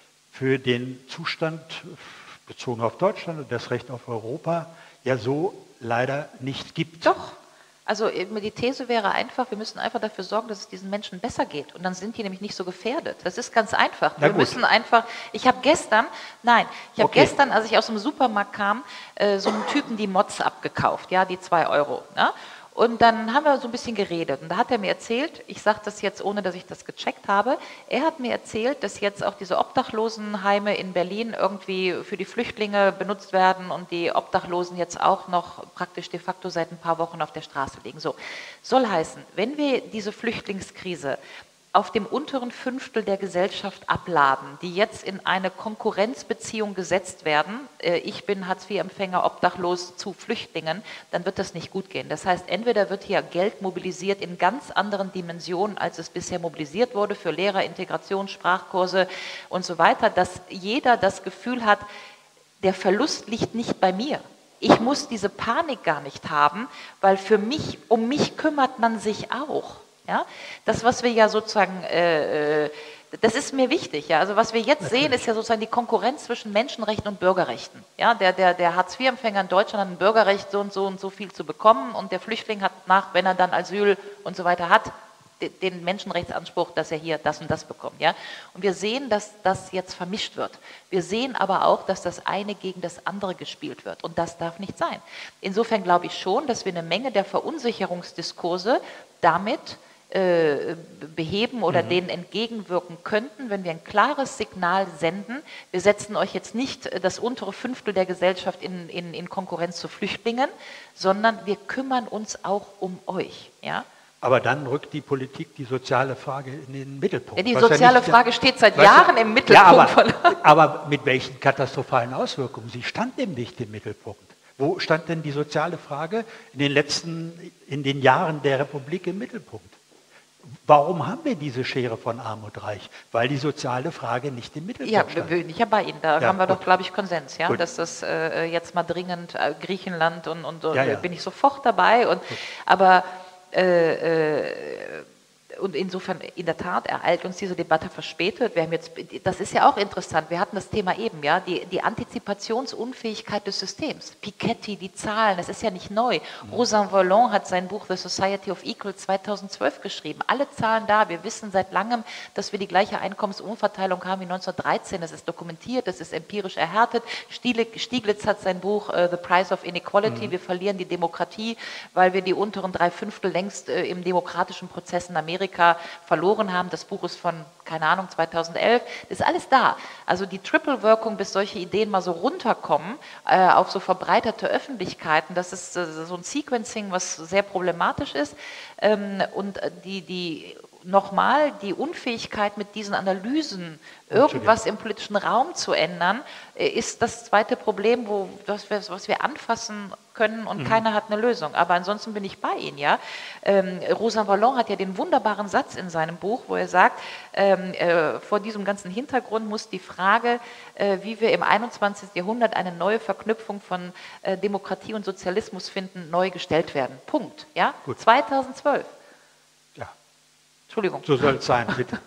für den Zustand bezogen auf Deutschland und das Recht auf Europa ja so leider nicht gibt. Doch. Also die These wäre einfach, wir müssen einfach dafür sorgen, dass es diesen Menschen besser geht. Und dann sind die nämlich nicht so gefährdet. Das ist ganz einfach. Wir müssen einfach, ich habe gestern, nein, ich habe okay. gestern, als ich aus dem Supermarkt kam, äh, so einen Typen die Mods abgekauft, ja, die zwei Euro. Ne? Und dann haben wir so ein bisschen geredet. Und da hat er mir erzählt, ich sage das jetzt, ohne dass ich das gecheckt habe, er hat mir erzählt, dass jetzt auch diese Obdachlosenheime in Berlin irgendwie für die Flüchtlinge benutzt werden und die Obdachlosen jetzt auch noch praktisch de facto seit ein paar Wochen auf der Straße liegen. So, soll heißen, wenn wir diese Flüchtlingskrise auf dem unteren Fünftel der Gesellschaft abladen, die jetzt in eine Konkurrenzbeziehung gesetzt werden, äh, ich bin Hartz-vier-Empfänger, obdachlos zu Flüchtlingen, dann wird das nicht gut gehen. Das heißt, entweder wird hier Geld mobilisiert in ganz anderen Dimensionen, als es bisher mobilisiert wurde, für Lehrer, Integration, Sprachkurse und so weiter, dass jeder das Gefühl hat, der Verlust liegt nicht bei mir. Ich muss diese Panik gar nicht haben, weil für mich, um mich kümmert man sich auch. Ja, das, was wir ja sozusagen, äh, das ist mir wichtig. Ja, also was wir jetzt sehen, ist ja sozusagen die Konkurrenz zwischen Menschenrechten und Bürgerrechten. Ja, der der, der Hartz-vier-Empfänger in Deutschland hat ein Bürgerrecht, so und so und so viel zu bekommen, und der Flüchtling hat nach, wenn er dann Asyl und so weiter hat, den Menschenrechtsanspruch, dass er hier das und das bekommt. Ja? Und wir sehen, dass das jetzt vermischt wird. Wir sehen aber auch, dass das eine gegen das andere gespielt wird. Und das darf nicht sein. Insofern glaube ich schon, dass wir eine Menge der Verunsicherungsdiskurse damit äh, beheben oder mhm. denen entgegenwirken könnten, wenn wir ein klares Signal senden. Wir setzen euch jetzt nicht das untere Fünftel der Gesellschaft in, in, in Konkurrenz zu Flüchtlingen, sondern wir kümmern uns auch um euch. Ja? Aber dann rückt die Politik die soziale Frage in den Mittelpunkt. Ja, die soziale ja nicht, Frage steht seit Jahren ja, im Mittelpunkt. Ja, aber, aber mit welchen katastrophalen Auswirkungen? Sie stand eben nicht im Mittelpunkt. Wo stand denn die soziale Frage in den letzten, in den Jahren der Republik im Mittelpunkt? warum haben wir diese Schere von Arm und Reich? Weil die soziale Frage nicht im Mittelpunkt Ja, stand. bin ich ja bei Ihnen. Da Ja, haben wir gut. doch, glaube ich, Konsens, ja, Gut. dass das äh, jetzt mal dringend äh, Griechenland und, und Ja, ja. bin ich sofort dabei. Und, aber äh, äh, und insofern, in der Tat, ereilt uns diese Debatte verspätet. Wir haben jetzt, das ist ja auch interessant, wir hatten das Thema eben, ja, die, die Antizipationsunfähigkeit des Systems. Piketty, die Zahlen, das ist ja nicht neu. Mhm. Rosan Volon hat sein Buch The Society of Equals zweitausendzwölf geschrieben. Alle Zahlen da, wir wissen seit langem, dass wir die gleiche Einkommensumverteilung haben wie neunzehnhundertdreizehn. Das ist dokumentiert, das ist empirisch erhärtet. Stieglitz hat sein Buch uh, The Price of Inequality, mhm. wir verlieren die Demokratie, weil wir die unteren drei Fünftel längst äh, im demokratischen Prozess in Amerika verloren haben. Das Buch ist von, keine Ahnung, zweitausendelf. Das ist alles da. Also die Triple-Wirkung, bis solche Ideen mal so runterkommen, äh, auf so verbreiterte Öffentlichkeiten, das ist äh, so ein Sequencing, was sehr problematisch ist. Ähm, und die, die nochmal, die Unfähigkeit, mit diesen Analysen irgendwas im politischen Raum zu ändern, ist das zweite Problem, wo, das wir, was wir anfassen können und mhm. keiner hat eine Lösung. Aber ansonsten bin ich bei Ihnen. Ja? Ähm, Rosan Volon hat ja den wunderbaren Satz in seinem Buch, wo er sagt, ähm, äh, vor diesem ganzen Hintergrund muss die Frage, äh, wie wir im einundzwanzigsten Jahrhundert eine neue Verknüpfung von äh, Demokratie und Sozialismus finden, neu gestellt werden. Punkt. Ja? Gut. zweitausendzwölf. Ja. Entschuldigung. So soll es sein, bitte.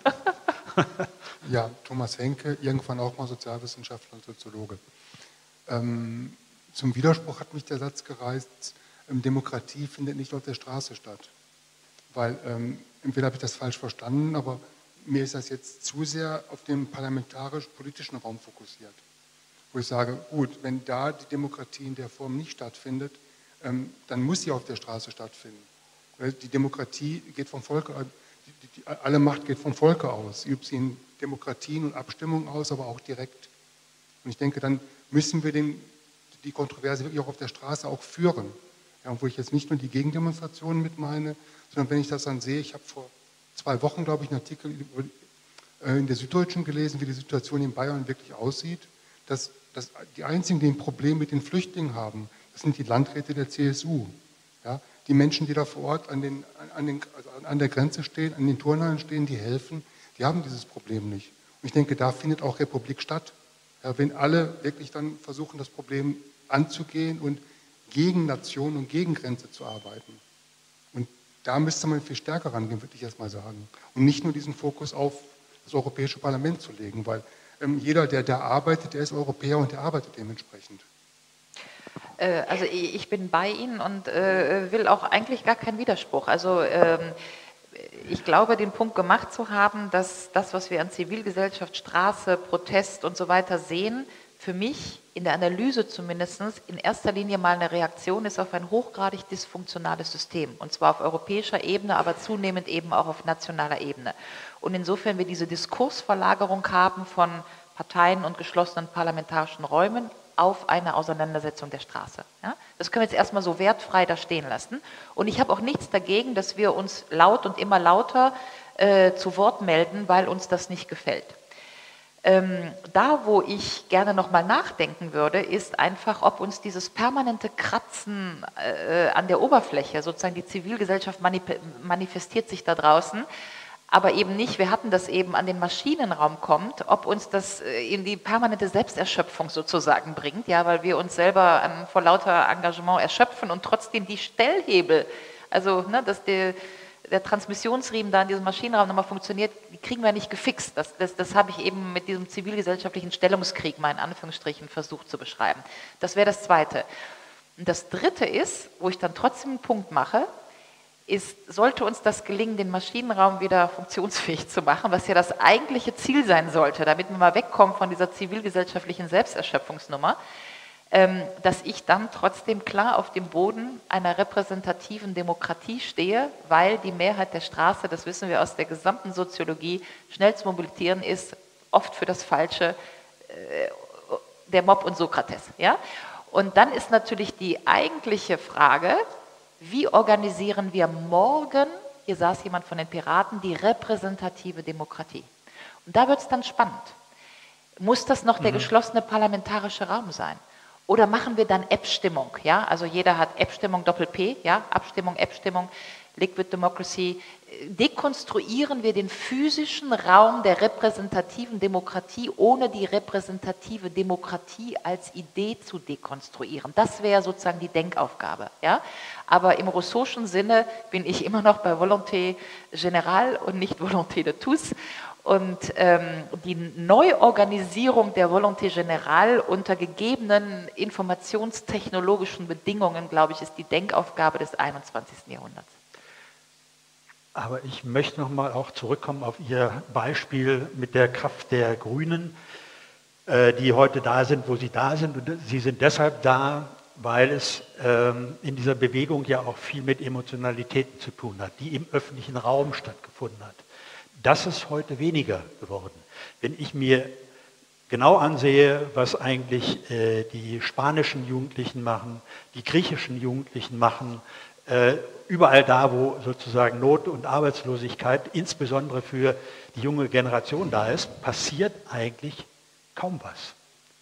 Ja, Thomas Henke, irgendwann auch mal Sozialwissenschaftler und Soziologe. Ähm, zum Widerspruch hat mich der Satz gereizt, ähm, Demokratie findet nicht auf der Straße statt. Weil, ähm, entweder habe ich das falsch verstanden, aber mir ist das jetzt zu sehr auf den parlamentarisch-politischen Raum fokussiert. Wo ich sage, gut, wenn da die Demokratie in der Form nicht stattfindet, ähm, dann muss sie auf der Straße stattfinden. Weil die Demokratie geht vom Volke, die, die, alle Macht geht vom Volke aus. Sie übt sie in Demokratien und Abstimmungen aus, aber auch direkt. Und ich denke, dann müssen wir den, die Kontroverse wirklich auch auf der Straße auch führen. Ja, wo ich jetzt nicht nur die Gegendemonstrationen mit meine, sondern wenn ich das dann sehe, ich habe vor zwei Wochen, glaube ich, einen Artikel über, äh, in der Süddeutschen gelesen, wie die Situation in Bayern wirklich aussieht, dass, dass die einzigen, die ein Problem mit den Flüchtlingen haben, das sind die Landräte der C S U. Ja, die Menschen, die da vor Ort an, den, an, den, also an der Grenze stehen, an den Turnhallen stehen, die helfen, die haben dieses Problem nicht. Und ich denke, da findet auch Republik statt. Ja, wenn alle wirklich dann versuchen, das Problem anzugehen und gegen Nation und gegen Grenze zu arbeiten. Und da müsste man viel stärker rangehen, würde ich erst mal sagen. Und nicht nur diesen Fokus auf das Europäische Parlament zu legen, weil ähm, jeder, der da arbeitet, der ist Europäer und der arbeitet dementsprechend. Also ich bin bei Ihnen und äh, will auch eigentlich gar keinen Widerspruch. Also ähm, ich glaube, den Punkt gemacht zu haben, dass das, was wir an Zivilgesellschaft, Straße, Protest und so weiter sehen, für mich in der Analyse zumindest in erster Linie mal eine Reaktion ist auf ein hochgradig dysfunktionales System. Und zwar auf europäischer Ebene, aber zunehmend eben auch auf nationaler Ebene. Und insofern wir diese Diskursverlagerung haben von Parteien und geschlossenen parlamentarischen Räumen auf eine Auseinandersetzung der Straße. Ja? Das können wir jetzt erstmal so wertfrei da stehen lassen. Und ich habe auch nichts dagegen, dass wir uns laut und immer lauter äh, zu Wort melden, weil uns das nicht gefällt. Ähm, da, wo ich gerne nochmal nachdenken würde, ist einfach, ob uns dieses permanente Kratzen äh, an der Oberfläche, sozusagen die Zivilgesellschaft manif- manifestiert sich da draußen, aber eben nicht, wir hatten das eben an den Maschinenraum kommt, ob uns das in die permanente Selbsterschöpfung sozusagen bringt, ja, weil wir uns selber an, vor lauter Engagement erschöpfen und trotzdem die Stellhebel, also ne, dass der, der Transmissionsriemen da in diesem Maschinenraum nochmal funktioniert, die kriegen wir nicht gefixt. Das, das, das habe ich eben mit diesem zivilgesellschaftlichen Stellungskrieg mal in Anführungsstrichen versucht zu beschreiben. Das wäre das Zweite. Und das Dritte ist, wo ich dann trotzdem einen Punkt mache, ist, sollte uns das gelingen, den Maschinenraum wieder funktionsfähig zu machen, was ja das eigentliche Ziel sein sollte, damit wir mal wegkommen von dieser zivilgesellschaftlichen Selbsterschöpfungsnummer, ähm, dass ich dann trotzdem klar auf dem Boden einer repräsentativen Demokratie stehe, weil die Mehrheit der Straße, das wissen wir aus der gesamten Soziologie, schnell zu mobilisieren ist, oft für das Falsche, äh, der Mob und Sokrates. Ja? Und dann ist natürlich die eigentliche Frage, wie organisieren wir morgen, hier saß jemand von den Piraten, die repräsentative Demokratie? Und da wird es dann spannend. Muss das noch der mhm. geschlossene parlamentarische Raum sein? Oder machen wir dann App-Stimmung? Ja? Also jeder hat App-Stimmung Doppel-P, ja? Abstimmung, App-Stimmung. Liquid Democracy, dekonstruieren wir den physischen Raum der repräsentativen Demokratie, ohne die repräsentative Demokratie als Idee zu dekonstruieren. Das wäre sozusagen die Denkaufgabe. Ja? Aber im Rousseau'schen Sinne bin ich immer noch bei Volonté Générale und nicht Volonté de tous. Und ähm, die Neuorganisierung der Volonté Générale unter gegebenen informationstechnologischen Bedingungen, glaube ich, ist die Denkaufgabe des einundzwanzigsten Jahrhunderts. Aber ich möchte noch mal auch zurückkommen auf Ihr Beispiel mit der Kraft der Grünen, äh, die heute da sind, wo sie da sind. Und sie sind deshalb da, weil es ähm, in dieser Bewegung ja auch viel mit Emotionalitäten zu tun hat, die im öffentlichen Raum stattgefunden hat. Das ist heute weniger geworden. Wenn ich mir genau ansehe, was eigentlich äh, die spanischen Jugendlichen machen, die griechischen Jugendlichen machen, äh, überall da, wo sozusagen Not und Arbeitslosigkeit, insbesondere für die junge Generation da ist, passiert eigentlich kaum was.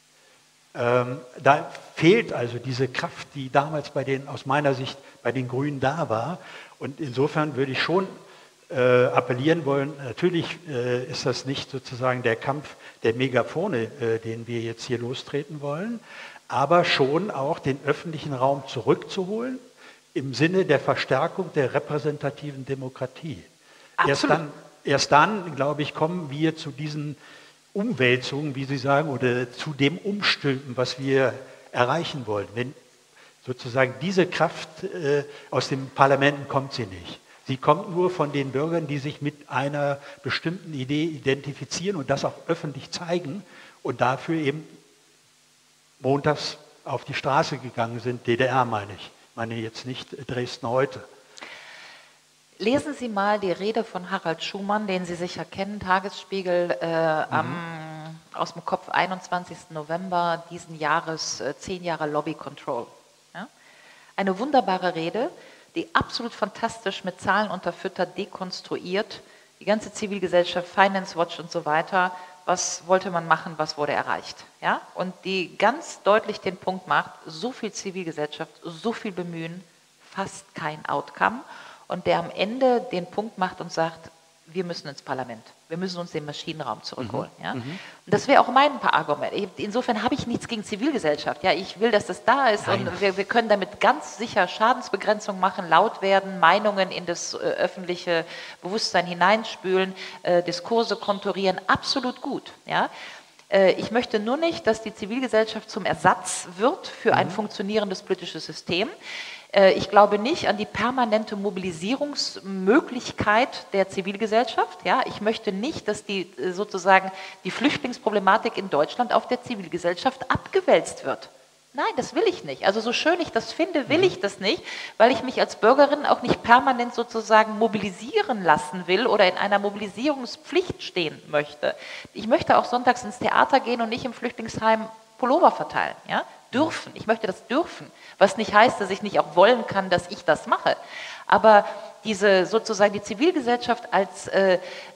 Ähm, da fehlt also diese Kraft, die damals bei den, aus meiner Sicht bei den Grünen da war. Und insofern würde ich schon äh, appellieren wollen, natürlich äh, ist das nicht sozusagen der Kampf der Megafone, äh, den wir jetzt hier lostreten wollen, aber schon auch den öffentlichen Raum zurückzuholen, im Sinne der Verstärkung der repräsentativen Demokratie. Erst dann, erst dann, glaube ich, kommen wir zu diesen Umwälzungen, wie Sie sagen, oder zu dem Umstülpen, was wir erreichen wollen. Wenn sozusagen diese Kraft äh, aus den Parlamenten kommt sie nicht. Sie kommt nur von den Bürgern, die sich mit einer bestimmten Idee identifizieren und das auch öffentlich zeigen und dafür eben montags auf die Straße gegangen sind, D D R meine ich. Ich meine jetzt nicht Dresden heute. Lesen Sie mal die Rede von Harald Schumann, den Sie sicher kennen, Tagesspiegel, äh, mhm. am, aus dem Kopf einundzwanzigsten November diesen Jahres, äh, zehn Jahre Lobby Control. Ja? Eine wunderbare Rede, die absolut fantastisch mit Zahlen unterfüttert, dekonstruiert, die ganze Zivilgesellschaft, Finance Watch und so weiter, was wollte man machen, was wurde erreicht. Ja? Und die ganz deutlich den Punkt macht, so viel Zivilgesellschaft, so viel Bemühen, fast kein Outcome. Und der am Ende den Punkt macht und sagt, wir müssen ins Parlament, wir müssen uns den Maschinenraum zurückholen. Mhm. Ja? Mhm. Und das wäre auch mein paar Argument. Insofern habe ich nichts gegen Zivilgesellschaft. Ja? Ich will, dass das da ist. Nein. Und wir, wir können damit ganz sicher Schadensbegrenzung machen, laut werden, Meinungen in das äh, öffentliche Bewusstsein hineinspülen, äh, Diskurse konturieren, absolut gut. Ja? Äh, ich möchte nur nicht, dass die Zivilgesellschaft zum Ersatz wird für mhm. ein funktionierendes politisches System. Ich glaube nicht an die permanente Mobilisierungsmöglichkeit der Zivilgesellschaft. Ja, ich möchte nicht, dass die sozusagen die Flüchtlingsproblematik in Deutschland auf der Zivilgesellschaft abgewälzt wird. Nein, das will ich nicht. Also so schön ich das finde, will ich das nicht, weil ich mich als Bürgerin auch nicht permanent sozusagen mobilisieren lassen will oder in einer Mobilisierungspflicht stehen möchte. Ich möchte auch sonntags ins Theater gehen und nicht im Flüchtlingsheim Pullover verteilen. Ja? Dürfen. Ich möchte das dürfen. Was nicht heißt, dass ich nicht auch wollen kann, dass ich das mache. Aber diese sozusagen die Zivilgesellschaft als äh,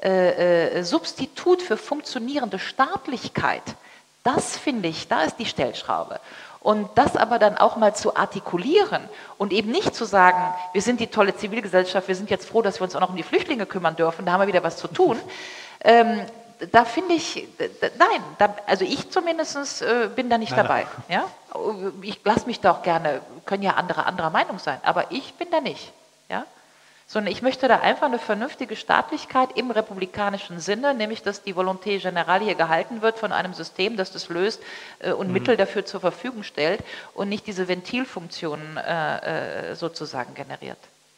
äh, Substitut für funktionierende Staatlichkeit, das finde ich, da ist die Stellschraube. Und das aber dann auch mal zu artikulieren und eben nicht zu sagen, wir sind die tolle Zivilgesellschaft, wir sind jetzt froh, dass wir uns auch noch um die Flüchtlinge kümmern dürfen, da haben wir wieder was zu tun. Ähm, Da finde ich, nein, da, also ich zumindest äh, bin da nicht nein, dabei. Nein. Ja? Ich lasse mich da auch gerne, können ja andere anderer Meinung sein, aber ich bin da nicht. Ja? Sondern ich möchte da einfach eine vernünftige Staatlichkeit im republikanischen Sinne, nämlich dass die Volonté Générale hier gehalten wird von einem System, das das löst äh, und mhm. Mittel dafür zur Verfügung stellt und nicht diese Ventilfunktionen äh, äh, sozusagen generiert.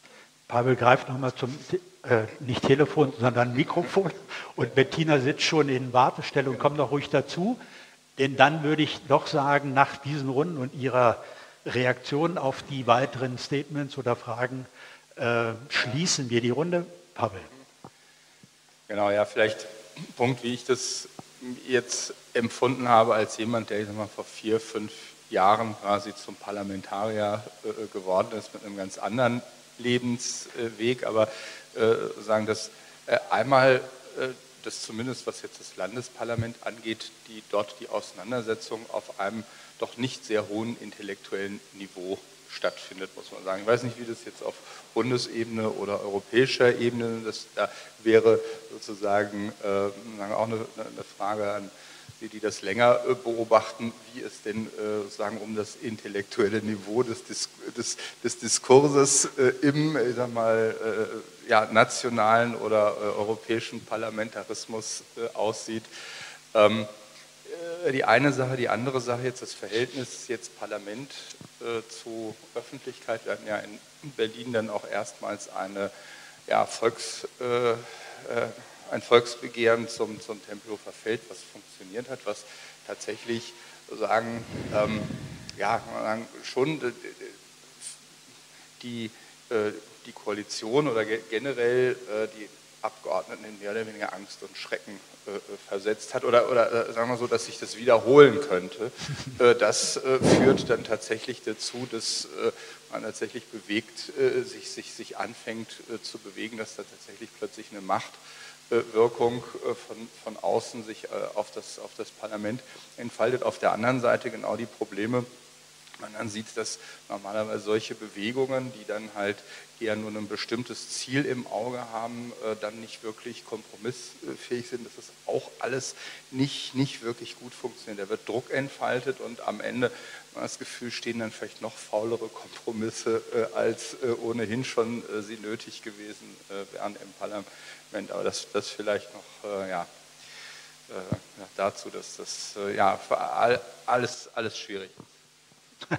Pavel greift nochmal zum, äh, nicht Telefon, sondern Mikrofon. Und Bettina sitzt schon in Wartestellung, kommt doch ruhig dazu. Denn dann würde ich doch sagen, nach diesen Runden und Ihrer Reaktion auf die weiteren Statements oder Fragen, äh, schließen wir die Runde. Pavel. Genau, ja, vielleicht ein Punkt, wie ich das jetzt empfunden habe, als jemand, der ich sag mal, vor vier, fünf Jahren quasi zum Parlamentarier äh, geworden ist, mit einem ganz anderen Lebensweg, aber äh, sagen, dass äh, einmal äh, das zumindest, was jetzt das Landesparlament angeht, die dort die Auseinandersetzung auf einem doch nicht sehr hohen intellektuellen Niveau stattfindet, muss man sagen. Ich weiß nicht, wie das jetzt auf Bundesebene oder europäischer Ebene, das da wäre sozusagen äh, auch eine, eine Frage an Sie, die das länger äh, beobachten, wie es denn äh, sozusagen um das intellektuelle Niveau des, Dis des, des Diskurses äh, im ich sag mal, äh, ja, nationalen oder äh, europäischen Parlamentarismus äh, aussieht. Ähm, äh, die eine Sache, die andere Sache jetzt das Verhältnis jetzt Parlament äh, zu Öffentlichkeit. Wir hatten ja in Berlin dann auch erstmals eine ja, Volks... Äh, äh, ein Volksbegehren zum, zum Tempelhofer Feld, was funktioniert hat, was tatsächlich sozusagen, ähm, ja, kann man sagen, schon die, äh, die Koalition oder ge generell äh, die Abgeordneten in mehr oder weniger Angst und Schrecken äh, versetzt hat oder, oder äh, sagen wir so, dass sich das wiederholen könnte. äh, das äh, führt dann tatsächlich dazu, dass äh, man tatsächlich bewegt, äh, sich, sich, sich anfängt äh, zu bewegen, dass da tatsächlich plötzlich eine Macht Wirkung von, von außen sich auf das, auf das Parlament entfaltet. Auf der anderen Seite genau die Probleme. Man dann sieht, dass normalerweise solche Bewegungen, die dann halt eher nur ein bestimmtes Ziel im Auge haben, dann nicht wirklich kompromissfähig sind. Das ist auch alles nicht, nicht wirklich gut funktioniert. Da wird Druck entfaltet und am Ende, man hat das Gefühl, stehen dann vielleicht noch faulere Kompromisse, als ohnehin schon sie nötig gewesen wären im Parlament. Aber das, das vielleicht noch äh, ja, äh, dazu, dass das äh, ja, für all, alles, alles schwierig ist.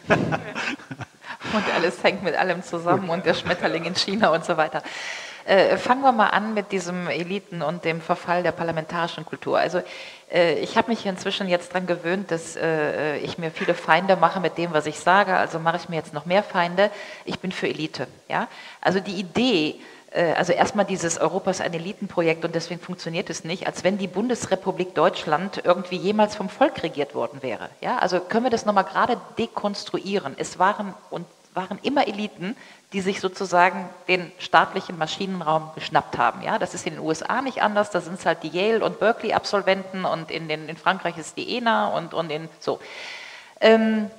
Und alles hängt mit allem zusammen und der Schmetterling in China und so weiter. Äh, fangen wir mal an mit diesem Eliten und dem Verfall der parlamentarischen Kultur. Also äh, ich habe mich inzwischen jetzt daran gewöhnt, dass äh, ich mir viele Feinde mache mit dem, was ich sage. Also mache ich mir jetzt noch mehr Feinde. Ich bin für Elite. Ja? Also die Idee, also erstmal dieses Europa ist ein Elitenprojekt und deswegen funktioniert es nicht, als wenn die Bundesrepublik Deutschland irgendwie jemals vom Volk regiert worden wäre. Ja, also können wir das nochmal gerade dekonstruieren. Es waren und waren immer Eliten, die sich sozusagen den staatlichen Maschinenraum geschnappt haben. Ja, das ist in den U S A nicht anders, da sind es halt die Yale- und Berkeley-Absolventen und in, den, in Frankreich ist die E N A und, und in so. Ähm,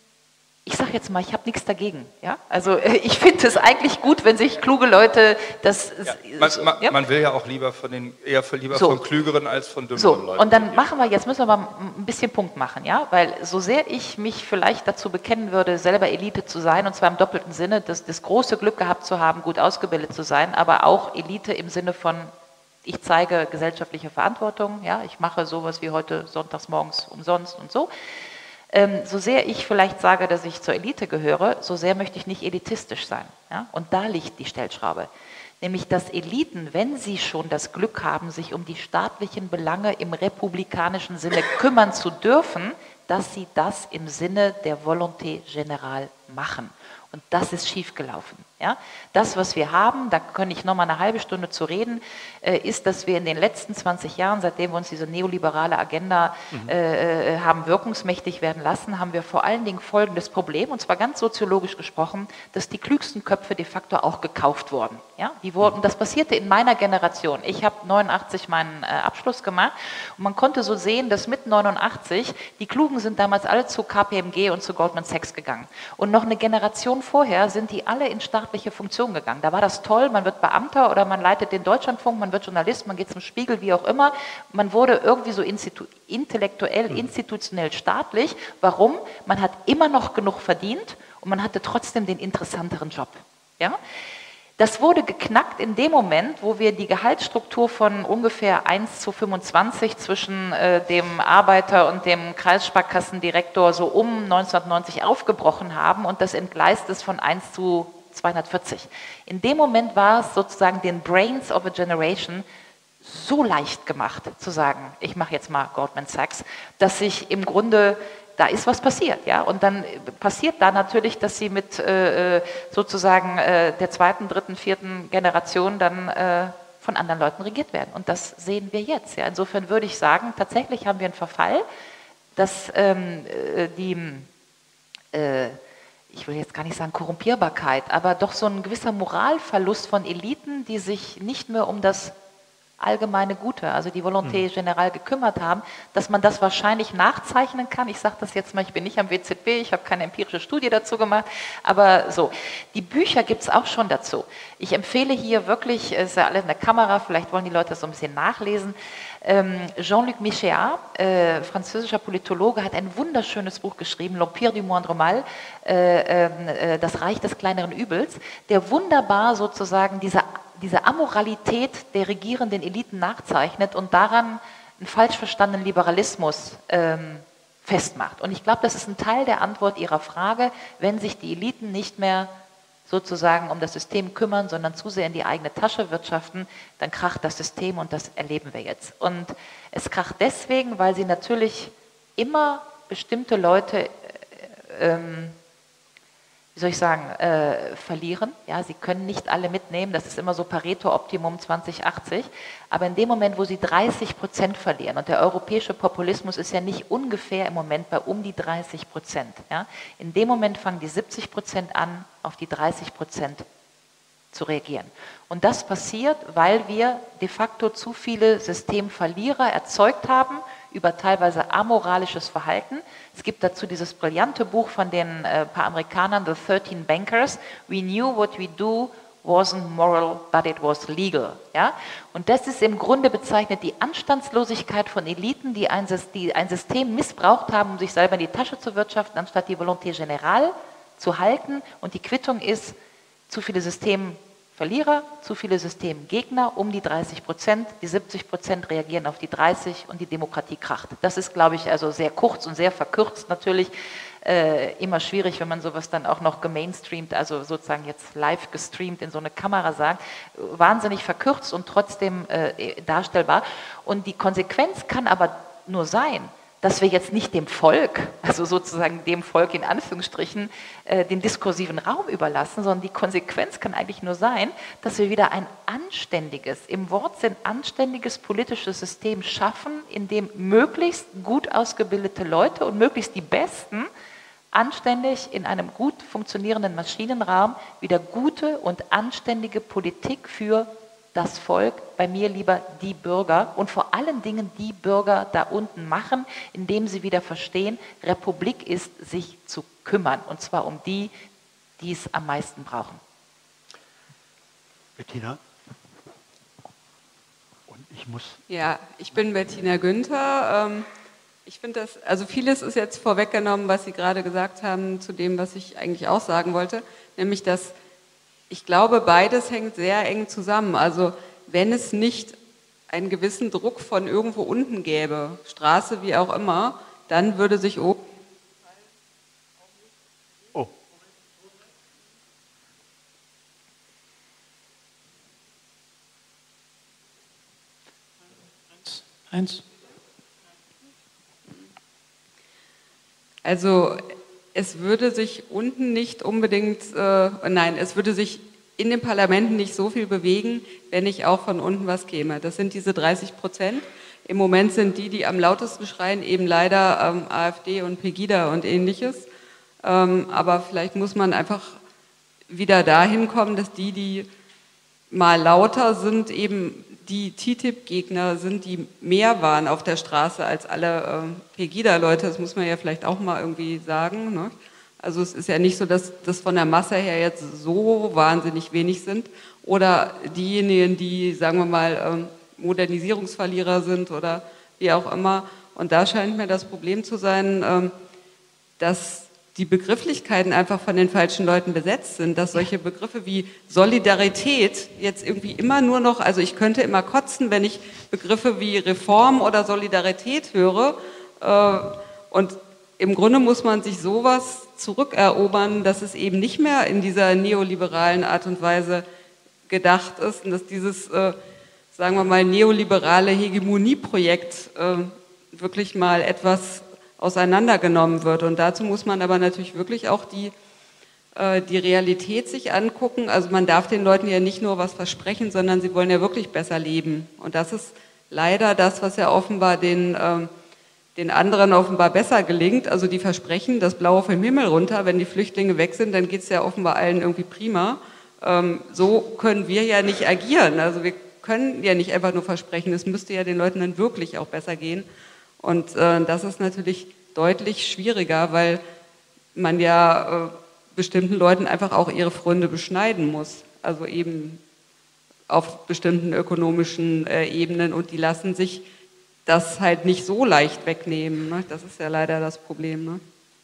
Ich sage jetzt mal, ich habe nichts dagegen. Ja? Also ich finde es eigentlich gut, wenn sich kluge Leute das... Ja, man, man, ja? man will ja auch lieber von den eher lieber so. von Klügeren als von dümmeren so. Leuten. Und dann machen wir, jetzt müssen wir mal ein bisschen Punkt machen, ja, weil so sehr ich mich vielleicht dazu bekennen würde, selber Elite zu sein, und zwar im doppelten Sinne, das, das große Glück gehabt zu haben, gut ausgebildet zu sein, aber auch Elite im Sinne von, ich zeige gesellschaftliche Verantwortung, ja, ich mache sowas wie heute sonntags morgens umsonst und so. Ähm, so sehr ich vielleicht sage, dass ich zur Elite gehöre, so sehr möchte ich nicht elitistisch sein. Ja? Und da liegt die Stellschraube. Nämlich, dass Eliten, wenn sie schon das Glück haben, sich um die staatlichen Belange im republikanischen Sinne kümmern zu dürfen, dass sie das im Sinne der Volonté générale machen. Und das ist schiefgelaufen. Ja? Das, was wir haben, da kann ich noch mal eine halbe Stunde zu reden, äh, ist, dass wir in den letzten zwanzig Jahren, seitdem wir uns diese neoliberale Agenda mhm. äh, haben wirkungsmächtig werden lassen, haben wir vor allen Dingen folgendes Problem, und zwar ganz soziologisch gesprochen, dass die klügsten Köpfe de facto auch gekauft wurden. Ja? Die wurden, das passierte in meiner Generation. Ich habe neunundachtzig meinen äh, Abschluss gemacht und man konnte so sehen, dass mit neunundachtzig die Klugen sind damals alle zu K P M G und zu Goldman Sachs gegangen. Und noch eine Generation vorher sind die alle in staatliche Funktion gegangen. Da war das toll, man wird Beamter oder man leitet den Deutschlandfunk, man wird Journalist, man geht zum Spiegel, wie auch immer. Man wurde irgendwie so institu intellektuell, institutionell staatlich. Warum? Man hat immer noch genug verdient und man hatte trotzdem den interessanteren Job. Ja? Das wurde geknackt in dem Moment, wo wir die Gehaltsstruktur von ungefähr eins zu fünfundzwanzig zwischen äh, dem Arbeiter und dem Kreissparkassendirektor so um neunzehnhundertneunzig aufgebrochen haben und das entgleist ist von eins zu zweihundertvierzig. In dem Moment war es sozusagen den Brains of a Generation so leicht gemacht zu sagen, ich mache jetzt mal Goldman Sachs, dass sich im Grunde da ist was passiert, ja, und dann passiert da natürlich, dass sie mit äh, sozusagen äh, der zweiten, dritten, vierten Generation dann äh, von anderen Leuten regiert werden und das sehen wir jetzt, ja, insofern würde ich sagen, tatsächlich haben wir einen Verfall, dass ähm, die, äh, ich will jetzt gar nicht sagen Korrumpierbarkeit, aber doch so ein gewisser Moralverlust von Eliten, die sich nicht mehr um das allgemeine Gute, also die Volonté Générale gekümmert haben, dass man das wahrscheinlich nachzeichnen kann. Ich sage das jetzt mal, ich bin nicht am W Z B, ich habe keine empirische Studie dazu gemacht, aber so. Die Bücher gibt es auch schon dazu. Ich empfehle hier wirklich, es ist ja alles in der Kamera, vielleicht wollen die Leute das so ein bisschen nachlesen, ähm, Jean-Luc Michéa, äh, französischer Politologe, hat ein wunderschönes Buch geschrieben, L'Empire du Moindre Mal, äh, äh, das Reich des kleineren Übels, der wunderbar sozusagen diese diese Amoralität der regierenden Eliten nachzeichnet und daran einen falsch verstandenen Liberalismus ähm, festmacht. Und ich glaube, das ist ein Teil der Antwort Ihrer Frage, wenn sich die Eliten nicht mehr sozusagen um das System kümmern, sondern zu sehr in die eigene Tasche wirtschaften, dann kracht das System und das erleben wir jetzt. Und es kracht deswegen, weil sie natürlich immer bestimmte Leute äh, ähm, wie soll ich sagen, äh, verlieren. Ja, sie können nicht alle mitnehmen, das ist immer so Pareto-Optimum zwanzig achtzig, aber in dem Moment, wo sie dreißig Prozent verlieren, und der europäische Populismus ist ja nicht ungefähr im Moment bei um die dreißig Prozent, ja, in dem Moment fangen die siebzig Prozent an, auf die dreißig Prozent zu reagieren. Und das passiert, weil wir de facto zu viele Systemverlierer erzeugt haben, über teilweise amoralisches Verhalten. Es gibt dazu dieses brillante Buch von den äh, paar Amerikanern, The thirteen Bankers. We knew what we do wasn't moral, but it was legal. Ja? Und das ist im Grunde bezeichnet die Anstandslosigkeit von Eliten, die ein, die ein System missbraucht haben, um sich selber in die Tasche zu wirtschaften, anstatt die Volonté Générale zu halten. Und die Quittung ist zu viele Systemverlierer, zu viele Systemgegner, um die dreißig Prozent, die siebzig Prozent reagieren auf die dreißig und die Demokratie kracht. Das ist, glaube ich, also sehr kurz und sehr verkürzt natürlich, äh, immer schwierig, wenn man sowas dann auch noch gemainstreamt, also sozusagen jetzt live gestreamt in so eine Kamera sagt, wahnsinnig verkürzt und trotzdem äh, darstellbar. Und die Konsequenz kann aber nur sein, dass wir jetzt nicht dem Volk, also sozusagen dem Volk in Anführungsstrichen, äh, den diskursiven Raum überlassen, sondern die Konsequenz kann eigentlich nur sein, dass wir wieder ein anständiges, im Wortsinn anständiges politisches System schaffen, in dem möglichst gut ausgebildete Leute und möglichst die Besten anständig in einem gut funktionierenden Maschinenraum wieder gute und anständige Politik für das Volk, bei mir lieber die Bürger und vor allen Dingen die Bürger da unten machen, indem sie wieder verstehen, Republik ist, sich zu kümmern, und zwar um die, die es am meisten brauchen. Bettina? Und ich muss... Ja, ich bin Bettina Günther. Ich finde das, also vieles ist jetzt vorweggenommen, was Sie gerade gesagt haben, zu dem, was ich eigentlich auch sagen wollte, nämlich, dass ich glaube, beides hängt sehr eng zusammen. Also wenn es nicht einen gewissen Druck von irgendwo unten gäbe, Straße wie auch immer, dann würde sich oben... Oh. Eins. Also es würde sich unten nicht unbedingt, äh, nein, es würde sich in den Parlamenten nicht so viel bewegen, wenn nicht auch von unten was käme. Das sind diese dreißig Prozent. Im Moment sind die, die am lautesten schreien, eben leider ähm, AfD und Pegida und ähnliches. Ähm, aber vielleicht muss man einfach wieder dahin kommen, dass die, die mal lauter sind, eben die T T I P-Gegner sind, die mehr waren auf der Straße als alle ähm, Pegida-Leute. Das muss man ja vielleicht auch mal irgendwie sagen, ne? Also es ist ja nicht so, dass das von der Masse her jetzt so wahnsinnig wenig sind. Oder diejenigen, die, sagen wir mal, ähm, Modernisierungsverlierer sind oder wie auch immer. Und da scheint mir das Problem zu sein, ähm, dass die Begrifflichkeiten einfach von den falschen Leuten besetzt sind, dass solche Begriffe wie Solidarität jetzt irgendwie immer nur noch, also ich könnte immer kotzen, wenn ich Begriffe wie Reform oder Solidarität höre, und im Grunde muss man sich sowas zurückerobern, dass es eben nicht mehr in dieser neoliberalen Art und Weise gedacht ist und dass dieses, sagen wir mal, neoliberale Hegemonieprojekt wirklich mal etwas auseinandergenommen wird. Und dazu muss man aber natürlich wirklich auch die, äh, die Realität sich angucken. Also man darf den Leuten ja nicht nur was versprechen, sondern sie wollen ja wirklich besser leben. Und das ist leider das, was ja offenbar den, ähm, den anderen offenbar besser gelingt. Also die versprechen das Blaue vom Himmel runter. Wenn die Flüchtlinge weg sind, dann geht es ja offenbar allen irgendwie prima. Ähm, so können wir ja nicht agieren. Also wir können ja nicht einfach nur versprechen, es müsste ja den Leuten dann wirklich auch besser gehen. Und äh, das ist natürlich deutlich schwieriger, weil man ja äh, bestimmten Leuten einfach auch ihre Freunde beschneiden muss. Also eben auf bestimmten ökonomischen äh, Ebenen, und die lassen sich das halt nicht so leicht wegnehmen. Ne? Das ist ja leider das Problem. Ne?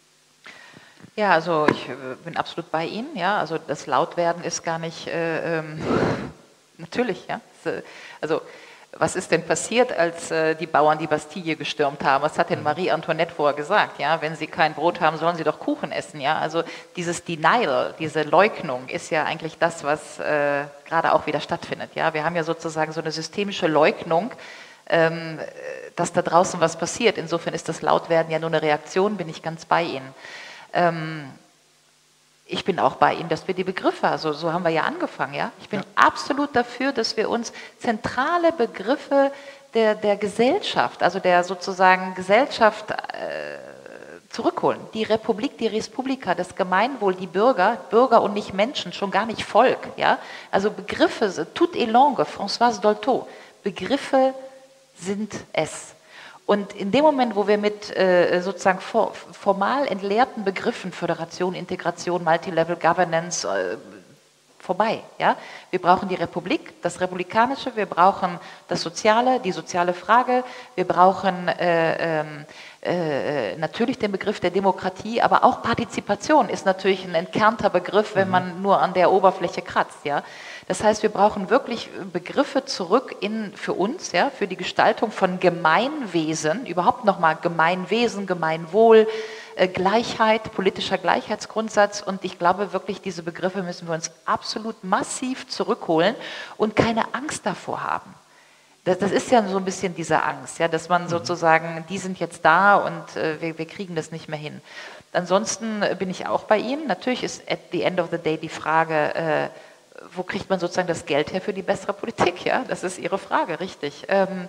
Ja, also ich äh, bin absolut bei Ihnen. Ja, also das Lautwerden ist gar nicht äh, ähm, natürlich. Ja, also was ist denn passiert, als äh, die Bauern die Bastille gestürmt haben? Was hat denn Marie Antoinette vorher gesagt? Ja, wenn sie kein Brot haben, sollen sie doch Kuchen essen. Ja, also dieses Denial, diese Leugnung ist ja eigentlich das, was äh, gerade auch wieder stattfindet. Ja, wir haben ja sozusagen so eine systemische Leugnung, ähm, dass da draußen was passiert. Insofern ist das Lautwerden ja nur eine Reaktion, bin ich ganz bei Ihnen. Ähm, Ich bin auch bei Ihnen, dass wir die Begriffe, also so haben wir ja angefangen, ja. Ich bin ja. absolut dafür, dass wir uns zentrale Begriffe der, der Gesellschaft, also der sozusagen Gesellschaft äh, zurückholen. Die Republik, die Respublika, das Gemeinwohl, die Bürger, Bürger und nicht Menschen, schon gar nicht Volk, ja. Also Begriffe, tout est langue, Françoise Dolto, Begriffe sind es. Und in dem Moment, wo wir mit äh, sozusagen for, formal entleerten Begriffen, Föderation, Integration, Multilevel Governance, äh, vorbei. Ja? Wir brauchen die Republik, das Republikanische, wir brauchen das Soziale, die soziale Frage, wir brauchen äh, äh, natürlich den Begriff der Demokratie, aber auch Partizipation ist natürlich ein entkernter Begriff, wenn man nur an der Oberfläche kratzt. Ja? Das heißt, wir brauchen wirklich Begriffe zurück in, für uns, ja, für die Gestaltung von Gemeinwesen, überhaupt nochmal Gemeinwesen, Gemeinwohl, äh, Gleichheit, politischer Gleichheitsgrundsatz, und ich glaube wirklich, diese Begriffe müssen wir uns absolut massiv zurückholen und keine Angst davor haben. Das, das ist ja so ein bisschen diese Angst, ja, dass man sozusagen, die sind jetzt da und äh, wir, wir kriegen das nicht mehr hin. Ansonsten bin ich auch bei Ihnen. Natürlich ist at the end of the day die Frage, äh, wo kriegt man sozusagen das Geld her für die bessere Politik? Ja, das ist Ihre Frage, richtig. Ähm,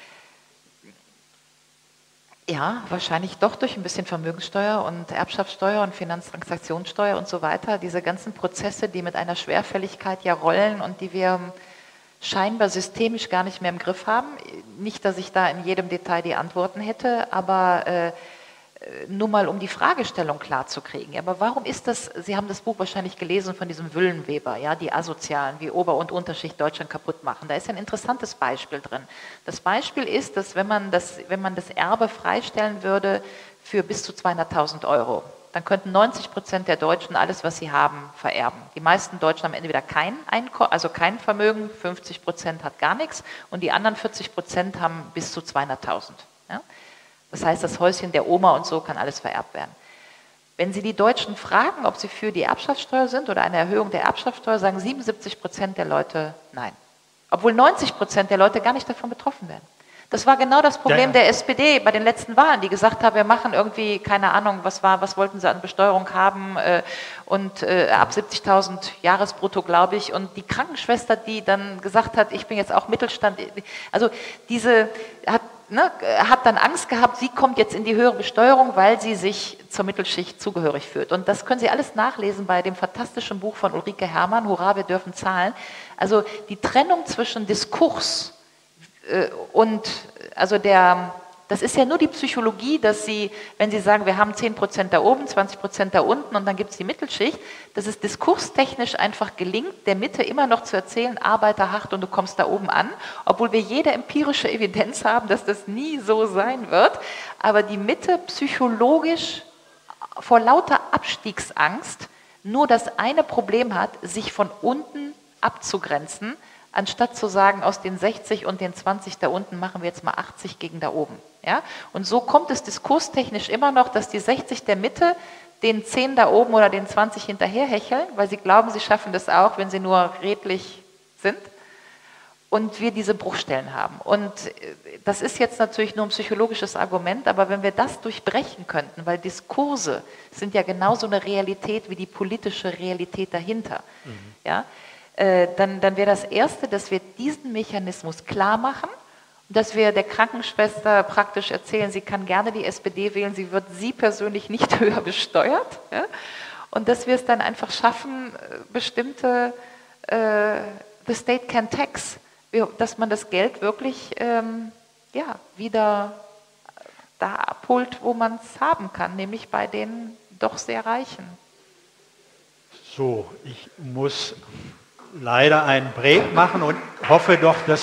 ja, wahrscheinlich doch durch ein bisschen Vermögenssteuer und Erbschaftssteuer und Finanztransaktionssteuer und so weiter. Diese ganzen Prozesse, die mit einer Schwerfälligkeit ja rollen und die wir scheinbar systemisch gar nicht mehr im Griff haben. Nicht, dass ich da in jedem Detail die Antworten hätte, aber äh, nur mal um die Fragestellung klar zu kriegen. Aber warum ist das, Sie haben das Buch wahrscheinlich gelesen von diesem Wüllenweber, ja, die Asozialen, wie Ober- und Unterschicht Deutschland kaputt machen. Da ist ein interessantes Beispiel drin. Das Beispiel ist, dass wenn man das, wenn man das Erbe freistellen würde für bis zu zweihunderttausend Euro, dann könnten neunzig Prozent der Deutschen alles, was sie haben, vererben. Die meisten Deutschen haben entweder kein Einkommen, also kein Vermögen, fünfzig Prozent hat gar nichts, und die anderen vierzig Prozent haben bis zu zweihunderttausend. Ja? Das heißt, das Häuschen der Oma und so kann alles vererbt werden. Wenn Sie die Deutschen fragen, ob sie für die Erbschaftssteuer sind oder eine Erhöhung der Erbschaftssteuer, sagen siebenundsiebzig Prozent der Leute nein. Obwohl neunzig Prozent der Leute gar nicht davon betroffen werden. Das war genau das Problem ja, ja. der S P D bei den letzten Wahlen, die gesagt haben, wir machen irgendwie, keine Ahnung, was war, was wollten sie an Besteuerung haben äh, und äh, ab siebzigtausend Jahresbrutto, glaube ich, und die Krankenschwester, die dann gesagt hat, ich bin jetzt auch Mittelstand, also diese hat, ne, hat dann Angst gehabt, sie kommt jetzt in die höhere Besteuerung, weil sie sich zur Mittelschicht zugehörig fühlt. Und das können Sie alles nachlesen bei dem fantastischen Buch von Ulrike Herrmann, Hurra, wir dürfen zahlen. Also die Trennung zwischen Diskurs und also der, das ist ja nur die Psychologie, dass Sie, wenn Sie sagen, wir haben zehn Prozent da oben, zwanzig Prozent da unten und dann gibt es die Mittelschicht, dass es diskurstechnisch einfach gelingt, der Mitte immer noch zu erzählen, arbeite hart und du kommst da oben an, obwohl wir jede empirische Evidenz haben, dass das nie so sein wird, aber die Mitte psychologisch vor lauter Abstiegsangst nur das eine Problem hat, sich von unten abzugrenzen, anstatt zu sagen, aus den sechzig und den zwanzig da unten machen wir jetzt mal achtzig gegen da oben. Ja? Und so kommt es diskurstechnisch immer noch, dass die sechzig der Mitte den zehn da oben oder den zwanzig hinterherhecheln, weil sie glauben, sie schaffen das auch, wenn sie nur redlich sind. Und wir diese Bruchstellen haben. Und das ist jetzt natürlich nur ein psychologisches Argument, aber wenn wir das durchbrechen könnten, weil Diskurse sind ja genauso eine Realität wie die politische Realität dahinter, mhm. ja, Dann, dann wäre das Erste, dass wir diesen Mechanismus klar machen, dass wir der Krankenschwester praktisch erzählen, sie kann gerne die S P D wählen, sie wird sie persönlich nicht höher besteuert. Ja? Und dass wir es dann einfach schaffen, bestimmte, äh, the state can tax, dass man das Geld wirklich ähm, ja, wieder da abholt, wo man es haben kann, nämlich bei den doch sehr Reichen. So, ich muss leider einen Break machen und hoffe doch, dass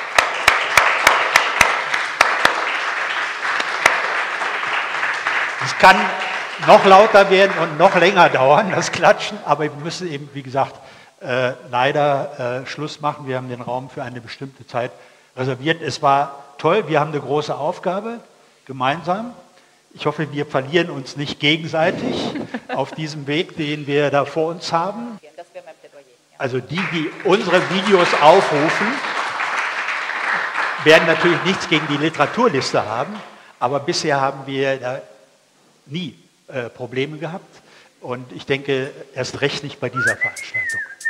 es kann noch lauter werden und noch länger dauern, das Klatschen, aber wir müssen eben, wie gesagt, äh, leider äh, Schluss machen. Wir haben den Raum für eine bestimmte Zeit reserviert. Es war toll, wir haben eine große Aufgabe gemeinsam. Ich hoffe, wir verlieren uns nicht gegenseitig auf diesem Weg, den wir da vor uns haben. Also die, die unsere Videos aufrufen, werden natürlich nichts gegen die Literaturliste haben, aber bisher haben wir da nie äh, Probleme gehabt und ich denke erst recht nicht bei dieser Veranstaltung.